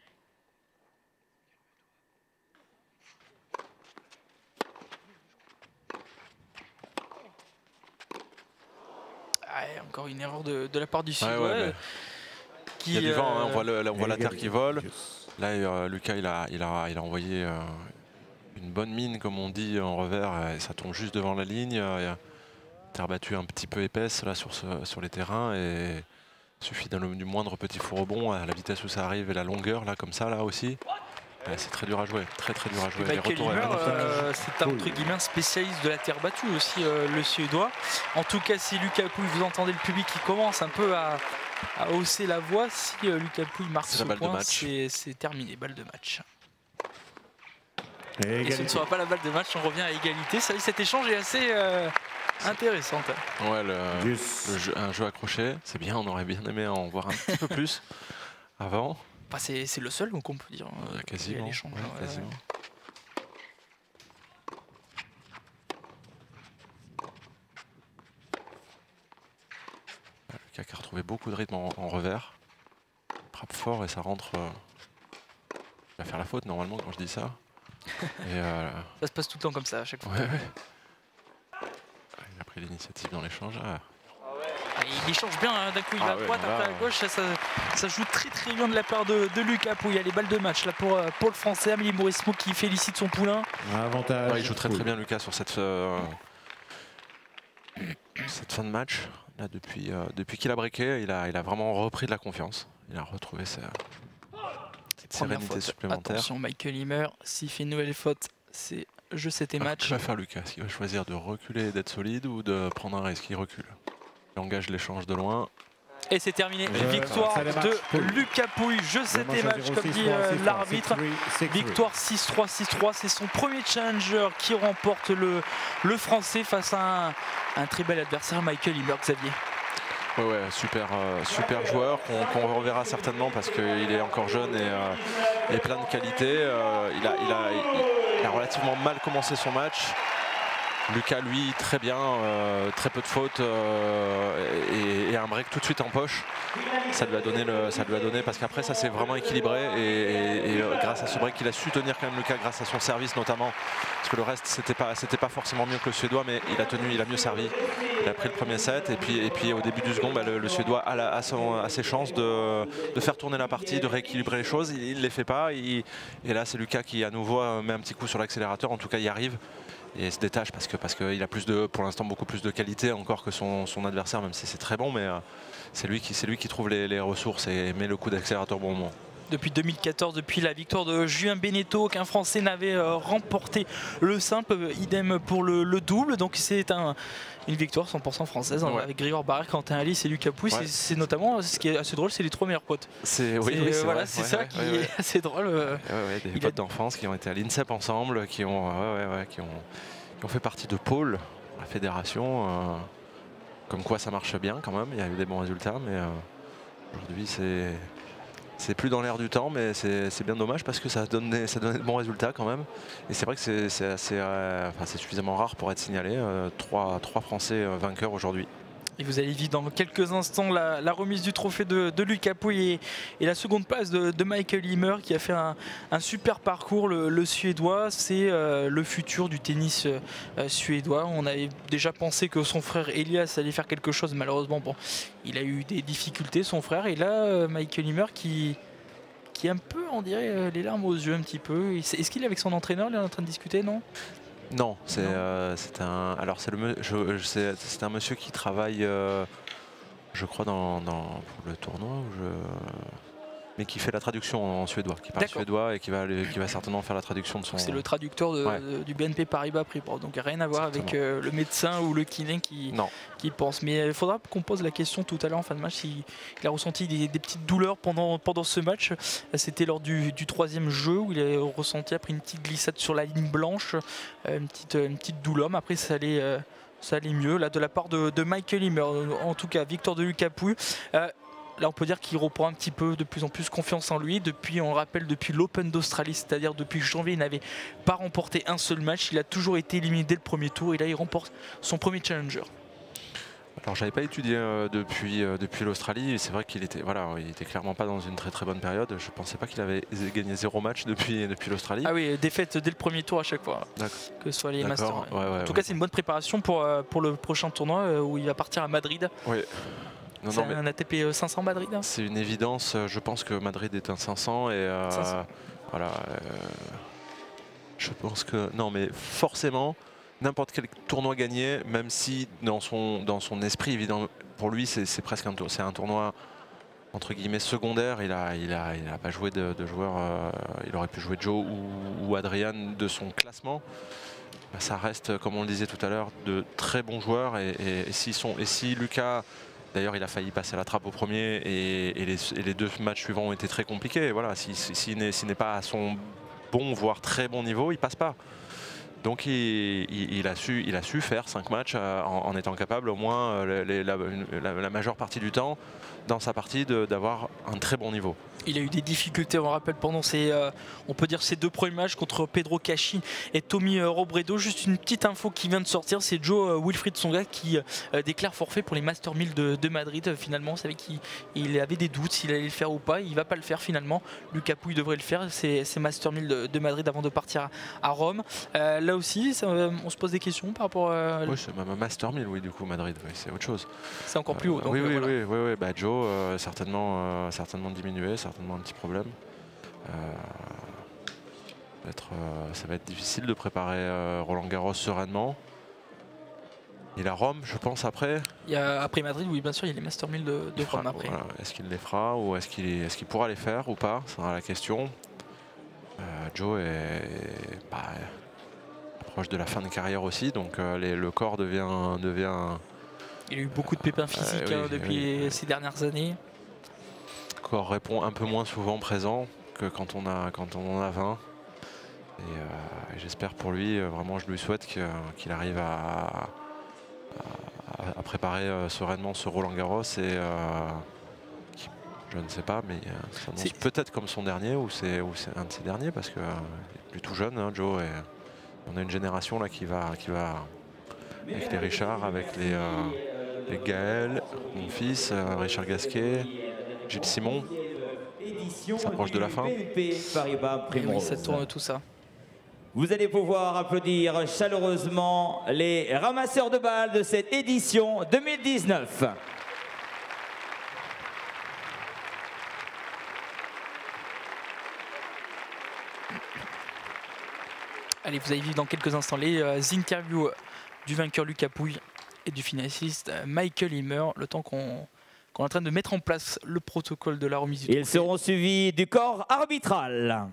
Ah, encore une erreur de, de la part du Sud. Ouais, ouais, qui, il y a du vent, euh, hein, on voit, le, on voit la terre qui vole. Là, euh, Lucas, il a, il a, il a envoyé euh, une bonne mine, comme on dit en revers, et ça tombe juste devant la ligne. Euh, terre battue un petit peu épaisse là sur, ce, sur les terrains, et il suffit du moindre petit faux rebond à la vitesse où ça arrive et la longueur là comme ça là aussi. C'est très dur à jouer, très très dur à jouer. Michael Ymer, euh, c'est un entre guillemets spécialiste de la terre battue aussi, euh, le Suédois. En tout cas, si Lucas Pouille, vous entendez le public qui commence un peu à, à hausser la voix, si euh, Lucas Pouille marque ce point, c'est terminé, balle de match. Et, et ce ne sera pas la balle de match, on revient à égalité. Ça, cet échange est assez euh, intéressant. Ouais, le, le jeu, un jeu accroché, c'est bien, on aurait bien aimé en voir un petit peu plus avant. Enfin, c'est le seul qu'on peut dire. Euh, quasiment. Ouais, ouais, quasiment. Lucas qui a retrouvé beaucoup de rythme en, en revers. Frappe fort et ça rentre. Euh... Il va faire la faute normalement quand je dis ça. Et euh... ça se passe tout le temps comme ça à chaque fois. Ouais, ouais. Il a pris l'initiative dans l'échange. Ah. Il échange bien, hein, d'un coup il ah va à droite, ouais, après à gauche, ça, ça, ça joue très très bien de la part de, de Lucas Pouille. Il y a les balles de match là pour, pour le français, Amélie Mauresmo qui félicite son poulain. Avantage. Ouais, il joue très très bien Lucas sur cette, euh, cette fin de match. Là, depuis euh, depuis qu'il a breaké, il a, il a vraiment repris de la confiance. Il a retrouvé sa sérénité faute. supplémentaire. Attention, Michael Ymer, s'il fait une nouvelle faute, c'est jeu c'était match. Que va faire Lucas? Est-ce qu'il va choisir de reculer et d'être solide ou de prendre un risque? Il recule. Il engage l'échange de loin. Et c'est terminé. Je Victoire de Lucas Pouille. Je sais tes matchs, comme dit euh, l'arbitre. Victoire six trois, six trois. C'est son premier challenger qui remporte le, le français face à un, un très bel adversaire, Michael Ymer. Xavier. Ouais, ouais, super, euh, super joueur qu'on qu'on reverra certainement parce qu'il est encore jeune et, euh, et plein de qualités. Euh, il, a, il, a, il a relativement mal commencé son match. Lucas, lui, très bien, euh, très peu de fautes euh, et, et un break tout de suite en poche. Ça lui a donné, le, ça lui a donné parce qu'après, ça s'est vraiment équilibré et, et, et grâce à ce break, il a su tenir quand même Lucas grâce à son service notamment. Parce que le reste, c'était pas, c'était pas forcément mieux que le Suédois, mais il a tenu, il a mieux servi. Il a pris le premier set et puis, et puis au début du second, bah, le, le Suédois a, la, a, son, a ses chances de, de faire tourner la partie, de rééquilibrer les choses. Il ne les fait pas. Il, et là, c'est Lucas qui à nouveau met un petit coup sur l'accélérateur. En tout cas, il y arrive. Et se détache parce que parce qu'il a plus de, pour l'instant beaucoup plus de qualité encore que son, son adversaire, même si c'est très bon, mais euh, c'est lui qui c'est lui qui trouve les, les ressources et met le coup d'accélérateur bon moment. Depuis deux mille quatorze, depuis la victoire de Julien Beneteau, qu'un Français n'avait euh, remporté le simple, idem pour le, le double. Donc c'est un, une victoire cent pour cent française, ouais. Avec Grégoire Barrère, Quentin Alice et Lucas Pouille. Ouais. C'est notamment, ce qui est assez drôle, c'est les trois meilleurs potes. C'est oui, oui, euh, voilà, c'est ouais, ça ouais, qui ouais, est ouais. assez drôle. Euh, ouais, ouais, des potes a... d'enfance qui ont été à l'INSEP ensemble, qui ont, ouais, ouais, ouais, qui ont qui ont fait partie de Pôle, la fédération. Euh, comme quoi ça marche bien quand même, il y a eu des bons résultats, mais euh, Aujourd'hui, c'est c'est plus dans l'air du temps, mais c'est bien dommage parce que ça donne des, ça donne de bons résultats quand même. Et c'est vrai que c'est assez, euh, enfin, c'est suffisamment rare pour être signalé. Euh, trois, trois Français euh, vainqueurs aujourd'hui. Et vous allez vivre dans quelques instants la, la remise du trophée de, de Lucas Pouille et, et la seconde place de, de Michael Ymer qui a fait un, un super parcours. Le, le Suédois, c'est euh, le futur du tennis euh, suédois. On avait déjà pensé que son frère Elias allait faire quelque chose. Malheureusement, bon, il a eu des difficultés, son frère. Et là, euh, Michael Ymer qui, qui est un peu, on dirait, euh, les larmes aux yeux un petit peu. Est-ce qu'il est avec son entraîneur? Il est en train de discuter, non? Non, c'est euh, un. Alors c'est le, c'est un monsieur qui travaille, euh, je crois, dans, dans pour le tournoi, où je, mais qui fait la traduction en suédois, qui parle suédois et qui va, qui va certainement faire la traduction de son. C'est le traducteur de, ouais. de, du B N P Paribas Priport, donc rien à voir Exactement. avec euh, le médecin ou le kiné qui, qui pense. Mais il faudra qu'on pose la question tout à l'heure en fin de match s'il il a ressenti des, des petites douleurs pendant, pendant ce match. C'était lors du, du troisième jeu où il a ressenti après une petite glissade sur la ligne blanche, euh, une, petite, une petite douleur, mais après ça allait. Euh, ça allait mieux là de la part de, de Michael Ymer. En tout cas, victoire de Lucas Pouille. Euh, Là, on peut dire qu'il reprend un petit peu de plus en plus confiance en lui. Depuis, on le rappelle, depuis l'Open d'Australie, c'est-à-dire depuis janvier, il n'avait pas remporté un seul match. Il a toujours été éliminé dès le premier tour et là, il remporte son premier challenger. Alors, j'avais pas étudié euh, depuis, euh, depuis l'Australie. C'est vrai qu'il était, voilà, il était clairement pas dans une très très bonne période. Je pensais pas qu'il avait gagné zéro match depuis, depuis l'Australie. Ah oui, défaite dès le premier tour à chaque fois, que ce soit les Masters. Ouais, ouais, en tout ouais. cas, c'est une bonne préparation pour, pour le prochain tournoi où il va partir à Madrid. Oui. C'est un A T P cinq cents Madrid. Hein. C'est une évidence. Je pense que Madrid est un cinq cents et euh, cinq cents. Voilà. Euh, je pense que non, mais forcément, n'importe quel tournoi gagné, même si dans son dans son esprit, évidemment, pour lui, c'est presque un c'est un tournoi entre guillemets secondaire. Il a il a il a pas joué de, de joueurs. Euh, il aurait pu jouer Joe ou, ou Adrian de son classement. Ça reste, comme on le disait tout à l'heure, de très bons joueurs et, et, et s'ils sont et si Lucas. D'ailleurs, il a failli passer la trappe au premier et, et, les, et les deux matchs suivants ont été très compliqués. Voilà, s'il si, si n'est si pas à son bon, voire très bon niveau, il passe pas. Donc, il, il, il, a, su, il a su faire cinq matchs en, en étant capable, au moins les, la, la, la majeure partie du temps, dans sa partie, d'avoir un très bon niveau. Il a eu des difficultés, on rappelle, pendant ses, euh, on peut dire ses deux premiers matchs contre Pedro Cachin et Tommy euh, Robredo. Juste une petite info qui vient de sortir, c'est Joe euh, Wilfried Tsonga qui euh, déclare forfait pour les Master mille de, de Madrid. Euh, finalement, on savait qu'il il avait des doutes s'il allait le faire ou pas. Il va pas le faire finalement. Lucas Pouille devrait le faire. C'est Master mille de, de Madrid avant de partir à, à Rome. Euh, là aussi, ça, euh, on se pose des questions par rapport à... Oui, c'est même Master mille, oui, du coup, Madrid, oui, c'est autre chose. C'est encore plus haut. Euh, donc, oui, oui, voilà. oui, oui, oui, bah, Joe, euh, certainement, euh, certainement diminué, certainement un petit problème. Euh, être, euh, ça va être difficile de préparer euh, Roland Garros sereinement. Il a Rome, je pense, après. Il y a, après Madrid, oui, bien sûr, il y a les Master mille de, de Rome après. Voilà. Est-ce qu'il les fera ou est-ce qu'il est, est qu'il pourra les faire ou pas? Ça sera la question. Euh, Joe est bah, proche de la fin de carrière aussi, donc euh, les, le corps devient, devient... Il a eu beaucoup de pépins physiques euh, oui, hein, depuis oui, ces oui. dernières années. Le corps répond un peu moins souvent présent que quand on, a, quand on en a vingt. Et, euh, et j'espère pour lui, vraiment je lui souhaite qu'il qu'il arrive à, à, à préparer euh, sereinement ce Roland Garros. Et euh, qui, je ne sais pas, mais ça annonce peut-être comme son dernier ou c'est un de ses derniers parce qu'il est plus tout jeune, hein, Joe. Et on a une génération là qui va, qui va avec les Richard, avec les, euh, les Gaël, mon fils, euh, Richard Gasquet, Gilles Simon. Ça s'approche de la fin. Et oui, ça tourne tout ça. Vous allez pouvoir applaudir chaleureusement les ramasseurs de balles de cette édition deux mille dix-neuf. Allez, vous allez vivre dans quelques instants les euh, interviews du vainqueur Lucas Pouille et du finaliste euh, Michael Ymer, le temps qu'on qu'on est en train de mettre en place le protocole de la remise du trophée. Ils seront suivis du corps arbitral.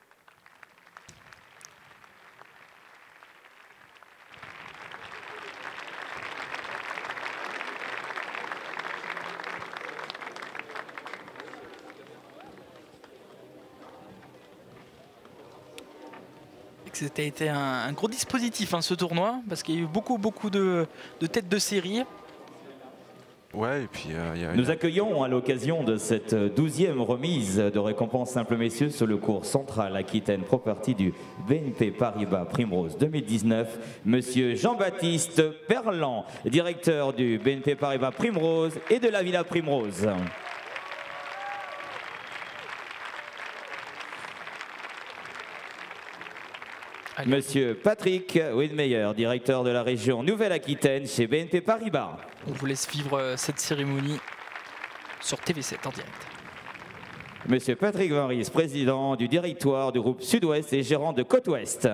C'était été un, un gros dispositif hein, ce tournoi parce qu'il y a eu beaucoup beaucoup de, de têtes de série. Ouais, et puis euh, y a, Nous y a... accueillons à l'occasion de cette douzième remise de récompense simple messieurs sur le cours central Aquitaine Property du B N P Paribas Primrose deux mille dix-neuf, Monsieur Jean-Baptiste Perlan, directeur du B N P Paribas Primrose et de la Villa Primrose. Allez. Monsieur Patrick Widmeyer, directeur de la région Nouvelle-Aquitaine chez B N P Paribas. On vous laisse vivre cette cérémonie sur T V sept en direct. Monsieur Patrick Varis, président du directoire du groupe Sud-Ouest et gérant de Côte-Ouest.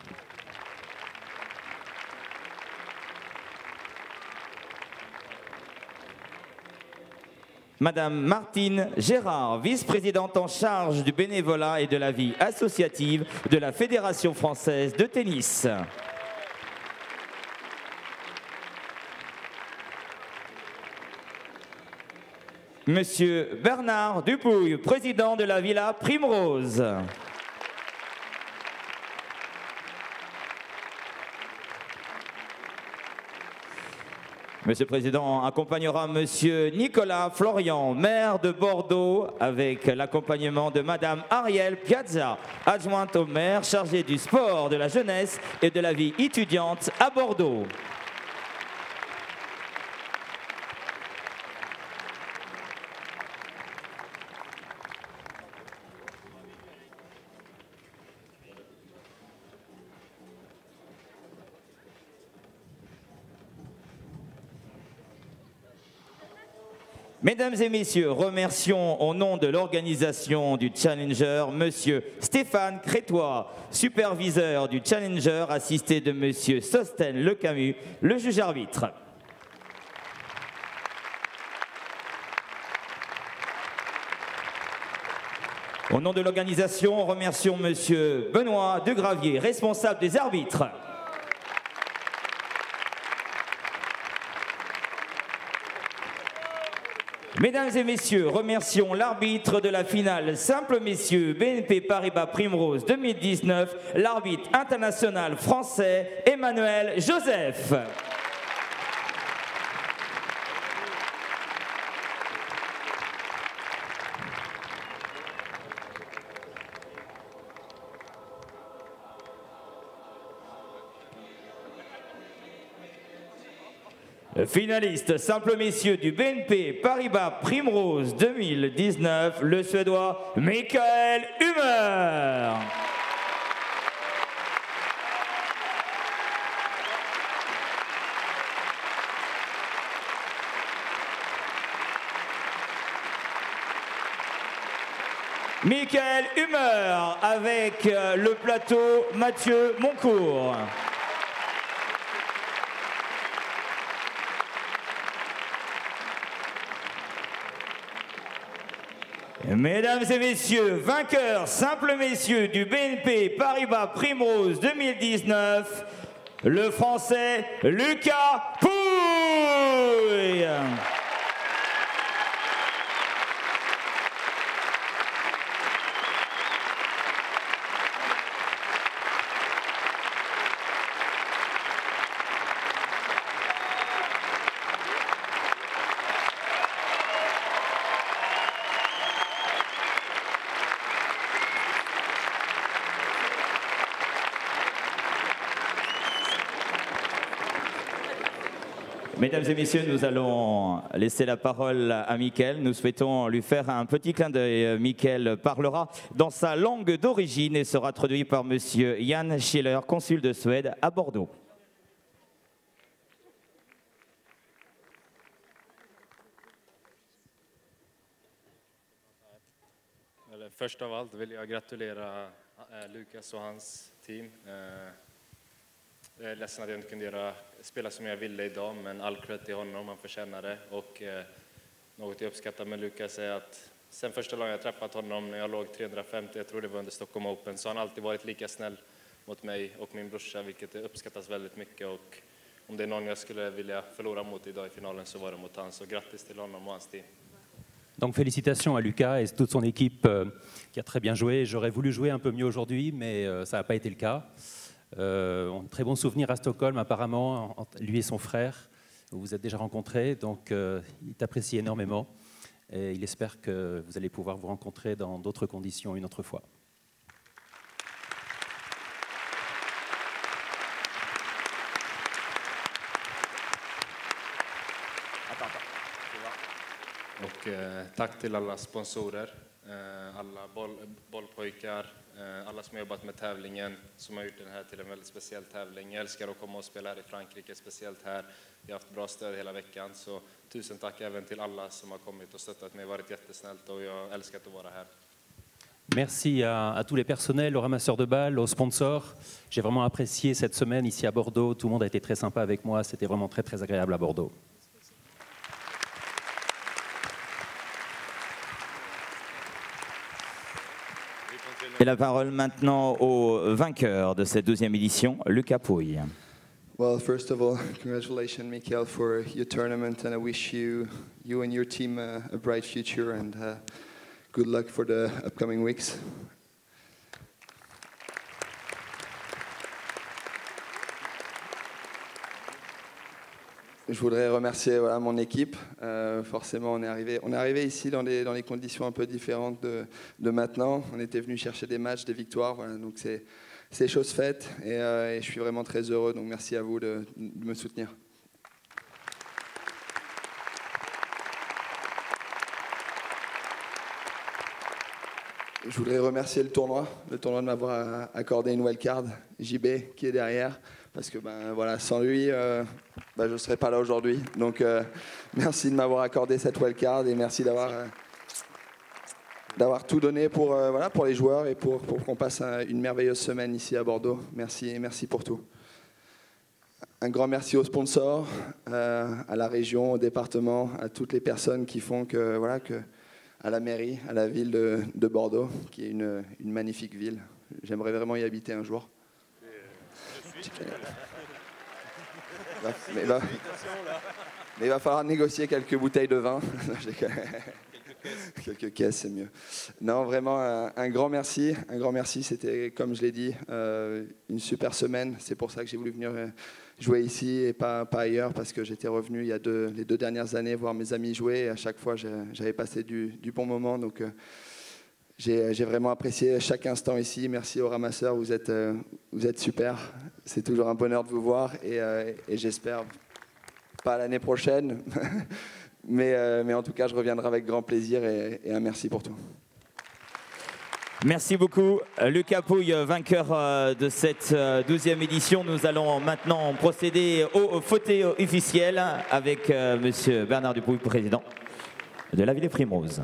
Madame Martine Gérard, vice-présidente en charge du bénévolat et de la vie associative de la Fédération française de tennis. Monsieur Bernard Dupouille, président de la Villa Primrose. Monsieur le Président accompagnera Monsieur Nicolas Florian, maire de Bordeaux, avec l'accompagnement de Madame Ariel Piazza, adjointe au maire chargée du sport, de la jeunesse et de la vie étudiante à Bordeaux. Mesdames et messieurs, remercions au nom de l'organisation du Challenger, Monsieur Stéphane Crétois, superviseur du Challenger, assisté de Monsieur Sosten Lecamus, le juge arbitre. Au nom de l'organisation, remercions Monsieur Benoît Degravier, responsable des arbitres. Mesdames et messieurs, remercions l'arbitre de la finale simple messieurs B N P Paribas Primrose deux mille dix-neuf, l'arbitre international français Emmanuel Joseph. Finaliste simple messieurs du B N P Paribas Primrose deux mille dix-neuf, le Suédois Mikael Humer. Mikael Humer avec le plateau Mathieu Moncourt. Mesdames et messieurs, vainqueur simple messieurs du B N P Paribas Primrose deux mille dix-neuf, le Français Lucas Pouille. Mesdames et messieurs, nous allons laisser la parole à Mikael. Nous souhaitons lui faire un petit clin d'œil. Mikael parlera dans sa langue d'origine et sera traduit par monsieur Jan Schiller, consul de Suède à Bordeaux. Först av allt vill jag gratulera Lukas och hans team. Jag är ledsen att jag inte kunde göra, spela som jag ville idag, men all cred till honom, han förtjänar det. Och eh, något jag uppskattar med Lukas är att sen första gången jag träffat honom när jag låg trehundrafemtio, jag tror det var under Stockholm Open, så har han alltid varit lika snäll mot mig och min brorsa, vilket uppskattas väldigt mycket. Och om det är någon jag skulle vilja förlora mot idag i finalen så var det mot han, så grattis till honom och hans team. Donc félicitations à Lucas et toute son équipe euh, qui a très bien joué. J'aurais voulu jouer un peu mieux aujourd'hui, mais euh, ça n'a pas été le cas. Euh, on a de très bons souvenirs à Stockholm apparemment, entre lui et son frère. Vous vous êtes déjà rencontrés, donc euh, il t'apprécie énormément. Et il espère que vous allez pouvoir vous rencontrer dans d'autres conditions une autre fois. Och eh, tack till alla sponsorer, eh, alla boll, bollpojkar, eh, alla som har jobbat med tävlingen, som har gjort den här till en väldigt speciell tävling. Jag älskar att komma och spela här i Frankrike, speciellt här. Vi har haft bra stöd hela veckan, så tusen tack även till alla som har kommit och stöttat mig. Det har varit jättesnällt och jag älskar att vara här. Merci à, à tous les personnels, aux ramasseurs de balles, aux sponsors. J'ai vraiment apprécié cette semaine ici à Bordeaux. Tout le monde a été très sympa avec moi. C'était vraiment très, très agréable à Bordeaux. Et la parole maintenant au vainqueur de cette douzième édition, Lucas Pouille. Well, first of all, congratulations, Mikael, for your tournament, and I wish you, you and your team uh, a bright future, and uh, good luck for the upcoming weeks. Je voudrais remercier voilà, mon équipe. Euh, forcément, on est arrivé, on est arrivé ici dans les, dans les conditions un peu différentes de, de maintenant. On était venu chercher des matchs, des victoires. Voilà, donc c'est, c'est chose faite et, euh, et je suis vraiment très heureux. Donc merci à vous de, de me soutenir. Je voudrais remercier le tournoi, le tournoi de m'avoir accordé une wildcard, J B qui est derrière. Parce que ben, voilà, sans lui, euh, ben, je ne serais pas là aujourd'hui. Donc euh, merci de m'avoir accordé cette wildcard et merci d'avoir, euh, d'avoir tout donné pour, euh, voilà, pour les joueurs et pour, pour qu'on passe un, une merveilleuse semaine ici à Bordeaux. Merci, merci pour tout. Un grand merci aux sponsors, euh, à la région, au département, à toutes les personnes qui font que, voilà, que à la mairie, à la ville de, de Bordeaux, qui est une, une magnifique ville. J'aimerais vraiment y habiter un jour. Mais il va, mais il va falloir négocier quelques bouteilles de vin. Quelques caisses, c'est mieux. Non, vraiment, un, un grand merci. Un grand merci. C'était, comme je l'ai dit, euh, une super semaine. C'est pour ça que j'ai voulu venir jouer ici et pas, pas ailleurs, parce que j'étais revenu il y a deux, les deux dernières années voir mes amis jouer. Et à chaque fois, j'avais passé du, du bon moment. Donc, euh, J'ai, j'ai vraiment apprécié chaque instant ici. Merci aux ramasseurs, vous êtes, euh, vous êtes super. C'est toujours un bonheur de vous voir et, euh, et j'espère pas l'année prochaine, mais, euh, mais en tout cas, je reviendrai avec grand plaisir et, et un merci pour tout. Merci beaucoup, Lucas Pouille, vainqueur de cette douzième édition. Nous allons maintenant procéder au fauteuil officiel avec Monsieur Bernard Dupouille, président de la Villers Primrose.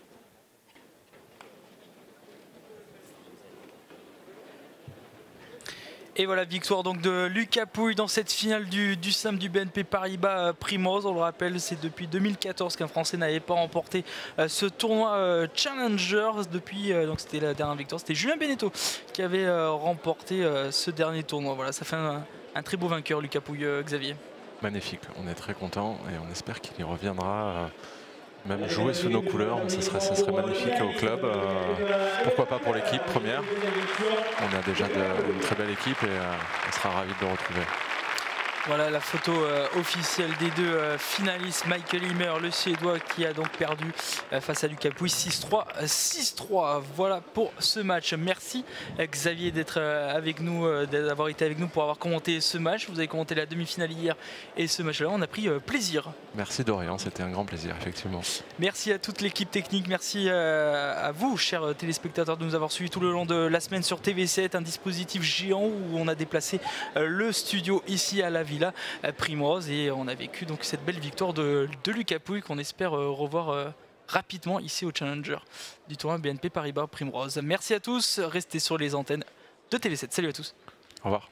Et voilà, victoire donc de Lucas Pouille dans cette finale du, du S A M du B N P Paribas Primrose. On le rappelle, c'est depuis deux mille quatorze qu'un Français n'avait pas remporté euh, ce tournoi euh, Challengers. Depuis, euh, donc c'était la dernière victoire, c'était Julien Beneteau qui avait euh, remporté euh, ce dernier tournoi. Voilà, ça fait un, un très beau vainqueur, Lucas Pouille, euh, Xavier. Magnifique, on est très content et on espère qu'il y reviendra. Euh... Même jouer sous nos couleurs, ça serait, ça serait magnifique au club. Euh, pourquoi pas pour l'équipe première. On a déjà de, une très belle équipe et euh, on sera ravis de le retrouver. Voilà la photo euh, officielle des deux euh, finalistes. Michael Himmer, le Suédois, qui a donc perdu euh, face à Lucas Pouille six trois, six trois. Voilà pour ce match. Merci euh, Xavier d'être euh, avec nous, euh, d'avoir été avec nous pour avoir commenté ce match. Vous avez commenté la demi-finale hier et ce match-là, on a pris euh, plaisir. Merci Dorian, c'était un grand plaisir, effectivement. Merci à toute l'équipe technique, merci euh, à vous, chers téléspectateurs, de nous avoir suivis tout le long de la semaine sur T V sept, un dispositif géant où on a déplacé euh, le studio ici à la Villa Primrose et on a vécu donc cette belle victoire de, de Lucas Pouille qu'on espère euh, revoir euh, rapidement ici au Challenger du tournoi B N P Paribas Primrose. Merci à tous, restez sur les antennes de T V sept. Salut à tous. Au revoir.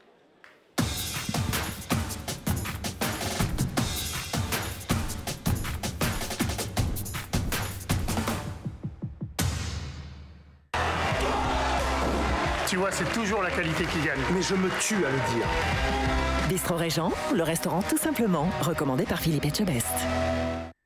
Tu vois, c'est toujours la qualité qui gagne. Mais je me tue à le dire. Bistro Régent, le restaurant tout simplement, recommandé par Philippe Etchebest.